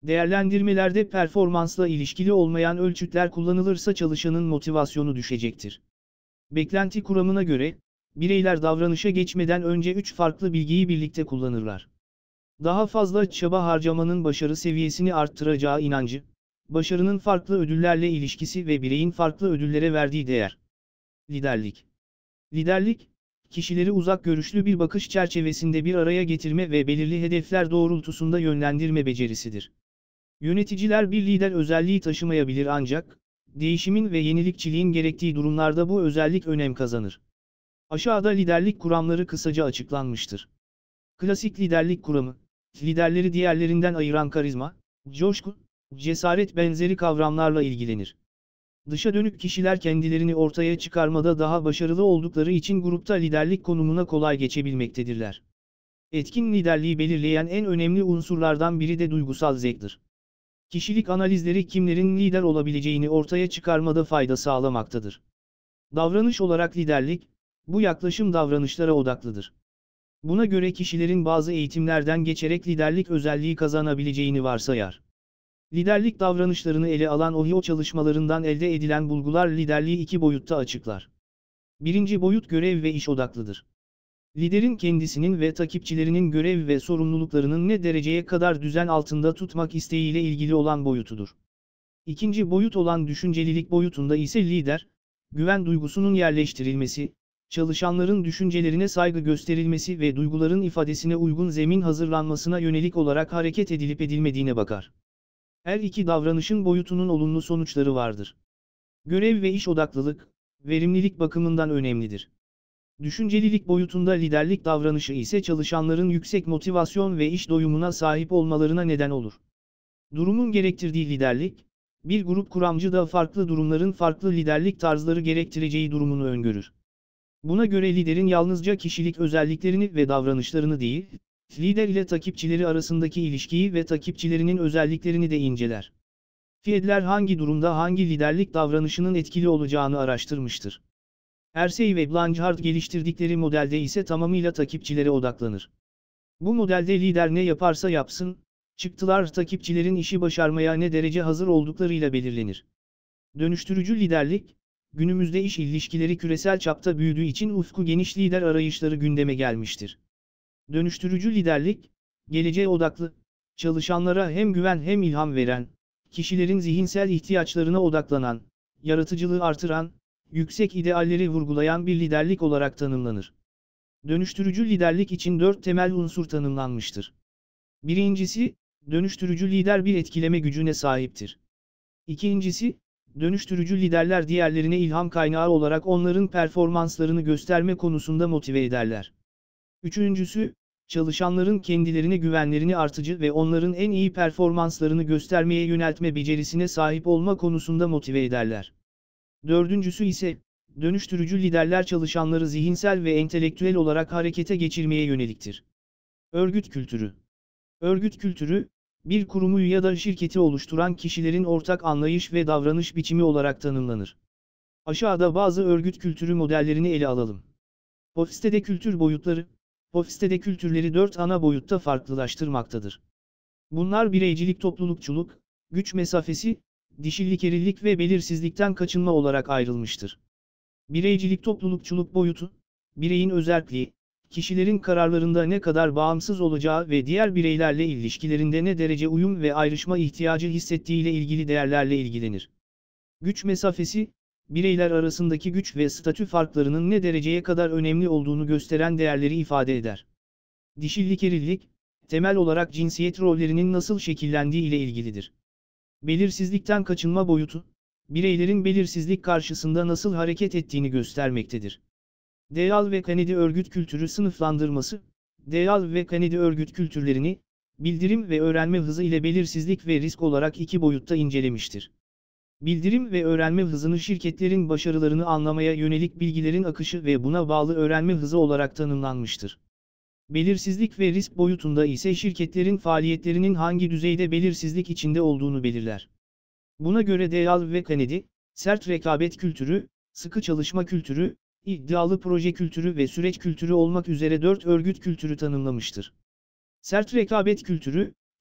[SPEAKER 2] Değerlendirmelerde performansla ilişkili olmayan ölçütler kullanılırsa çalışanın motivasyonu düşecektir. Beklenti kuramına göre, bireyler davranışa geçmeden önce üç farklı bilgiyi birlikte kullanırlar. Daha fazla çaba harcamanın başarı seviyesini arttıracağı inancı, başarının farklı ödüllerle ilişkisi ve bireyin farklı ödüllere verdiği değer. Liderlik. Liderlik, kişileri uzak görüşlü bir bakış çerçevesinde bir araya getirme ve belirli hedefler doğrultusunda yönlendirme becerisidir. Yöneticiler bir lider özelliği taşımayabilir ancak, değişimin ve yenilikçiliğin gerektiği durumlarda bu özellik önem kazanır. Aşağıda liderlik kuramları kısaca açıklanmıştır. Klasik liderlik kuramı, liderleri diğerlerinden ayıran karizma, coşku, cesaret benzeri kavramlarla ilgilenir. Dışa dönük kişiler kendilerini ortaya çıkarmada daha başarılı oldukları için grupta liderlik konumuna kolay geçebilmektedirler. Etkin liderliği belirleyen en önemli unsurlardan biri de duygusal zevktir. Kişilik analizleri kimlerin lider olabileceğini ortaya çıkarmada fayda sağlamaktadır. Davranış olarak liderlik, bu yaklaşım davranışlara odaklıdır. Buna göre kişilerin bazı eğitimlerden geçerek liderlik özelliği kazanabileceğini varsayar. Liderlik davranışlarını ele alan O H I O çalışmalarından elde edilen bulgular liderliği iki boyutta açıklar. Birinci boyut görev ve iş odaklıdır. Liderin kendisinin ve takipçilerinin görev ve sorumluluklarının ne dereceye kadar düzen altında tutmak isteğiyle ilgili olan boyutudur. İkinci boyut olan düşüncelilik boyutunda ise lider, güven duygusunun yerleştirilmesi, çalışanların düşüncelerine saygı gösterilmesi ve duyguların ifadesine uygun zemin hazırlanmasına yönelik olarak hareket edilip edilmediğine bakar. Her iki davranışın boyutunun olumlu sonuçları vardır. Görev ve iş odaklılık, verimlilik bakımından önemlidir. Düşüncelilik boyutunda liderlik davranışı ise çalışanların yüksek motivasyon ve iş doyumuna sahip olmalarına neden olur. Durumun gerektirdiği liderlik, bir grup kuramcı da farklı durumların farklı liderlik tarzları gerektireceği durumunu öngörür. Buna göre liderin yalnızca kişilik özelliklerini ve davranışlarını değil, lider ile takipçileri arasındaki ilişkiyi ve takipçilerinin özelliklerini de inceler. Fiedler hangi durumda hangi liderlik davranışının etkili olacağını araştırmıştır. Hersey ve Blanchard geliştirdikleri modelde ise tamamıyla takipçilere odaklanır. Bu modelde lider ne yaparsa yapsın, çıktılar takipçilerin işi başarmaya ne derece hazır olduklarıyla belirlenir. Dönüştürücü liderlik, günümüzde iş ilişkileri küresel çapta büyüdüğü için ufku geniş lider arayışları gündeme gelmiştir. Dönüştürücü liderlik, geleceğe odaklı, çalışanlara hem güven hem ilham veren, kişilerin zihinsel ihtiyaçlarına odaklanan, yaratıcılığı artıran, yüksek idealleri vurgulayan bir liderlik olarak tanımlanır. Dönüştürücü liderlik için dört temel unsur tanımlanmıştır. Birincisi, dönüştürücü lider bir etkileme gücüne sahiptir. İkincisi, dönüştürücü liderler diğerlerine ilham kaynağı olarak onların performanslarını gösterme konusunda motive ederler. Üçüncüsü, çalışanların kendilerine güvenlerini artıcı ve onların en iyi performanslarını göstermeye yöneltme becerisine sahip olma konusunda motive ederler. Dördüncüsü ise, dönüştürücü liderler çalışanları zihinsel ve entelektüel olarak harekete geçirmeye yöneliktir. Örgüt kültürü. Örgüt kültürü, bir kurumu ya da şirketi oluşturan kişilerin ortak anlayış ve davranış biçimi olarak tanımlanır. Aşağıda bazı örgüt kültürü modellerini ele alalım. Hofstede kültür boyutları, Hofstede kültürleri dört ana boyutta farklılaştırmaktadır. Bunlar bireycilik, toplulukçuluk, güç mesafesi, dişillik, erillik ve belirsizlikten kaçınma olarak ayrılmıştır. Bireycilik toplulukçuluk boyutu, bireyin özerkliği, kişilerin kararlarında ne kadar bağımsız olacağı ve diğer bireylerle ilişkilerinde ne derece uyum ve ayrışma ihtiyacı hissettiğiyle ilgili değerlerle ilgilenir. Güç mesafesi, bireyler arasındaki güç ve statü farklarının ne dereceye kadar önemli olduğunu gösteren değerleri ifade eder. Dişillik, erillik, temel olarak cinsiyet rollerinin nasıl şekillendiği ile ilgilidir. Belirsizlikten kaçınma boyutu, bireylerin belirsizlik karşısında nasıl hareket ettiğini göstermektedir. Deyal ve Kennedy örgüt kültürü sınıflandırması, Deyal ve Kennedy örgüt kültürlerini, bildirim ve öğrenme hızı ile belirsizlik ve risk olarak iki boyutta incelemiştir. Bildirim ve öğrenme hızını şirketlerin başarılarını anlamaya yönelik bilgilerin akışı ve buna bağlı öğrenme hızı olarak tanımlanmıştır. Belirsizlik ve risk boyutunda ise şirketlerin faaliyetlerinin hangi düzeyde belirsizlik içinde olduğunu belirler. Buna göre Deyal ve Kennedy, sert rekabet kültürü, sıkı çalışma kültürü, iddialı proje kültürü ve süreç kültürü olmak üzere dört örgüt kültürü tanımlamıştır. Sert rekabet kültürü,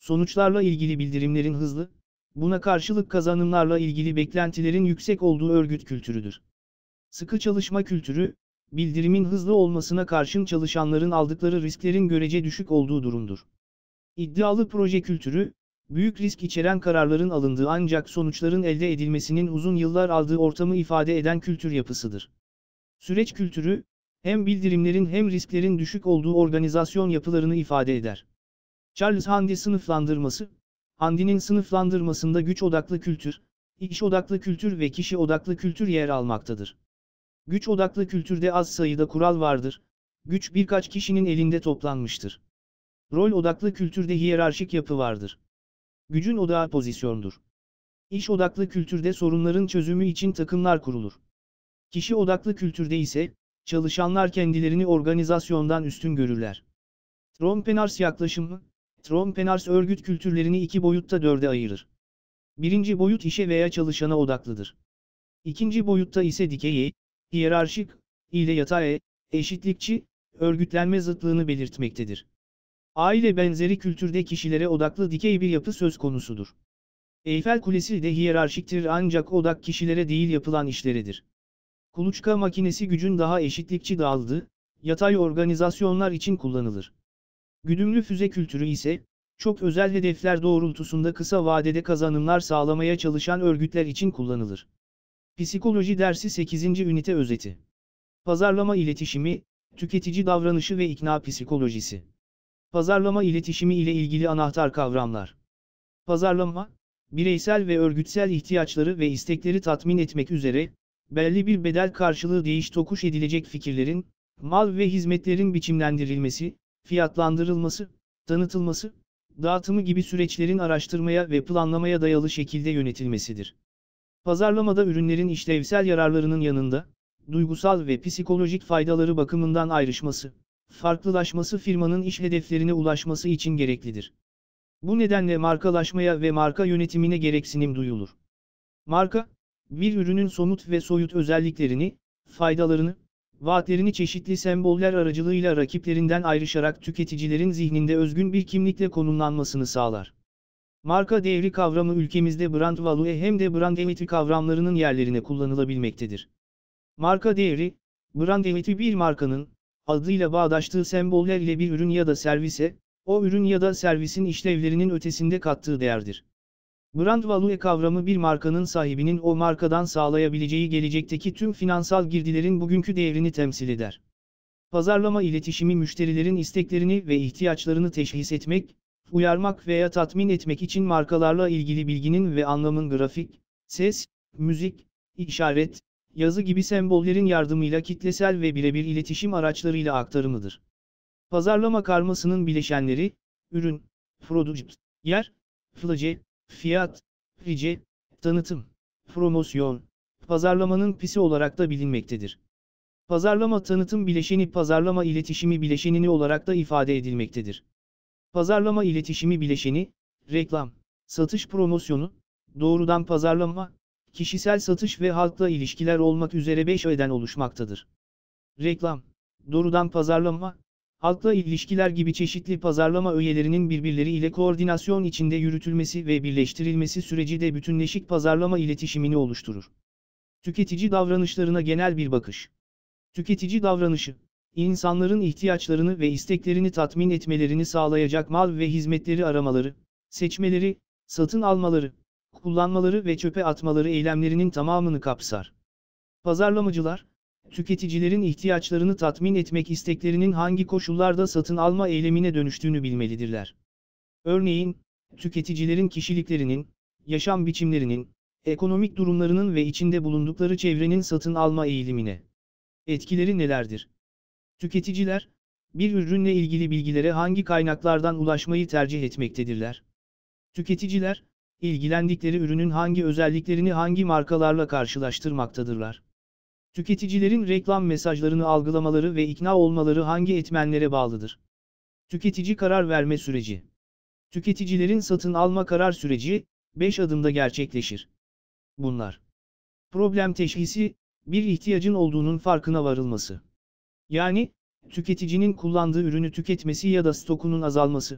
[SPEAKER 2] Sonuçlarla ilgili bildirimlerin hızlı, buna karşılık kazanımlarla ilgili beklentilerin yüksek olduğu örgüt kültürüdür. Sıkı çalışma kültürü, bildirimin hızlı olmasına karşın çalışanların aldıkları risklerin görece düşük olduğu durumdur. İddialı proje kültürü, büyük risk içeren kararların alındığı ancak sonuçların elde edilmesinin uzun yıllar aldığı ortamı ifade eden kültür yapısıdır. Süreç kültürü, hem bildirimlerin hem risklerin düşük olduğu organizasyon yapılarını ifade eder. Charles Handy sınıflandırması, Handy'nin sınıflandırmasında güç odaklı kültür, iş odaklı kültür ve kişi odaklı kültür yer almaktadır. Güç odaklı kültürde az sayıda kural vardır, güç birkaç kişinin elinde toplanmıştır. Rol odaklı kültürde hiyerarşik yapı vardır. Gücün odağı pozisyondur. İş odaklı kültürde sorunların çözümü için takımlar kurulur. Kişi odaklı kültürde ise, çalışanlar kendilerini organizasyondan üstün görürler. Trompenars yaklaşımı, Trompenars örgüt kültürlerini iki boyutta dörde ayırır. Birinci boyut işe veya çalışana odaklıdır. İkinci boyutta ise dikey, hiyerarşik, ile yatay, eşitlikçi, örgütlenme zıtlığını belirtmektedir. Aile benzeri kültürde kişilere odaklı dikey bir yapı söz konusudur. Eyfel Kulesi de hiyerarşiktir ancak odak kişilere değil yapılan işleredir. Kuluçka makinesi gücün daha eşitlikçi dağıldığı, yatay organizasyonlar için kullanılır. Güdümlü füze kültürü ise, çok özel hedefler doğrultusunda kısa vadede kazanımlar sağlamaya çalışan örgütler için kullanılır. Psikoloji dersi sekizinci ünite özeti. Pazarlama iletişimi, tüketici davranışı ve ikna psikolojisi. Pazarlama iletişimi ile ilgili anahtar kavramlar. Pazarlama, bireysel ve örgütsel ihtiyaçları ve istekleri tatmin etmek üzere, belli bir bedel karşılığı değiş tokuş edilecek fikirlerin, mal ve hizmetlerin biçimlendirilmesi, fiyatlandırılması, tanıtılması, dağıtımı gibi süreçlerin araştırmaya ve planlamaya dayalı şekilde yönetilmesidir. Pazarlamada ürünlerin işlevsel yararlarının yanında, duygusal ve psikolojik faydaları bakımından ayrışması, farklılaşması firmanın iş hedeflerine ulaşması için gereklidir. Bu nedenle markalaşmaya ve marka yönetimine gereksinim duyulur. Marka, bir ürünün somut ve soyut özelliklerini, faydalarını, vaatlerini çeşitli semboller aracılığıyla rakiplerinden ayrışarak tüketicilerin zihninde özgün bir kimlikle konumlanmasını sağlar. Marka değeri kavramı ülkemizde brand value hem de brand equity kavramlarının yerlerine kullanılabilmektedir. Marka değeri, brand equity bir markanın, adıyla bağdaştığı semboller ile bir ürün ya da servise, o ürün ya da servisin işlevlerinin ötesinde kattığı değerdir. Brand value kavramı bir markanın sahibinin o markadan sağlayabileceği gelecekteki tüm finansal girdilerin bugünkü değerini temsil eder. Pazarlama iletişimi müşterilerin isteklerini ve ihtiyaçlarını teşhis etmek, uyarmak veya tatmin etmek için markalarla ilgili bilginin ve anlamın grafik, ses, müzik, işaret, yazı gibi sembollerin yardımıyla kitlesel ve birebir iletişim araçlarıyla aktarımıdır. Pazarlama karmasının bileşenleri, ürün, product, yer, flace, fiyat, rice, tanıtım, promosyon, pazarlamanın pisi olarak da bilinmektedir. Pazarlama tanıtım bileşeni pazarlama iletişimi bileşenini olarak da ifade edilmektedir. Pazarlama iletişimi bileşeni, reklam, satış promosyonu, doğrudan pazarlama, kişisel satış ve halkla ilişkiler olmak üzere beş öğeden oluşmaktadır. Reklam, doğrudan pazarlama, halkla ilişkiler gibi çeşitli pazarlama öğelerinin birbirleri ile koordinasyon içinde yürütülmesi ve birleştirilmesi süreci de bütünleşik pazarlama iletişimini oluşturur. Tüketici davranışlarına genel bir bakış. Tüketici davranışı, insanların ihtiyaçlarını ve isteklerini tatmin etmelerini sağlayacak mal ve hizmetleri aramaları, seçmeleri, satın almaları, kullanmaları ve çöpe atmaları eylemlerinin tamamını kapsar. Pazarlamacılar, tüketicilerin ihtiyaçlarını tatmin etmek isteklerinin hangi koşullarda satın alma eylemine dönüştüğünü bilmelidirler. Örneğin, tüketicilerin kişiliklerinin, yaşam biçimlerinin, ekonomik durumlarının ve içinde bulundukları çevrenin satın alma eğilimine etkileri nelerdir? Tüketiciler, bir ürünle ilgili bilgilere hangi kaynaklardan ulaşmayı tercih etmektedirler? Tüketiciler, ilgilendikleri ürünün hangi özelliklerini hangi markalarla karşılaştırmaktadırlar? Tüketicilerin reklam mesajlarını algılamaları ve ikna olmaları hangi etmenlere bağlıdır? Tüketici karar verme süreci. Tüketicilerin satın alma karar süreci, beş adımda gerçekleşir. Bunlar: problem teşhisi, bir ihtiyacın olduğunun farkına varılması. Yani, tüketicinin kullandığı ürünü tüketmesi ya da stokunun azalması,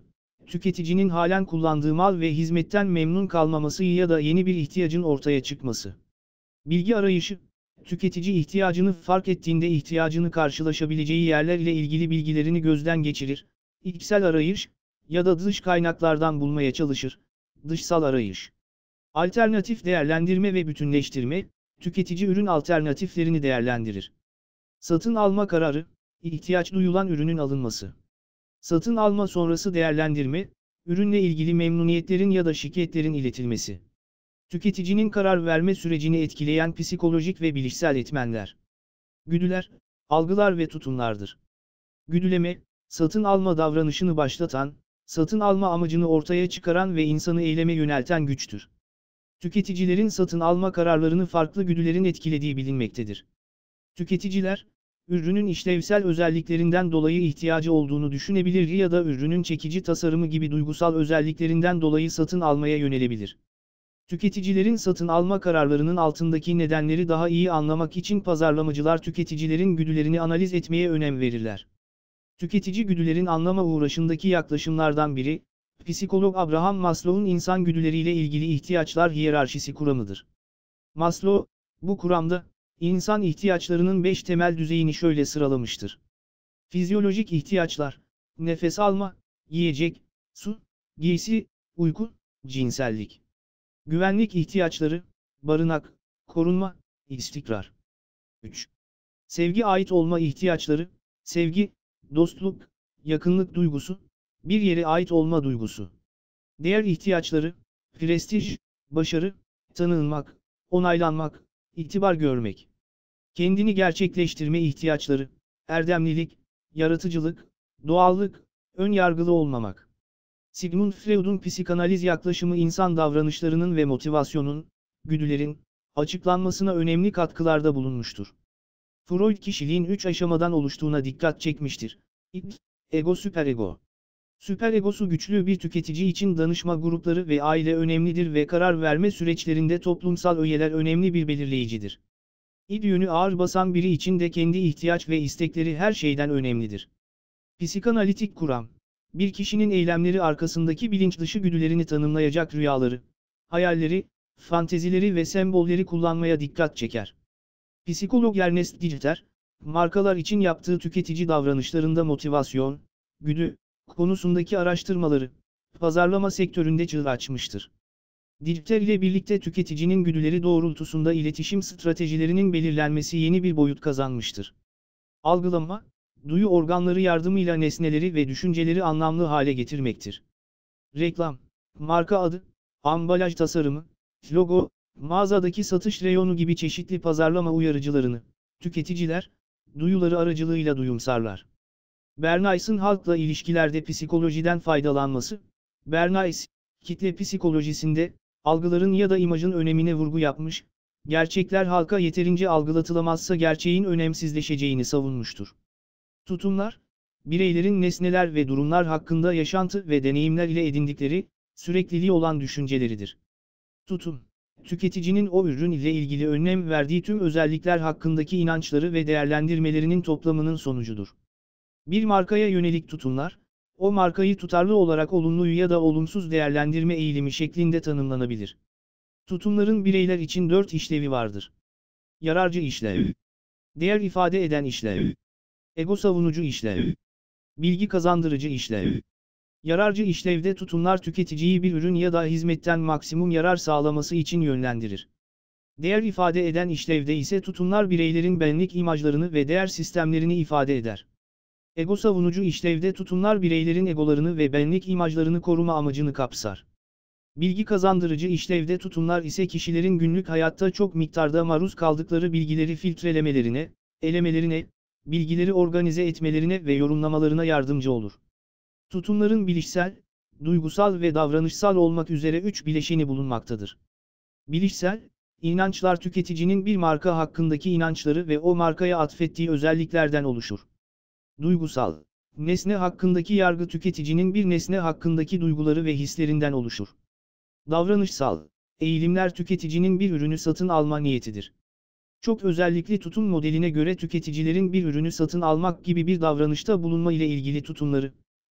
[SPEAKER 2] tüketicinin halen kullandığı mal ve hizmetten memnun kalmaması ya da yeni bir ihtiyacın ortaya çıkması. Bilgi arayışı, tüketici ihtiyacını fark ettiğinde ihtiyacını karşılaşabileceği yerler ile ilgili bilgilerini gözden geçirir. İçsel arayış ya da dış kaynaklardan bulmaya çalışır. Dışsal arayış. Alternatif değerlendirme ve bütünleştirme, tüketici ürün alternatiflerini değerlendirir. Satın alma kararı, ihtiyaç duyulan ürünün alınması. Satın alma sonrası değerlendirme, ürünle ilgili memnuniyetlerin ya da şikayetlerin iletilmesi. Tüketicinin karar verme sürecini etkileyen psikolojik ve bilişsel etmenler. Güdüler, algılar ve tutumlardır. Güdüleme, satın alma davranışını başlatan, satın alma amacını ortaya çıkaran ve insanı eyleme yönelten güçtür. Tüketicilerin satın alma kararlarını farklı güdülerin etkilediği bilinmektedir. Tüketiciler, ürünün işlevsel özelliklerinden dolayı ihtiyacı olduğunu düşünebilir ya da ürünün çekici tasarımı gibi duygusal özelliklerinden dolayı satın almaya yönelebilir. Tüketicilerin satın alma kararlarının altındaki nedenleri daha iyi anlamak için pazarlamacılar tüketicilerin güdülerini analiz etmeye önem verirler. Tüketici güdülerin anlama uğraşındaki yaklaşımlardan biri, psikolog Abraham Maslow'un insan güdüleriyle ilgili ihtiyaçlar hiyerarşisi kuramıdır. Maslow, bu kuramda, insan ihtiyaçlarının beş temel düzeyini şöyle sıralamıştır. Fizyolojik ihtiyaçlar, nefes alma, yiyecek, su, giysi, uyku, cinsellik. Güvenlik ihtiyaçları, barınak, korunma, istikrar. üç. Sevgi ait olma ihtiyaçları, sevgi, dostluk, yakınlık duygusu, bir yere ait olma duygusu. Diğer ihtiyaçları, prestij, başarı, tanınmak, onaylanmak, itibar görmek. Kendini gerçekleştirme ihtiyaçları, erdemlilik, yaratıcılık, doğallık, ön yargılı olmamak. Sigmund Freud'un psikanaliz yaklaşımı insan davranışlarının ve motivasyonun, güdülerin, açıklanmasına önemli katkılarda bulunmuştur. Freud kişiliğin üç aşamadan oluştuğuna dikkat çekmiştir. İlk, ego süperego. Süperegosu güçlü bir tüketici için danışma grupları ve aile önemlidir ve karar verme süreçlerinde toplumsal öğeler önemli bir belirleyicidir. İd yönü ağır basan biri için de kendi ihtiyaç ve istekleri her şeyden önemlidir. Psikanalitik kuram, bir kişinin eylemleri arkasındaki bilinç dışı güdülerini tanımlayacak rüyaları, hayalleri, fantezileri ve sembolleri kullanmaya dikkat çeker. Psikolog Ernest Digiter, markalar için yaptığı tüketici davranışlarında motivasyon, güdü konusundaki araştırmaları, pazarlama sektöründe çığır açmıştır. Digiter ile birlikte tüketicinin güdüleri doğrultusunda iletişim stratejilerinin belirlenmesi yeni bir boyut kazanmıştır. Algılama, duyu organları yardımıyla nesneleri ve düşünceleri anlamlı hale getirmektir. Reklam, marka adı, ambalaj tasarımı, logo, mağazadaki satış reyonu gibi çeşitli pazarlama uyarıcılarını, tüketiciler, duyuları aracılığıyla duyumsarlar. Bernays'ın halkla ilişkilerde psikolojiden faydalanması, Bernays, kitle psikolojisinde, algıların ya da imajın önemine vurgu yapmış, gerçekler halka yeterince algılatılamazsa gerçeğin önemsizleşeceğini savunmuştur. Tutumlar, bireylerin nesneler ve durumlar hakkında yaşantı ve deneyimler ile edindikleri, sürekliliği olan düşünceleridir. Tutum, tüketicinin o ürün ile ilgili önem verdiği tüm özellikler hakkındaki inançları ve değerlendirmelerinin toplamının sonucudur. Bir markaya yönelik tutumlar, o markayı tutarlı olarak olumlu ya da olumsuz değerlendirme eğilimi şeklinde tanımlanabilir. Tutumların bireyler için dört işlevi vardır. Yararcı işlev, değer ifade eden işlev, ego savunucu işlev, bilgi kazandırıcı işlev. Yararcı işlevde tutumlar tüketiciyi bir ürün ya da hizmetten maksimum yarar sağlaması için yönlendirir. Değer ifade eden işlevde ise tutumlar bireylerin benlik imajlarını ve değer sistemlerini ifade eder. Ego savunucu işlevde tutumlar bireylerin egolarını ve benlik imajlarını koruma amacını kapsar. Bilgi kazandırıcı işlevde tutumlar ise kişilerin günlük hayatta çok miktarda maruz kaldıkları bilgileri filtrelemelerine, elemelerine, bilgileri organize etmelerine ve yorumlamalarına yardımcı olur. Tutumların bilişsel, duygusal ve davranışsal olmak üzere üç bileşeni bulunmaktadır. Bilişsel, inançlar tüketicinin bir marka hakkındaki inançları ve o markaya atfettiği özelliklerden oluşur. Duygusal, nesne hakkındaki yargı tüketicinin bir nesne hakkındaki duyguları ve hislerinden oluşur. Davranışsal, eğilimler tüketicinin bir ürünü satın alma niyetidir. Çok özellikli tutum modeline göre tüketicilerin bir ürünü satın almak gibi bir davranışta bulunma ile ilgili tutumları,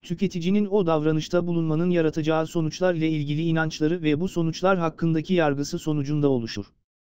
[SPEAKER 2] tüketicinin o davranışta bulunmanın yaratacağı sonuçlar ile ilgili inançları ve bu sonuçlar hakkındaki yargısı sonucunda oluşur.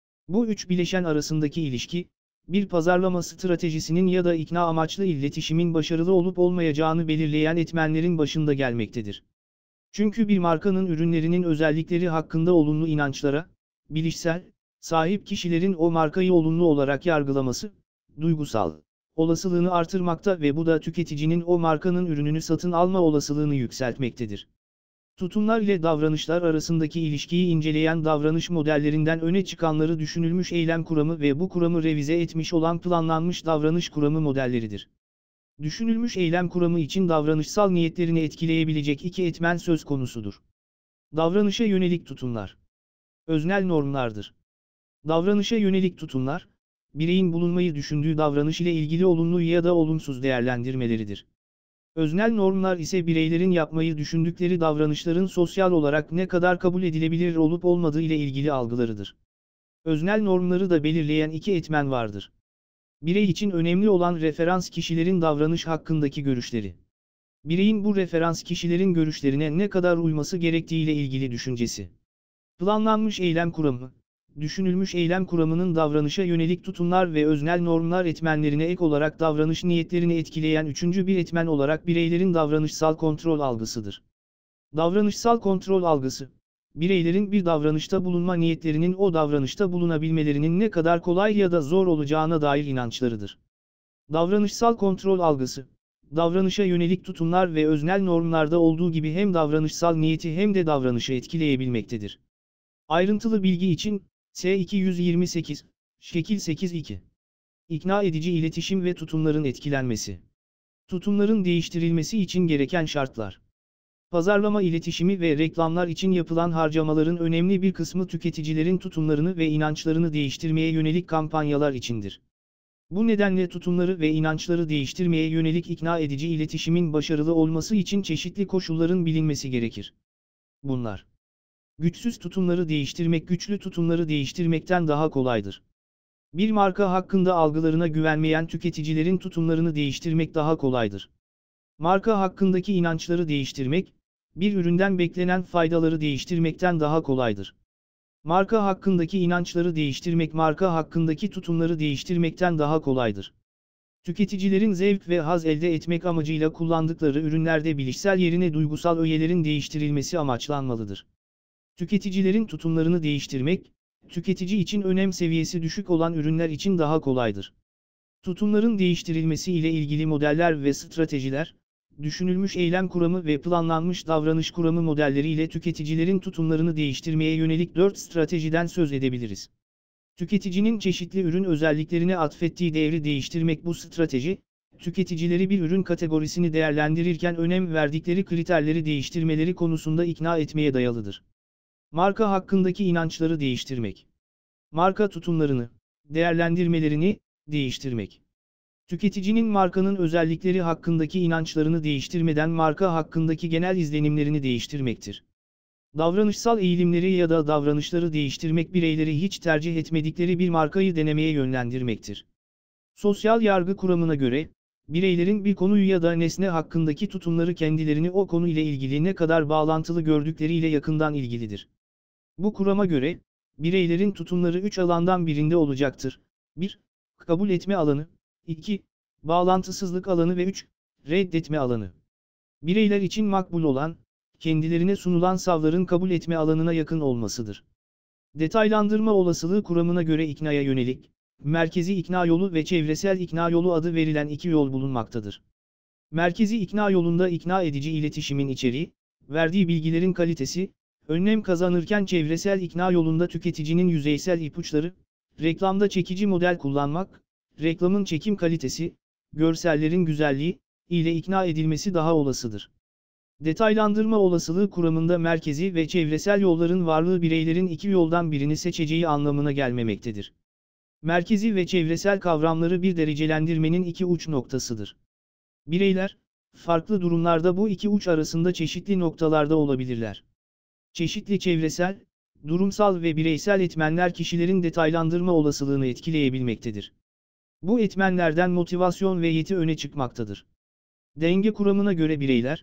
[SPEAKER 2] Bu üç bileşen arasındaki ilişki, bir pazarlama stratejisinin ya da ikna amaçlı iletişimin başarılı olup olmayacağını belirleyen etmenlerin başında gelmektedir. Çünkü bir markanın ürünlerinin özellikleri hakkında olumlu inançlara, bilişsel, sahip kişilerin o markayı olumlu olarak yargılaması, duygusal olasılığını artırmakta ve bu da tüketicinin o markanın ürününü satın alma olasılığını yükseltmektedir. Tutumlar ile davranışlar arasındaki ilişkiyi inceleyen davranış modellerinden öne çıkanları düşünülmüş eylem kuramı ve bu kuramı revize etmiş olan planlanmış davranış kuramı modelleridir. Düşünülmüş eylem kuramı için davranışsal niyetlerini etkileyebilecek iki etmen söz konusudur. Davranışa yönelik tutumlar. Öznel normlardır. Davranışa yönelik tutumlar, bireyin bulunmayı düşündüğü davranış ile ilgili olumlu ya da olumsuz değerlendirmeleridir. Öznel normlar ise bireylerin yapmayı düşündükleri davranışların sosyal olarak ne kadar kabul edilebilir olup olmadığı ile ilgili algılarıdır. Öznel normları da belirleyen iki etmen vardır. Birey için önemli olan referans kişilerin davranış hakkındaki görüşleri. Bireyin bu referans kişilerin görüşlerine ne kadar uyması gerektiği ile ilgili düşüncesi. Planlanmış eylem kuramı, düşünülmüş eylem kuramının davranışa yönelik tutumlar ve öznel normlar etmenlerine ek olarak davranış niyetlerini etkileyen üçüncü bir etmen olarak bireylerin davranışsal kontrol algısıdır. Davranışsal kontrol algısı, bireylerin bir davranışta bulunma niyetlerinin o davranışta bulunabilmelerinin ne kadar kolay ya da zor olacağına dair inançlarıdır. Davranışsal kontrol algısı, davranışa yönelik tutumlar ve öznel normlarda olduğu gibi hem davranışsal niyeti hem de davranışı etkileyebilmektedir. Ayrıntılı bilgi için, S iki yüz yirmi sekiz, Şekil sekiz iki. İkna edici iletişim ve tutumların etkilenmesi. Tutumların değiştirilmesi için gereken şartlar. Pazarlama iletişimi ve reklamlar için yapılan harcamaların önemli bir kısmı tüketicilerin tutumlarını ve inançlarını değiştirmeye yönelik kampanyalar içindir. Bu nedenle tutumları ve inançları değiştirmeye yönelik ikna edici iletişimin başarılı olması için çeşitli koşulların bilinmesi gerekir. Bunlar: güçsüz tutumları değiştirmek güçlü tutumları değiştirmekten daha kolaydır. Bir marka hakkında algılarına güvenmeyen tüketicilerin tutumlarını değiştirmek daha kolaydır. Marka hakkındaki inançları değiştirmek, bir üründen beklenen faydaları değiştirmekten daha kolaydır. Marka hakkındaki inançları değiştirmek marka hakkındaki tutumları değiştirmekten daha kolaydır. Tüketicilerin zevk ve haz elde etmek amacıyla kullandıkları ürünlerde bilişsel yerine duygusal öğelerin değiştirilmesi amaçlanmalıdır. Tüketicilerin tutumlarını değiştirmek, tüketici için önem seviyesi düşük olan ürünler için daha kolaydır. Tutumların değiştirilmesi ile ilgili modeller ve stratejiler, düşünülmüş eylem kuramı ve planlanmış davranış kuramı modelleri ile tüketicilerin tutumlarını değiştirmeye yönelik dört stratejiden söz edebiliriz. Tüketicinin çeşitli ürün özelliklerine atfettiği değeri değiştirmek. Bu strateji, tüketicileri bir ürün kategorisini değerlendirirken önem verdikleri kriterleri değiştirmeleri konusunda ikna etmeye dayalıdır. Marka hakkındaki inançları değiştirmek. Marka tutumlarını, değerlendirmelerini değiştirmek. Tüketicinin markanın özellikleri hakkındaki inançlarını değiştirmeden marka hakkındaki genel izlenimlerini değiştirmektir. Davranışsal eğilimleri ya da davranışları değiştirmek bireyleri hiç tercih etmedikleri bir markayı denemeye yönlendirmektir. Sosyal yargı kuramına göre, bireylerin bir konuyu ya da nesne hakkındaki tutumları kendilerini o konu ile ilgili ne kadar bağlantılı gördükleriyle yakından ilgilidir. Bu kurama göre, bireylerin tutumları üç alandan birinde olacaktır. bir Kabul etme alanı, iki Bağlantısızlık alanı ve üç Reddetme alanı. Bireyler için makbul olan, kendilerine sunulan savların kabul etme alanına yakın olmasıdır. Detaylandırma olasılığı kuramına göre iknaya yönelik, merkezi ikna yolu ve çevresel ikna yolu adı verilen iki yol bulunmaktadır. Merkezi ikna yolunda ikna edici iletişimin içeriği, verdiği bilgilerin kalitesi, önlem kazanırken çevresel ikna yolunda tüketicinin yüzeysel ipuçları, reklamda çekici model kullanmak, reklamın çekim kalitesi, görsellerin güzelliği ile ikna edilmesi daha olasıdır. Detaylandırma olasılığı kuramında merkezi ve çevresel yolların varlığı bireylerin iki yoldan birini seçeceği anlamına gelmemektedir. Merkezi ve çevresel kavramları bir derecelendirmenin iki uç noktasıdır. Bireyler, farklı durumlarda bu iki uç arasında çeşitli noktalarda olabilirler. Çeşitli çevresel, durumsal ve bireysel etmenler kişilerin detaylandırma olasılığını etkileyebilmektedir. Bu etmenlerden motivasyon ve yeti öne çıkmaktadır. Denge kuramına göre bireyler,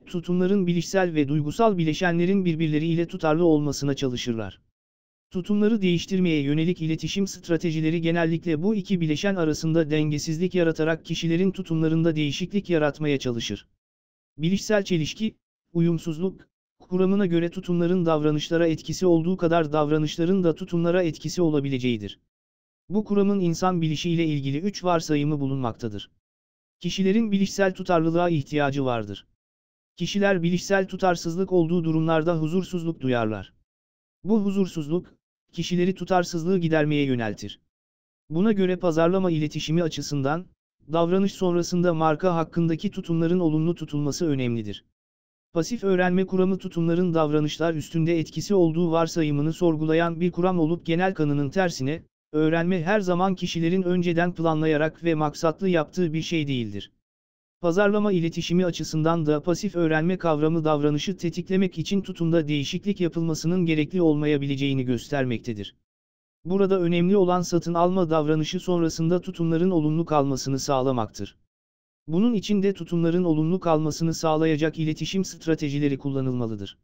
[SPEAKER 2] tutumların bilişsel ve duygusal bileşenlerin birbirleriyle tutarlı olmasına çalışırlar. Tutumları değiştirmeye yönelik iletişim stratejileri genellikle bu iki bileşen arasında dengesizlik yaratarak kişilerin tutumlarında değişiklik yaratmaya çalışır. Bilişsel çelişki, uyumsuzluk, kuramına göre tutumların davranışlara etkisi olduğu kadar davranışların da tutumlara etkisi olabileceğidir. Bu kuramın insan bilişiyle ilgili üç varsayımı bulunmaktadır. Kişilerin bilişsel tutarlılığa ihtiyacı vardır. Kişiler bilişsel tutarsızlık olduğu durumlarda huzursuzluk duyarlar. Bu huzursuzluk, kişileri tutarsızlığı gidermeye yöneltir. Buna göre pazarlama iletişimi açısından, davranış sonrasında marka hakkındaki tutumların olumlu tutulması önemlidir. Pasif öğrenme kuramı tutumların davranışlar üstünde etkisi olduğu varsayımını sorgulayan bir kuram olup genel kanının tersine, öğrenme her zaman kişilerin önceden planlayarak ve maksatlı yaptığı bir şey değildir. Pazarlama iletişimi açısından da pasif öğrenme kavramı davranışı tetiklemek için tutumda değişiklik yapılmasının gerekli olmayabileceğini göstermektedir. Burada önemli olan satın alma davranışı sonrasında tutumların olumlu kalmasını sağlamaktır. Bunun için de tutumların olumlu kalmasını sağlayacak iletişim stratejileri kullanılmalıdır.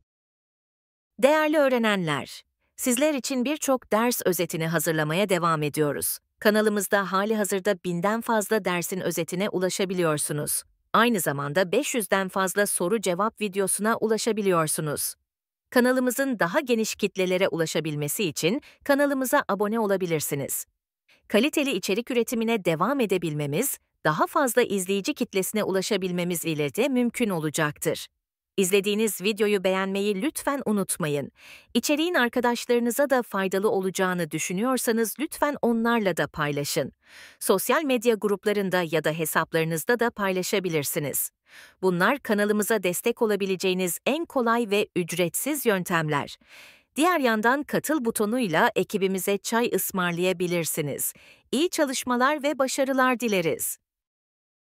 [SPEAKER 1] Değerli öğrenenler, sizler için birçok ders özetini hazırlamaya devam ediyoruz. Kanalımızda halihazırda binden fazla dersin özetine ulaşabiliyorsunuz. Aynı zamanda beş yüzden fazla soru-cevap videosuna ulaşabiliyorsunuz. Kanalımızın daha geniş kitlelere ulaşabilmesi için kanalımıza abone olabilirsiniz. Kaliteli içerik üretimine devam edebilmemiz, daha fazla izleyici kitlesine ulaşabilmemiz ile de mümkün olacaktır. İzlediğiniz videoyu beğenmeyi lütfen unutmayın. İçeriğin arkadaşlarınıza da faydalı olacağını düşünüyorsanız lütfen onlarla da paylaşın. Sosyal medya gruplarında ya da hesaplarınızda da paylaşabilirsiniz. Bunlar kanalımıza destek olabileceğiniz en kolay ve ücretsiz yöntemler. Diğer yandan katıl butonuyla ekibimize çay ısmarlayabilirsiniz. İyi çalışmalar ve başarılar dileriz.